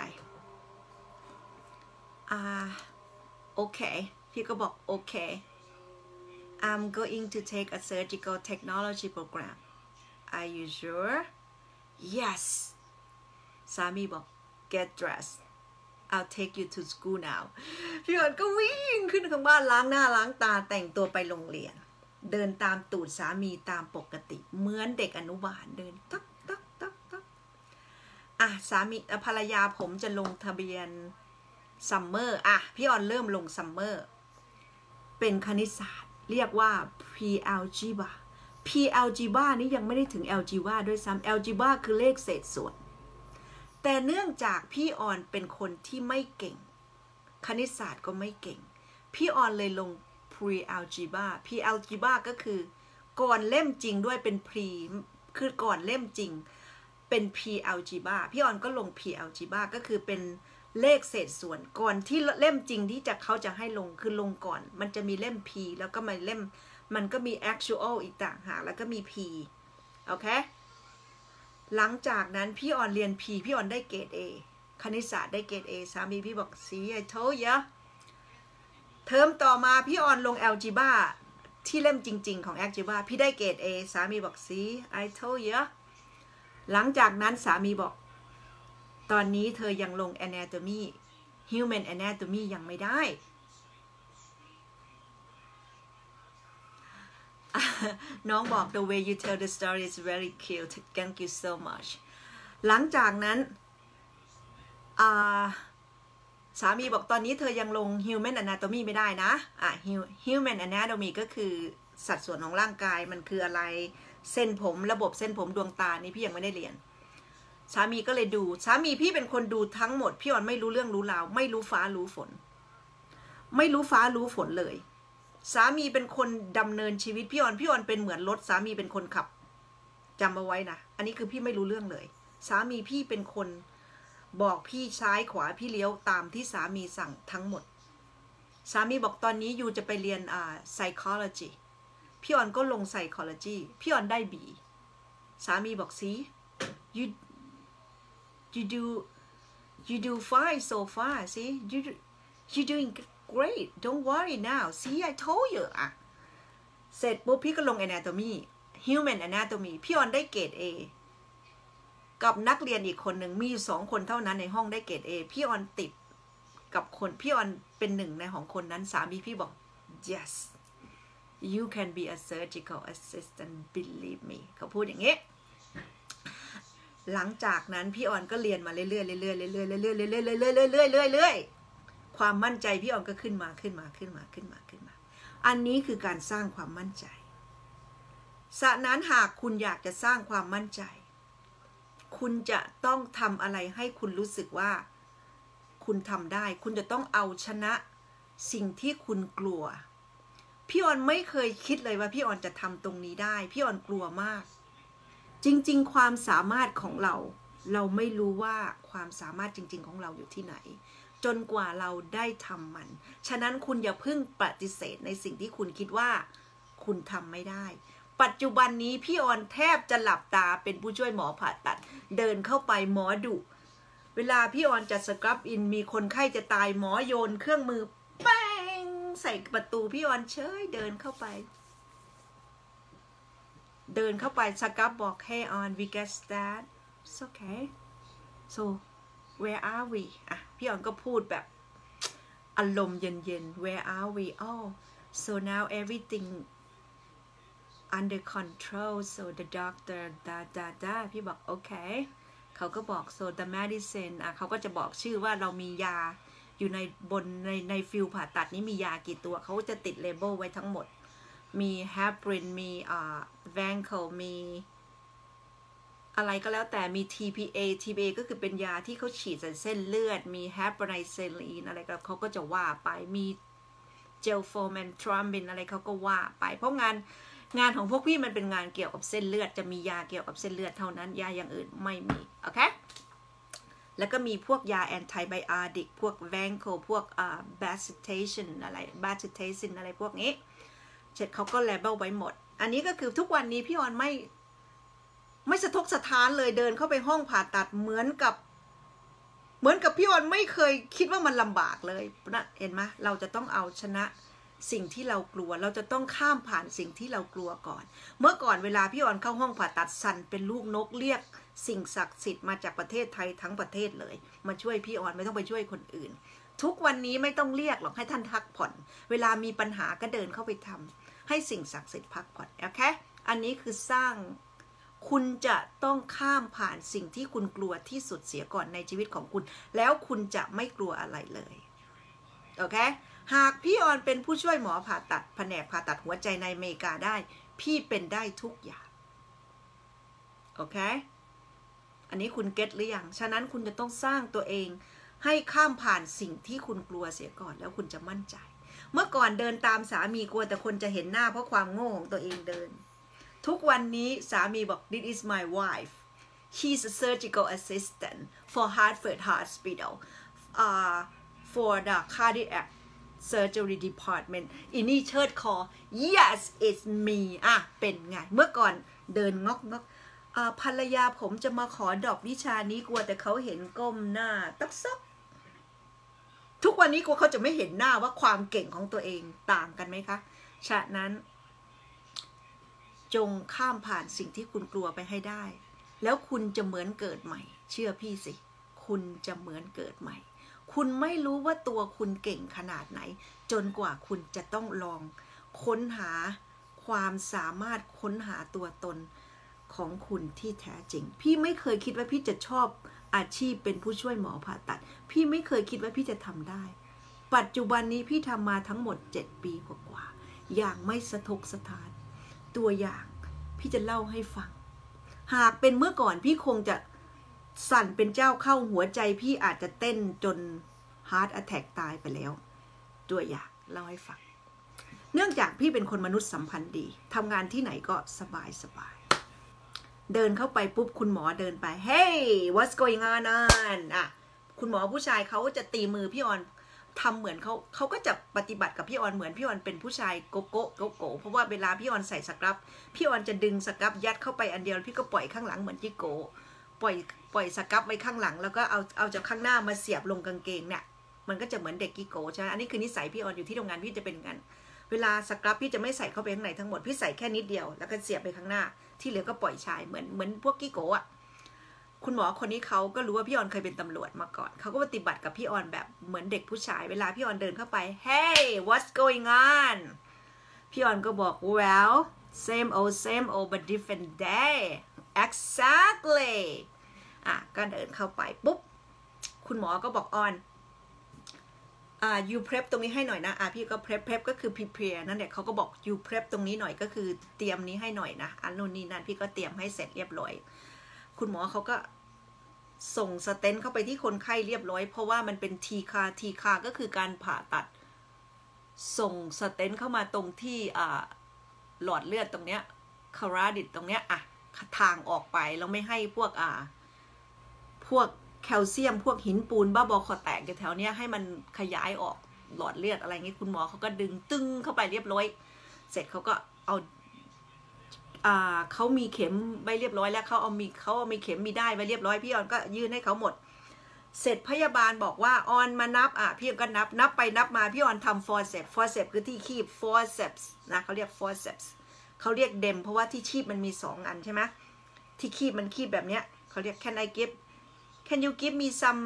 อ่าโอเคพี่ก็บอกโอเค I'm going to take a surgical technology program Are you sure Yes สามีบอก Get dressed I'll take you to school now พี่ออนก็วิ่งขึ้นข้างบ้านล้างหน้าล้างตาแต่งตัวไปโรงเรียนเดินตามตูดสามีตามปกติเหมือนเด็กอนุบาลเดินตักตักตักตักอ่ะสามีภรรยาผมจะลงทะเบียนซัมเมอร์อ่ะพี่ออนเริ่มลงซัมเมอร์เป็นคณิตศาสตร์เรียกว่า pre-algebra pre-algebra นี้ยังไม่ได้ถึง algebra ด้วยซ้ำ algebra คือเลขเศษส่วนแต่เนื่องจากพี่ออนเป็นคนที่ไม่เก่งคณิตศาสตร์ก็ไม่เก่งพี่ออนเลยลง pre-algebra pre-algebra ก็คือก่อนเล่มจริงด้วยเป็น pre คือก่อนเล่มจริงเป็น pre-algebra พี่ออนก็ลง pre-algebra ก็คือเป็นเลขเศษส่วนก่อนที่เล่มจริงที่จะเขาจะให้ลงคือลงก่อนมันจะมีเล่ม P แล้วก็มาเล่มมันก็มี actual อีกต่างหากแล้วก็มี P โอเคหลังจากนั้นพี่ออนเรียน P พี่ออนได้เกรด A คณิตศาสตร์ได้เกรด A สามีพี่บอก see I told you เทอมต่อมาพี่ออนลง algebra ที่เล่มจริงๆของ algebra พี่ได้เกรด A สามีบอก see I told you หลังจากนั้นสามีบอกตอนนี้เธอยังลง anatomy human anatomy ยังไม่ได้ น้องบอก the way you tell the story is very cute thank you so much หลังจากนั้นสามีบอกตอนนี้เธอยังลง human anatomy ไม่ได้นะอ่ะ human anatomy ก็คือสัดส่วนของร่างกายมันคืออะไรเส้นผมระบบเส้นผมดวงตานี่พี่ยังไม่ได้เรียนสามีก็เลยดูสามีพี่เป็นคนดูทั้งหมดพี่ออนไม่รู้เรื่องรู้ราวไม่รู้ฟ้ารู้ฝนไม่รู้ฟ้ารู้ฝนเลยสามีเป็นคนดำเนินชีวิตพี่ออนพี่ออนเป็นเหมือนรถสามีเป็นคนขับจำเอาไว้นะอันนี้คือพี่ไม่รู้เรื่องเลยสามีพี่เป็นคนบอกพี่ซ้ายขวาพี่เลี้ยวตามที่สามีสั่งทั้งหมดสามีบอกตอนนี้ยูจะไปเรียนอ่า psychology พี่ออนก็ลง psychology พี่ออนได้ B สามีบอกสิ you you do you do fine so far see you you doing great don't worry now see I told you อ่ะเสร็จปุ๊บพี่ก็ลง anatomy human anatomy พี่ออนได้เกรด A กับนักเรียนอีกคนหนึ่งมีอยู่สองคนเท่านั้นในห้องได้เกรด A พี่ออนติดกับคนพี่ออนเป็นหนึ่งในของคนนั้นสามีพี่บอก yes you can be a surgical assistant believe me เขาพูดอย่างนี้หลังจากนั้นพี่ออนก็เรียนมาเรื่อยๆเรื่อยๆเรื่อยๆเรื่อยๆเรื่อยๆเรื่อยๆเรื่อยๆเรื่อยๆเรื่อยๆเรื่อยๆความมั่นใจพี่ออนก็ขึ้นมาขึ้นมาขึ้นมาขึ้นมาขึ้นมาอันนี้คือการสร้างความมั่นใจฉะนั้นหากคุณอยากจะสร้างความมั่นใจคุณจะต้องทำอะไรให้คุณรู้สึกว่าคุณทำได้คุณจะต้องเอาชนะสิ่งที่คุณกลัวพี่ออนไม่เคยคิดเลยว่าพี่ออนจะทำตรงนี้ได้พี่ออนกลัวมากจริงๆความสามารถของเราเราไม่รู้ว่าความสามารถจริงๆของเราอยู่ที่ไหนจนกว่าเราได้ทำมันฉะนั้นคุณอย่าเพิ่งปฏิเสธในสิ่งที่คุณคิดว่าคุณทำไม่ได้ปัจจุบันนี้พี่ออนแทบจะหลับตาเป็นผู้ช่วยหมอผ่าตัดเดินเข้าไปหมอดุเวลาพี่ออนจะสครับอินมีคนไข้จะตายหมอโยนเครื่องมือแป้งใส่ประตูพี่ออนเฉยเดินเข้าไปเดินเข้าไปสครับบอก hey on we get start it's okay so where are we อ่ะพี่ออนก็พูดแบบอารมณ์เย็นๆ where are we oh so now everything under control so the doctor ดาดาดาพี่บอกโอเคเขาก็บอก so the medicine อ่ะเขาก็จะบอกชื่อว่าเรามียาอยู่ในบนในในฟิลผ่าตัดนี้มียากี่ตัวเขาจะติดเลเบลไว้ทั้งหมดมีแฮปรินมีอ่าแวนเคิลมีอะไรก็แล้วแต่มี ที พี เอ ที พี เอ ก็คือเป็นยาที่เขาฉีดใส่เส้นเลือดมีแฮปไนเซลีนอะไรก็เขาก็จะว่าไปมีเจลโฟแมนทรัมบินอะไรเขาก็ว่าไปเพราะงานงานของพวกพี่มันเป็นงานเกี่ยวกับเส้นเลือดจะมียาเกี่ยวกับเส้นเลือดเท่านั้นยาอย่างอื่นไม่มีโอเคแล้วก็มีพวกยาแอนติไบโอติกพวกแวนโคพวกอ่าแบสเทชันอะไรแบสเทซินอะไรพวกนี้เสร็จเขาก็เลเบลไว้หมดอันนี้ก็คือทุกวันนี้พี่ออนไม่ไม่สะทกสะท้านเลยเดินเข้าไปห้องผ่าตัดเหมือนกับเหมือนกับพี่ออนไม่เคยคิดว่ามันลำบากเลยนะเห็นไหมเราจะต้องเอาชนะสิ่งที่เรากลัวเราจะต้องข้ามผ่านสิ่งที่เรากลัวก่อนเมื่อก่อนเวลาพี่ออนเข้าห้องผ่าตัดสั่นเป็นลูกนกเรียกสิ่งศักดิ์สิทธิ์มาจากประเทศไทยทั้งประเทศเลยมาช่วยพี่ออนไม่ต้องไปช่วยคนอื่นทุกวันนี้ไม่ต้องเรียกหรอกให้ท่านพักผ่อนเวลามีปัญหาก็เดินเข้าไปทำให้สิ่งศักดิ์สิทธิ์พักผ่อนโอเคอันนี้คือสร้างคุณจะต้องข้ามผ่านสิ่งที่คุณกลัวที่สุดเสียก่อนในชีวิตของคุณแล้วคุณจะไม่กลัวอะไรเลยโอเคหากพี่ออนเป็นผู้ช่วยหมอผ่าตัดแผนกผ่าตัดหัวใจในอเมริกาได้พี่เป็นได้ทุกอย่างโอเคอันนี้คุณเก็ตหรือยังฉะนั้นคุณจะต้องสร้างตัวเองให้ข้ามผ่านสิ่งที่คุณกลัวเสียก่อนแล้วคุณจะมั่นใจเมื่อก่อนเดินตามสามีกลัวแต่คนจะเห็นหน้าเพราะความโง่ของตัวเองเดินทุกวันนี้สามีบอก this is my wife she's a surgical assistant for Hartford Hospital uh, for the cardiac surgery department อินี่เชิดคอ yes it's me อ่ะเป็นไงเมื่อก่อนเดินงอกงอกภรรยาผมจะมาขอดรอปวิชานี้กลัวแต่เขาเห็นก้มหน้าตักซักทุกวันนี้กลัวเขาจะไม่เห็นหน้าว่าความเก่งของตัวเองต่างกันไหมคะฉะนั้นจงข้ามผ่านสิ่งที่คุณกลัวไปให้ได้แล้วคุณจะเหมือนเกิดใหม่เชื่อพี่สิคุณจะเหมือนเกิดใหม่คุณไม่รู้ว่าตัวคุณเก่งขนาดไหนจนกว่าคุณจะต้องลองค้นหาความสามารถค้นหาตัวตนของคุณที่แท้จริงพี่ไม่เคยคิดว่าพี่จะชอบอาชีพเป็นผู้ช่วยหมอผ่าตัดพี่ไม่เคยคิดว่าพี่จะทำได้ปัจจุบันนี้พี่ทำมาทั้งหมดเจ็ดปีกว่าๆอย่างไม่สะทกสะท้านตัวอย่างพี่จะเล่าให้ฟังหากเป็นเมื่อก่อนพี่คงจะสั่นเป็นเจ้าเข้าหัวใจพี่อาจจะเต้นจนฮาร์ทแอทแทกตายไปแล้วตัวอย่างเล่าให้ฟังเนื่องจากพี่เป็นคนมนุษย์สัมพันธ์ดีทำงานที่ไหนก็สบายสบายเดินเข้าไปปุ๊บคุณหมอเดินไป Hey what's going on อ่ะคุณหมอผู้ชายเขาจะตีมือพี่ออนทำเหมือนเขาเขาก็จะปฏิบัติกับพี่ออนเหมือนพี่ออนเป็นผู้ชายโกโก้โกโก้เพราะว่าเวลาพี่ออนใส่สครับพี่ออนจะดึงสครับยัดเข้าไปอันเดียวพี่ก็ปล่อยข้างหลังเหมือนจิโก้ปล่อยปล่อยสครับไว้ข้างหลังแล้วก็เอาเอาจากข้างหน้ามาเสียบลงกางเกงเนี่ยมันก็จะเหมือนเด็กกิโก้ใช่ไหมอันนี้คือนิสัยพี่ออนอยู่ที่โรงงานพี่จะเป็นกันเวลาสครับพี่จะไม่ใส่เข้าไปข้างในทั้งหมดพี่ใส่แค่นิดเดียวแล้วก็เสียบไปข้างหน้าที่เหลือก็ปล่อยชายเหมือนเหมือนพวกกิโก้อะคุณหมอคนนี้เขาก็รู้ว่าพี่ออนเคยเป็นตำรวจมาก่อนเขาก็ปฏิบัติกับพี่ออนแบบเหมือนเด็กผู้ชายเวลาพี่ออนเดินเข้าไป Hey what's going on พี่ออนก็บอก Well same old same old but different day exactly อ่ะก็เดินเข้าไปปุ๊บคุณหมอก็บอกออนอ่า you prep ตรงนี้ให้หน่อยนะอ่ะพี่ก็ prep prep ก็คือ prepare นั่นแหละเขาก็บอก you prep ตรงนี้หน่อยก็คือเตรียมนี้ให้หน่อยนะอันนู้นนี่นั่นพี่ก็เตรียมให้เสร็จเรียบร้อยคุณหมอเขาก็ส่งสเตนต์เข้าไปที่คนไข้เรียบร้อยเพราะว่ามันเป็นทีคาทีคาก็คือการผ่าตัดส่งสเตนต์เข้ามาตรงที่อ่าหลอดเลือดตรงเนี้ยคาราดิดตรงเนี้ยอ่ะทางออกไปแล้วไม่ให้พวกอ่าพวกแคลเซียมพวกหินปูนบ้าบอคอแตกแถวเนี้ยให้มันขยายออกหลอดเลือดอะไรเงี้ยคุณหมอเขาก็ดึงตึ้งเข้าไปเรียบร้อยเสร็จเขาก็เอาอ่าเขามีเข็มไว้เรียบร้อยแล้วเขาเอามีเขาเอามีเข็มมีได้ไว้เรียบร้อยพี่ออนก็ยื่นให้เขาหมดเสร็จพยาบาลบอกว่าออนมานับอ่ะพี่ออนก็นับนับไปนับมาพี่ออนทำ forceps forceps คือที่คีบ forceps นะเขาเรียก forceps เขาเรียกเดมเพราะว่าที่คีบมันมีสองอันใช่ไหมที่คีบมันคีบแบบเนี้ยเขาเรียก can I give can you give me some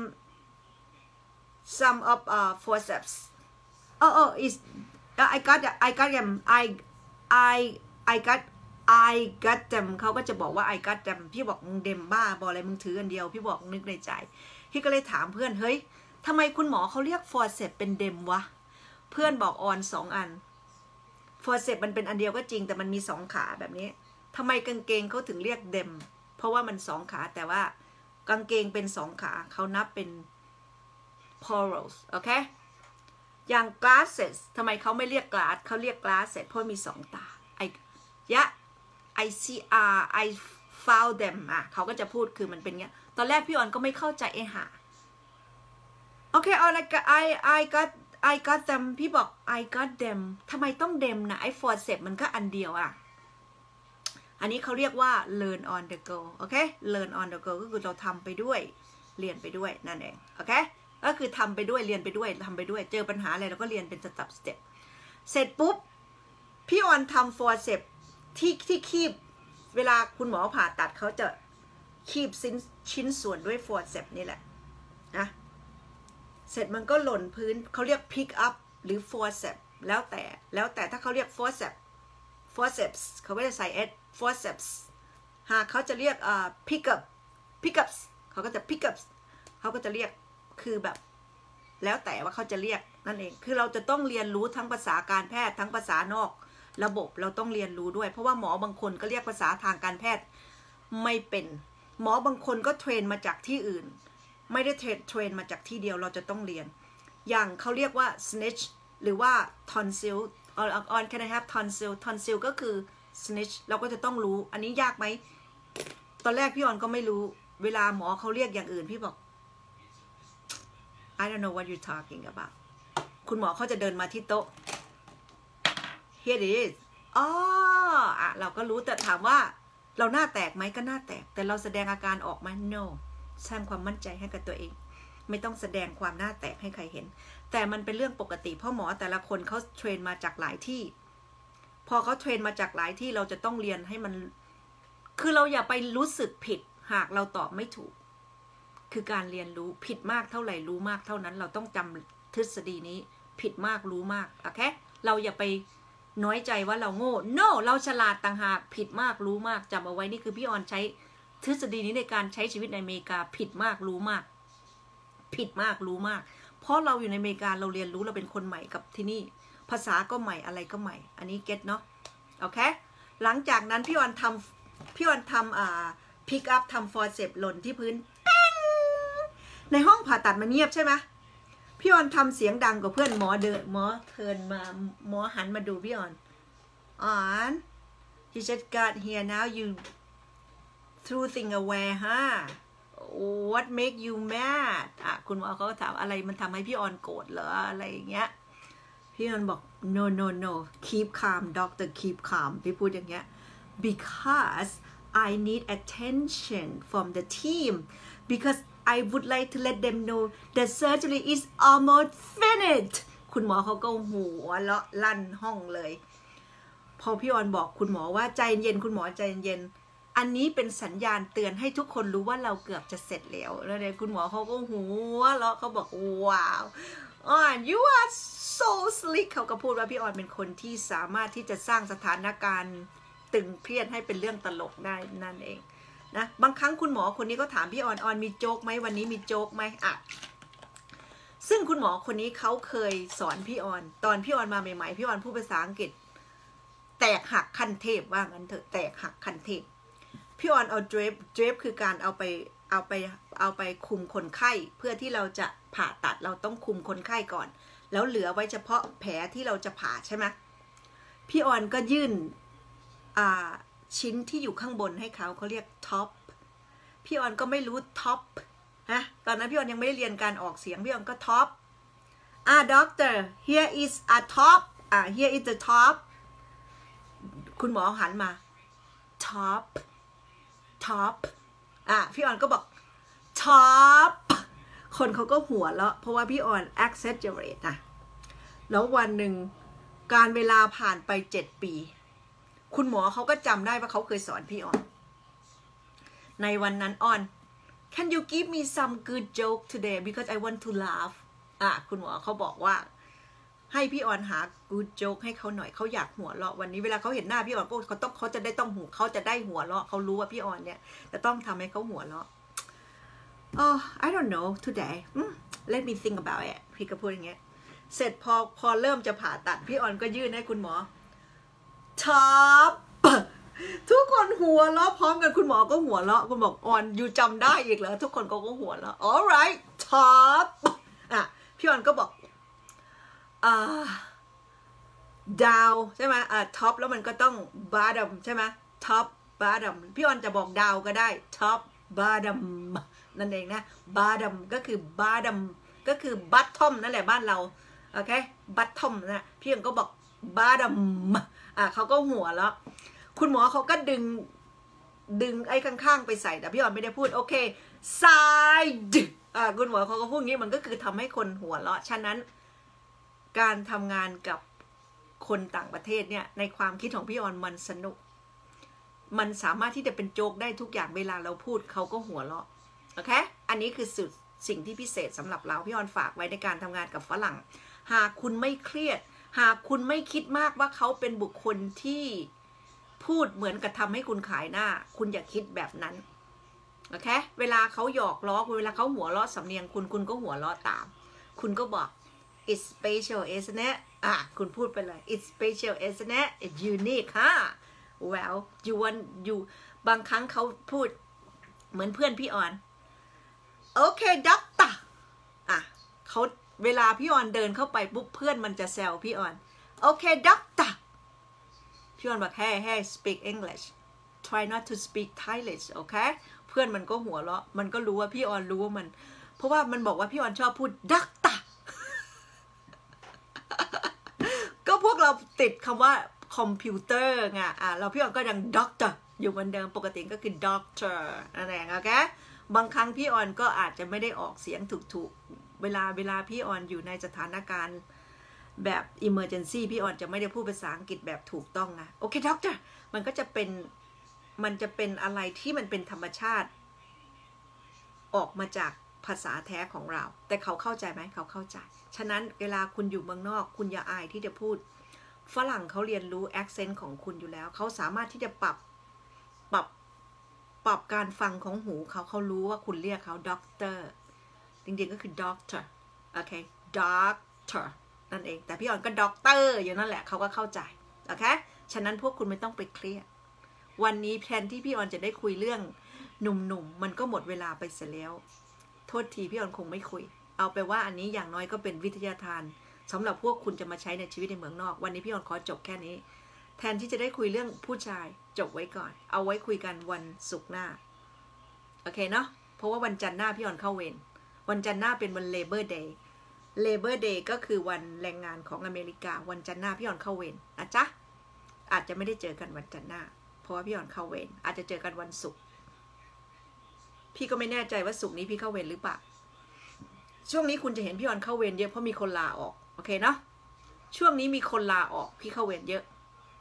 some of uh forceps oh oh is I got I got them I I I got I got them เขาก็จะบอกว่า I got them พี่บอกมึงเดมบ้าบอกอะไรมึงถืออันเดียวพี่บอกนึกในใจพี่ก็เลยถามเพื่อนเฮ้ยทำไมคุณหมอเขาเรียก forceps เป็นเดมวะเพื่อนบอกออนสองอัน forceps มันเป็นอันเดียวก็จริงแต่มันมีสองขาแบบนี้ทำไมกางเกงเขาถึงเรียกเดมเพราะว่ามันสองขาแต่ว่ากางเกงเป็นสองขาเขานับเป็น plurals โอเคอย่าง glasses ทำไมเขาไม่เรียก glass เขาเรียก glasses เพราะมีสองตาไอ้ยะ I see uh I found them อ่ะเขาก็จะพูดคือมันเป็นเงี้ยตอนแรกพี่ออนก็ไม่เข้าใจไอ้ห่าโอเคเอาละ I I got I got them พี่บอก I got them ทำไมต้อง them นะไอ้ forceps มันก็อันเดียวอ่ะอันนี้เขาเรียกว่า learn on the go โอเค learn on the go ก็คือเราทำไปด้วยเรียนไปด้วยนั่นเองโอเคก็คือทำไปด้วยเรียนไปด้วยทำไปด้วยเจอปัญหาอะไรเราก็เรียนเป็นสเต็ปสเต็ปเสร็จปุ๊บพี่ออนทำ forceps ที่ที่คีบเวลาคุณหมอผ่าตัดเขาจะคีบชิ้นชิ้นส่วนด้วย forceps นี่แหละนะเสร็จมันก็หล่นพื้นเขาเรียก pick up หรือ forceps แล้วแต่แล้วแต่ถ้าเขาเรียก forceps forceps เขาก็จะใส่ s forceps หากเขาจะเรียกอ่า pick up pick ups เขาก็จะ pick ups เขาก็จะเรียกคือแบบแล้วแต่ว่าเขาจะเรียกนั่นเองคือเราจะต้องเรียนรู้ทั้งภาษาการแพทย์ทั้งภาษานอกระบบเราต้องเรียนรู้ด้วยเพราะว่าหมอบางคนก็เรียกภาษาทางการแพทย์ไม่เป็นหมอบางคนก็เทรนมาจากที่อื่นไม่ได้เทรนเทรนมาจากที่เดียวเราจะต้องเรียนอย่างเขาเรียกว่า snitch หรือว่า tonsil on on can I have tonsil tonsil ก็คือ snitch เราก็จะต้องรู้อันนี้ยากไหมตอนแรกพี่ออนก็ไม่รู้เวลาหมอเขาเรียกอย่างอื่นพี่บอก I don't know what you're talking about คุณหมอเขาจะเดินมาที่โต๊ะ here it is อ๋ออ่ะเราก็รู้แต่ถามว่าเราหน้าแตกไหมก็หน้าแตกแต่เราแสดงอาการออกไหม no สร้างความมั่นใจให้กับตัวเองไม่ต้องแสดงความหน้าแตกให้ใครเห็นแต่มันเป็นเรื่องปกติเพราะหมอแต่ละคนเขาเทรนมาจากหลายที่พอเขาเทรนมาจากหลายที่เราจะต้องเรียนให้มันคือเราอย่าไปรู้สึกผิดหากเราตอบไม่ถูกคือการเรียนรู้ผิดมากเท่าไหร่รู้มากเท่านั้นเราต้องจำทฤษฎีนี้ผิดมากรู้มากโอเคเราอย่าไปน้อยใจว่าเราโง่ no เราฉลาดต่างหากผิดมากรู้มากจำเอาไว้นี่คือพี่ออนใช้ทฤษฎีนี้ในการใช้ชีวิตในอเมริกาผิดมากรู้มากผิดมากรู้มากเพราะเราอยู่ในอเมริกาเราเรียนรู้เราเป็นคนใหม่กับที่นี่ภาษาก็ใหม่อะไรก็ใหม่อันนี้เก็ตเนาะโอเคหลังจากนั้นพี่ออนทำพี่ออนทำอ่าพิกอัพทำฟอร์เซปหล่นที่พื้นแป้งในห้องผ่าตัดมันเงียบใช่ไหมพี่ออนทำเสียงดังกว่าเพื่อนหมอเดินหมอเทินมาหมอหันมาดูพี่ออนอ่อน you just got here now you threw thing away ฮะ what make you mad อ่ะคุณหมอเขาก็ถามอะไรมันทำให้พี่ออนโกรธเหรออะไรอย่างเงี้ยพี่ออนบอก no no no keep calm doctor keep calm พี่พูดอย่างเงี้ย because I need attention from the team because I would like to let them know the surgery is almost finished คุณหมอเขาก็หัวเลาะลั่นห้องเลยพอพี่ออนบอกคุณหมอว่าใจเย็นคุณหมอใจเย็นอันนี้เป็นสัญญาณเตือนให้ทุกคนรู้ว่าเราเกือบจะเสร็จแล้วแล้วเนี่ยคุณหมอเขาก็หัวเลาะเขาบอกว้าวอ่อน you are so slick เขาก็พูดว่าพี่ออนเป็นคนที่สามารถที่จะสร้างสถานการณ์ตึงเครียดให้เป็นเรื่องตลกได้นั่นเองนะบางครั้งคุณหมอคนนี้ก็ถามพี่ออนออนมีโจ๊กไหมวันนี้มีโจ๊กไหมอ่ะซึ่งคุณหมอคนนี้เขาเคยสอนพี่ออนตอนพี่ออนมาใหม่ๆพี่ออนพูดภาษาอังกฤษแตกหักขั้นเทพว่างั้นเถอะแตกหักขั้นเทพพี่ออนเอาเดรฟเดรฟคือการเอาไปเอาไปเอาไปคุมคนไข้เพื่อที่เราจะผ่าตัดเราต้องคุมคนไข้ก่อนแล้วเหลือไว้เฉพาะแผลที่เราจะผ่าใช่ไหมพี่ออนก็ยื่นอ่าชิ้นที่อยู่ข้างบนให้เขาเขาเรียกท็อปพี่ออนก็ไม่รู้ท็อปนะตอนนั้นพี่ออนยังไม่ได้เรียนการออกเสียงพี่ออนก็ท็อปอ่าด็อกเตอร์ here is a top อ่า here is the top คุณหมอหันมา top top อ่ะพี่ออนก็บอก top คนเขาก็หัวเราะเพราะว่าพี่ออน exaggerate นะแล้ววันหนึ่งการเวลาผ่านไปเจ็ดปีคุณหมอเขาก็จำได้ว่าเขาเคยสอนพี่ออนในวันนั้นออน can you give me some good joke today because I want to laugh อ่ะคุณหมอเขาบอกว่าให้พี่ออนหา good joke ให้เขาหน่อยเขาอยากหัวเราะวันนี้เวลาเขาเห็นหน้าพี่ออนก็เขาต้องเขาจะได้ต้องหูเขาจะได้หัวเราะเขารู้ว่าพี่ออนเนี่ยจะต้องทำให้เขาหัวเราะ oh I don't know today mm, let me think about it พี่ก็พูดอย่างเงี้ยเสร็จพอพอเริ่มจะผ่าตัดพี่ออนก็ยื่นให้คุณหมอท็อปทุกคนหัวเราะพร้อมกันคุณหมอก็หัวเราะคุณบอกออนอยู่จำได้อีกเหรอทุกคนก็ก็หัวเราะ alright ท็อปอ่ะพี่ออนก็บอกอ่าดาวใช่ไหมอ่าท็อปแล้วมันก็ต้องบาดัมใช่ไหมท็อปบาดัมพี่ออนจะบอกดาวก็ได้ท็อปบาดัมนั่นเองนะบาดัมก็คือบาดัมก็คือบัตทอมนั่นแหละบ้านเราโอเคบัตทอมนะพี่ออนก็บอกบาดัมอ่าเขาก็หัวแล้วคุณหมอเขาก็ดึงดึงไอ้ข้างๆไปใส่แต่พี่ออนไม่ได้พูดโอเคไซด์อ่าคุณหมอเขาก็พูดงี้มันก็คือทำให้คนหัวเราะฉะนั้นการทำงานกับคนต่างประเทศเนี่ยในความคิดของพี่ออนมันสนุกมันสามารถที่จะเป็นโจ๊กได้ทุกอย่างเวลาเราพูดเขาก็หัวเราะโอเคอันนี้คือสุดสิ่งที่พิเศษสำหรับเราพี่ออนฝากไว้ในการทำงานกับฝรั่งหากคุณไม่เครียดหากคุณไม่คิดมากว่าเขาเป็นบุคคลที่พูดเหมือนกับทำให้คุณขายหน้าคุณอย่าคิดแบบนั้นโอเคเวลาเขาหยอกล้อคุณเวลาเขาหัวเราะสำเนียงคุณคุณก็หัวเราะตามคุณก็บอก it's special isn't it อ่ะคุณพูดไปเลย it's special isn't it it's unique ฮะ well you want you บางครั้งเขาพูดเหมือนเพื่อนพี่ออนโอเคด็อกเตอร์อ่ะเขาเวลาพี่ออนเดินเข้าไปปุ๊บเพื่อนมันจะแซวพี่ออนโอเคด็อกเตอร์พี่ออนบอก hey hey speak English try not to speak Thailand โอเคเพื่อนมันก็หัวเราะมันก็รู้ว่าพี่ออนรู้ว่ามันเพราะว่ามันบอกว่าพี่ออนชอบพูดด็อกเตอร์ก็พวกเราติดคำว่าคอมพิวเตอร์ไงอ่ะเราพี่ออนก็ยังด็อกเตอร์อยู่เหมือนเดิมปกติก็คือด็อกเตอร์นั่นเองโอเคบางครั้งพี่ออนก็อาจจะไม่ได้ออกเสียงถูกๆเวลาเวลาพี่ออนอยู่ในสถานการณ์แบบ emergency พี่ออนจะไม่ได้พูดภาษาอังกฤษแบบถูกต้องนะโอเคด็อกเตอร์มันก็จะเป็นมันจะเป็นอะไรที่มันเป็นธรรมชาติออกมาจากภาษาแท้ของเราแต่เขาเข้าใจไหมเขาเข้าใจฉะนั้นเวลาคุณอยู่เมืองนอกคุณอย่าอายที่จะพูดฝรั่งเขาเรียนรู้ accent ของคุณอยู่แล้วเขาสามารถที่จะปรับปรับปรับการฟังของหูเขาเขารู้ว่าคุณเรียกเขาด็อกเตอร์จริงๆก็คือด็อกเตอร์โอเคด็อกเตอร์นั่นเองแต่พี่ออนก็ด็อกเตอร์อยู่นั่นแหละเขาก็เข้าใจโอเคฉะนั้นพวกคุณไม่ต้องไปเครียดวันนี้แทนที่พี่ออนจะได้คุยเรื่องหนุ่มๆมันก็หมดเวลาไปเสียแล้วโทษทีพี่ออนคงไม่คุยเอาไปว่าอันนี้อย่างน้อยก็เป็นวิทยาทานสำหรับพวกคุณจะมาใช้ในชีวิตในเมืองนอกวันนี้พี่ออนขอจบแค่นี้แทนที่จะได้คุยเรื่องผู้ชายจบไว้ก่อนเอาไว้คุยกันวันศุกร์หน้าโอเคเนาะเพราะว่าวันจันทร์หน้าพี่ออนเข้าเวรวันจันทร์หน้าเป็นวัน Labor Day Labor Day ก็คือวันแรงงานของอเมริกาวันจันทร์หน้าพี่ออนเข้าเวรนะจ๊ะอาจจะไม่ได้เจอกันวันจันทร์หน้าเพราะว่าพี่ออนเข้าเวรอาจจะเจอกันวันศุกร์พี่ก็ไม่แน่ใจว่าศุกร์นี้พี่เข้าเวรหรือเปล่าช่วงนี้คุณจะเห็นพี่ออนเข้าเวรเยอะเพราะมีคนลาออกโอเคเนาะช่วงนี้มีคนลาออกพี่เข้าเวรเยอะ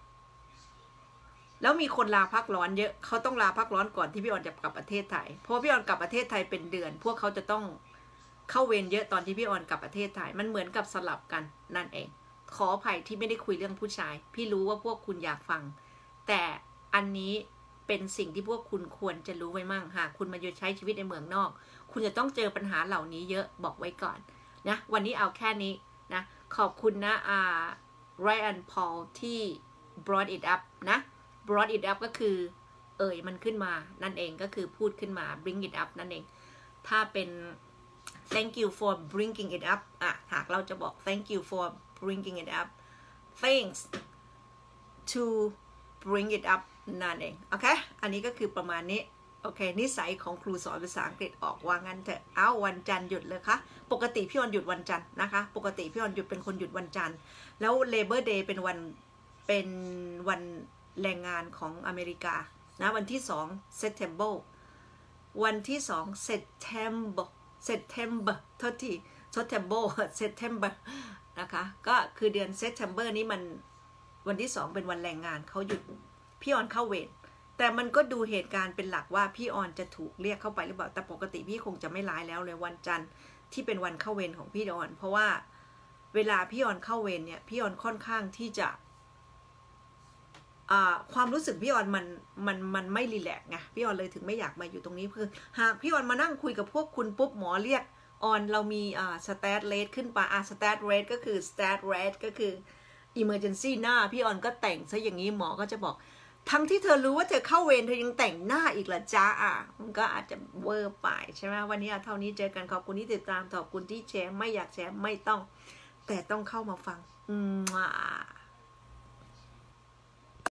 แล้วมีคนลาพักร้อนเยอะเขาต้องลาพักร้อนก่อนที่พี่ออนจะกลับประเทศไทยเพราะพี่ออนกลับประเทศไทยเป็นเดือนพวกเขาจะต้องเข้าเวรเยอะตอนที่พี่ออนกลับประเทศไทยมันเหมือนกับสลับกันนั่นเองขออภัยที่ไม่ได้คุยเรื่องผู้ชายพี่รู้ว่าพวกคุณอยากฟังแต่อันนี้เป็นสิ่งที่พวกคุณควรจะรู้ไว้มั่งหากคุณมาอยู่ใช้ชีวิตในเมืองนอกคุณจะต้องเจอปัญหาเหล่านี้เยอะบอกไว้ก่อนนะวันนี้เอาแค่นี้นะขอบคุณนะอ่า Ryan Paul ที่ brought it up นะ brought it up ก็คือเอ่ยมันขึ้นมานั่นเองก็คือพูดขึ้นมา bring it up นั่นเองถ้าเป็น thank you for bringing it up อ่ะหากเราจะบอก thank you for bringing it up thanks to bring it up นั่นเองโอเคอันนี้ก็คือประมาณนี้โอเคนิสัยของครูสอนภาษาอังกฤษออกว่างั้นเถอะเอาวันจันทร์หยุดเลยคะปกติพี่ออนหยุดวันจันทร์นะคะปกติพี่ออนหยุดเป็นคนหยุดวันจันทร์แล้ว Labor Day เป็นวันเป็นวันแรงงานของอเมริกานะวันที่สอง September วันที่สอง September September โทษที September September นะคะก็คือเดือน September นี้มันวันที่สองเป็นวันแรงงานเขาหยุดพี่ออนเข้าเวรแต่มันก็ดูเหตุการณ์เป็นหลักว่าพี่ออนจะถูกเรียกเข้าไปหรือเปล่าแต่ปกติพี่คงจะไม่ร้ายแล้วเลยวันจันทร์ที่เป็นวันเข้าเวรของพี่ออนเพราะว่าเวลาพี่ออนเข้าเวรเนี่ยพี่ออนค่อนข้างที่จะความรู้สึกพี่ออนมันมันมันไม่รีแลกซ์ไงพี่ออนเลยถึงไม่อยากมาอยู่ตรงนี้คือหากพี่ออนมานั่งคุยกับพวกคุณปุ๊บหมอเรียกออนเรามีอ่าสแตทเรทขึ้นไปอ่าสแตทเรทก็คือสแตทเรทก็คือ emergency หน้าพี่ออนก็แต่งซะอย่างนี้หมอก็จะบอกทั้งที่เธอรู้ว่าเธอเข้าเวรเธอยังแต่งหน้าอีกเหรอจ๊ะอ่ะมันก็อาจจะเวอร์ไปใช่ไหมวันนี้เท่านี้เจอกันขอบคุณที่ติดตามขอบคุณที่แชร์ไม่อยากแชร์ไม่ต้องแต่ต้องเข้ามาฟังอืม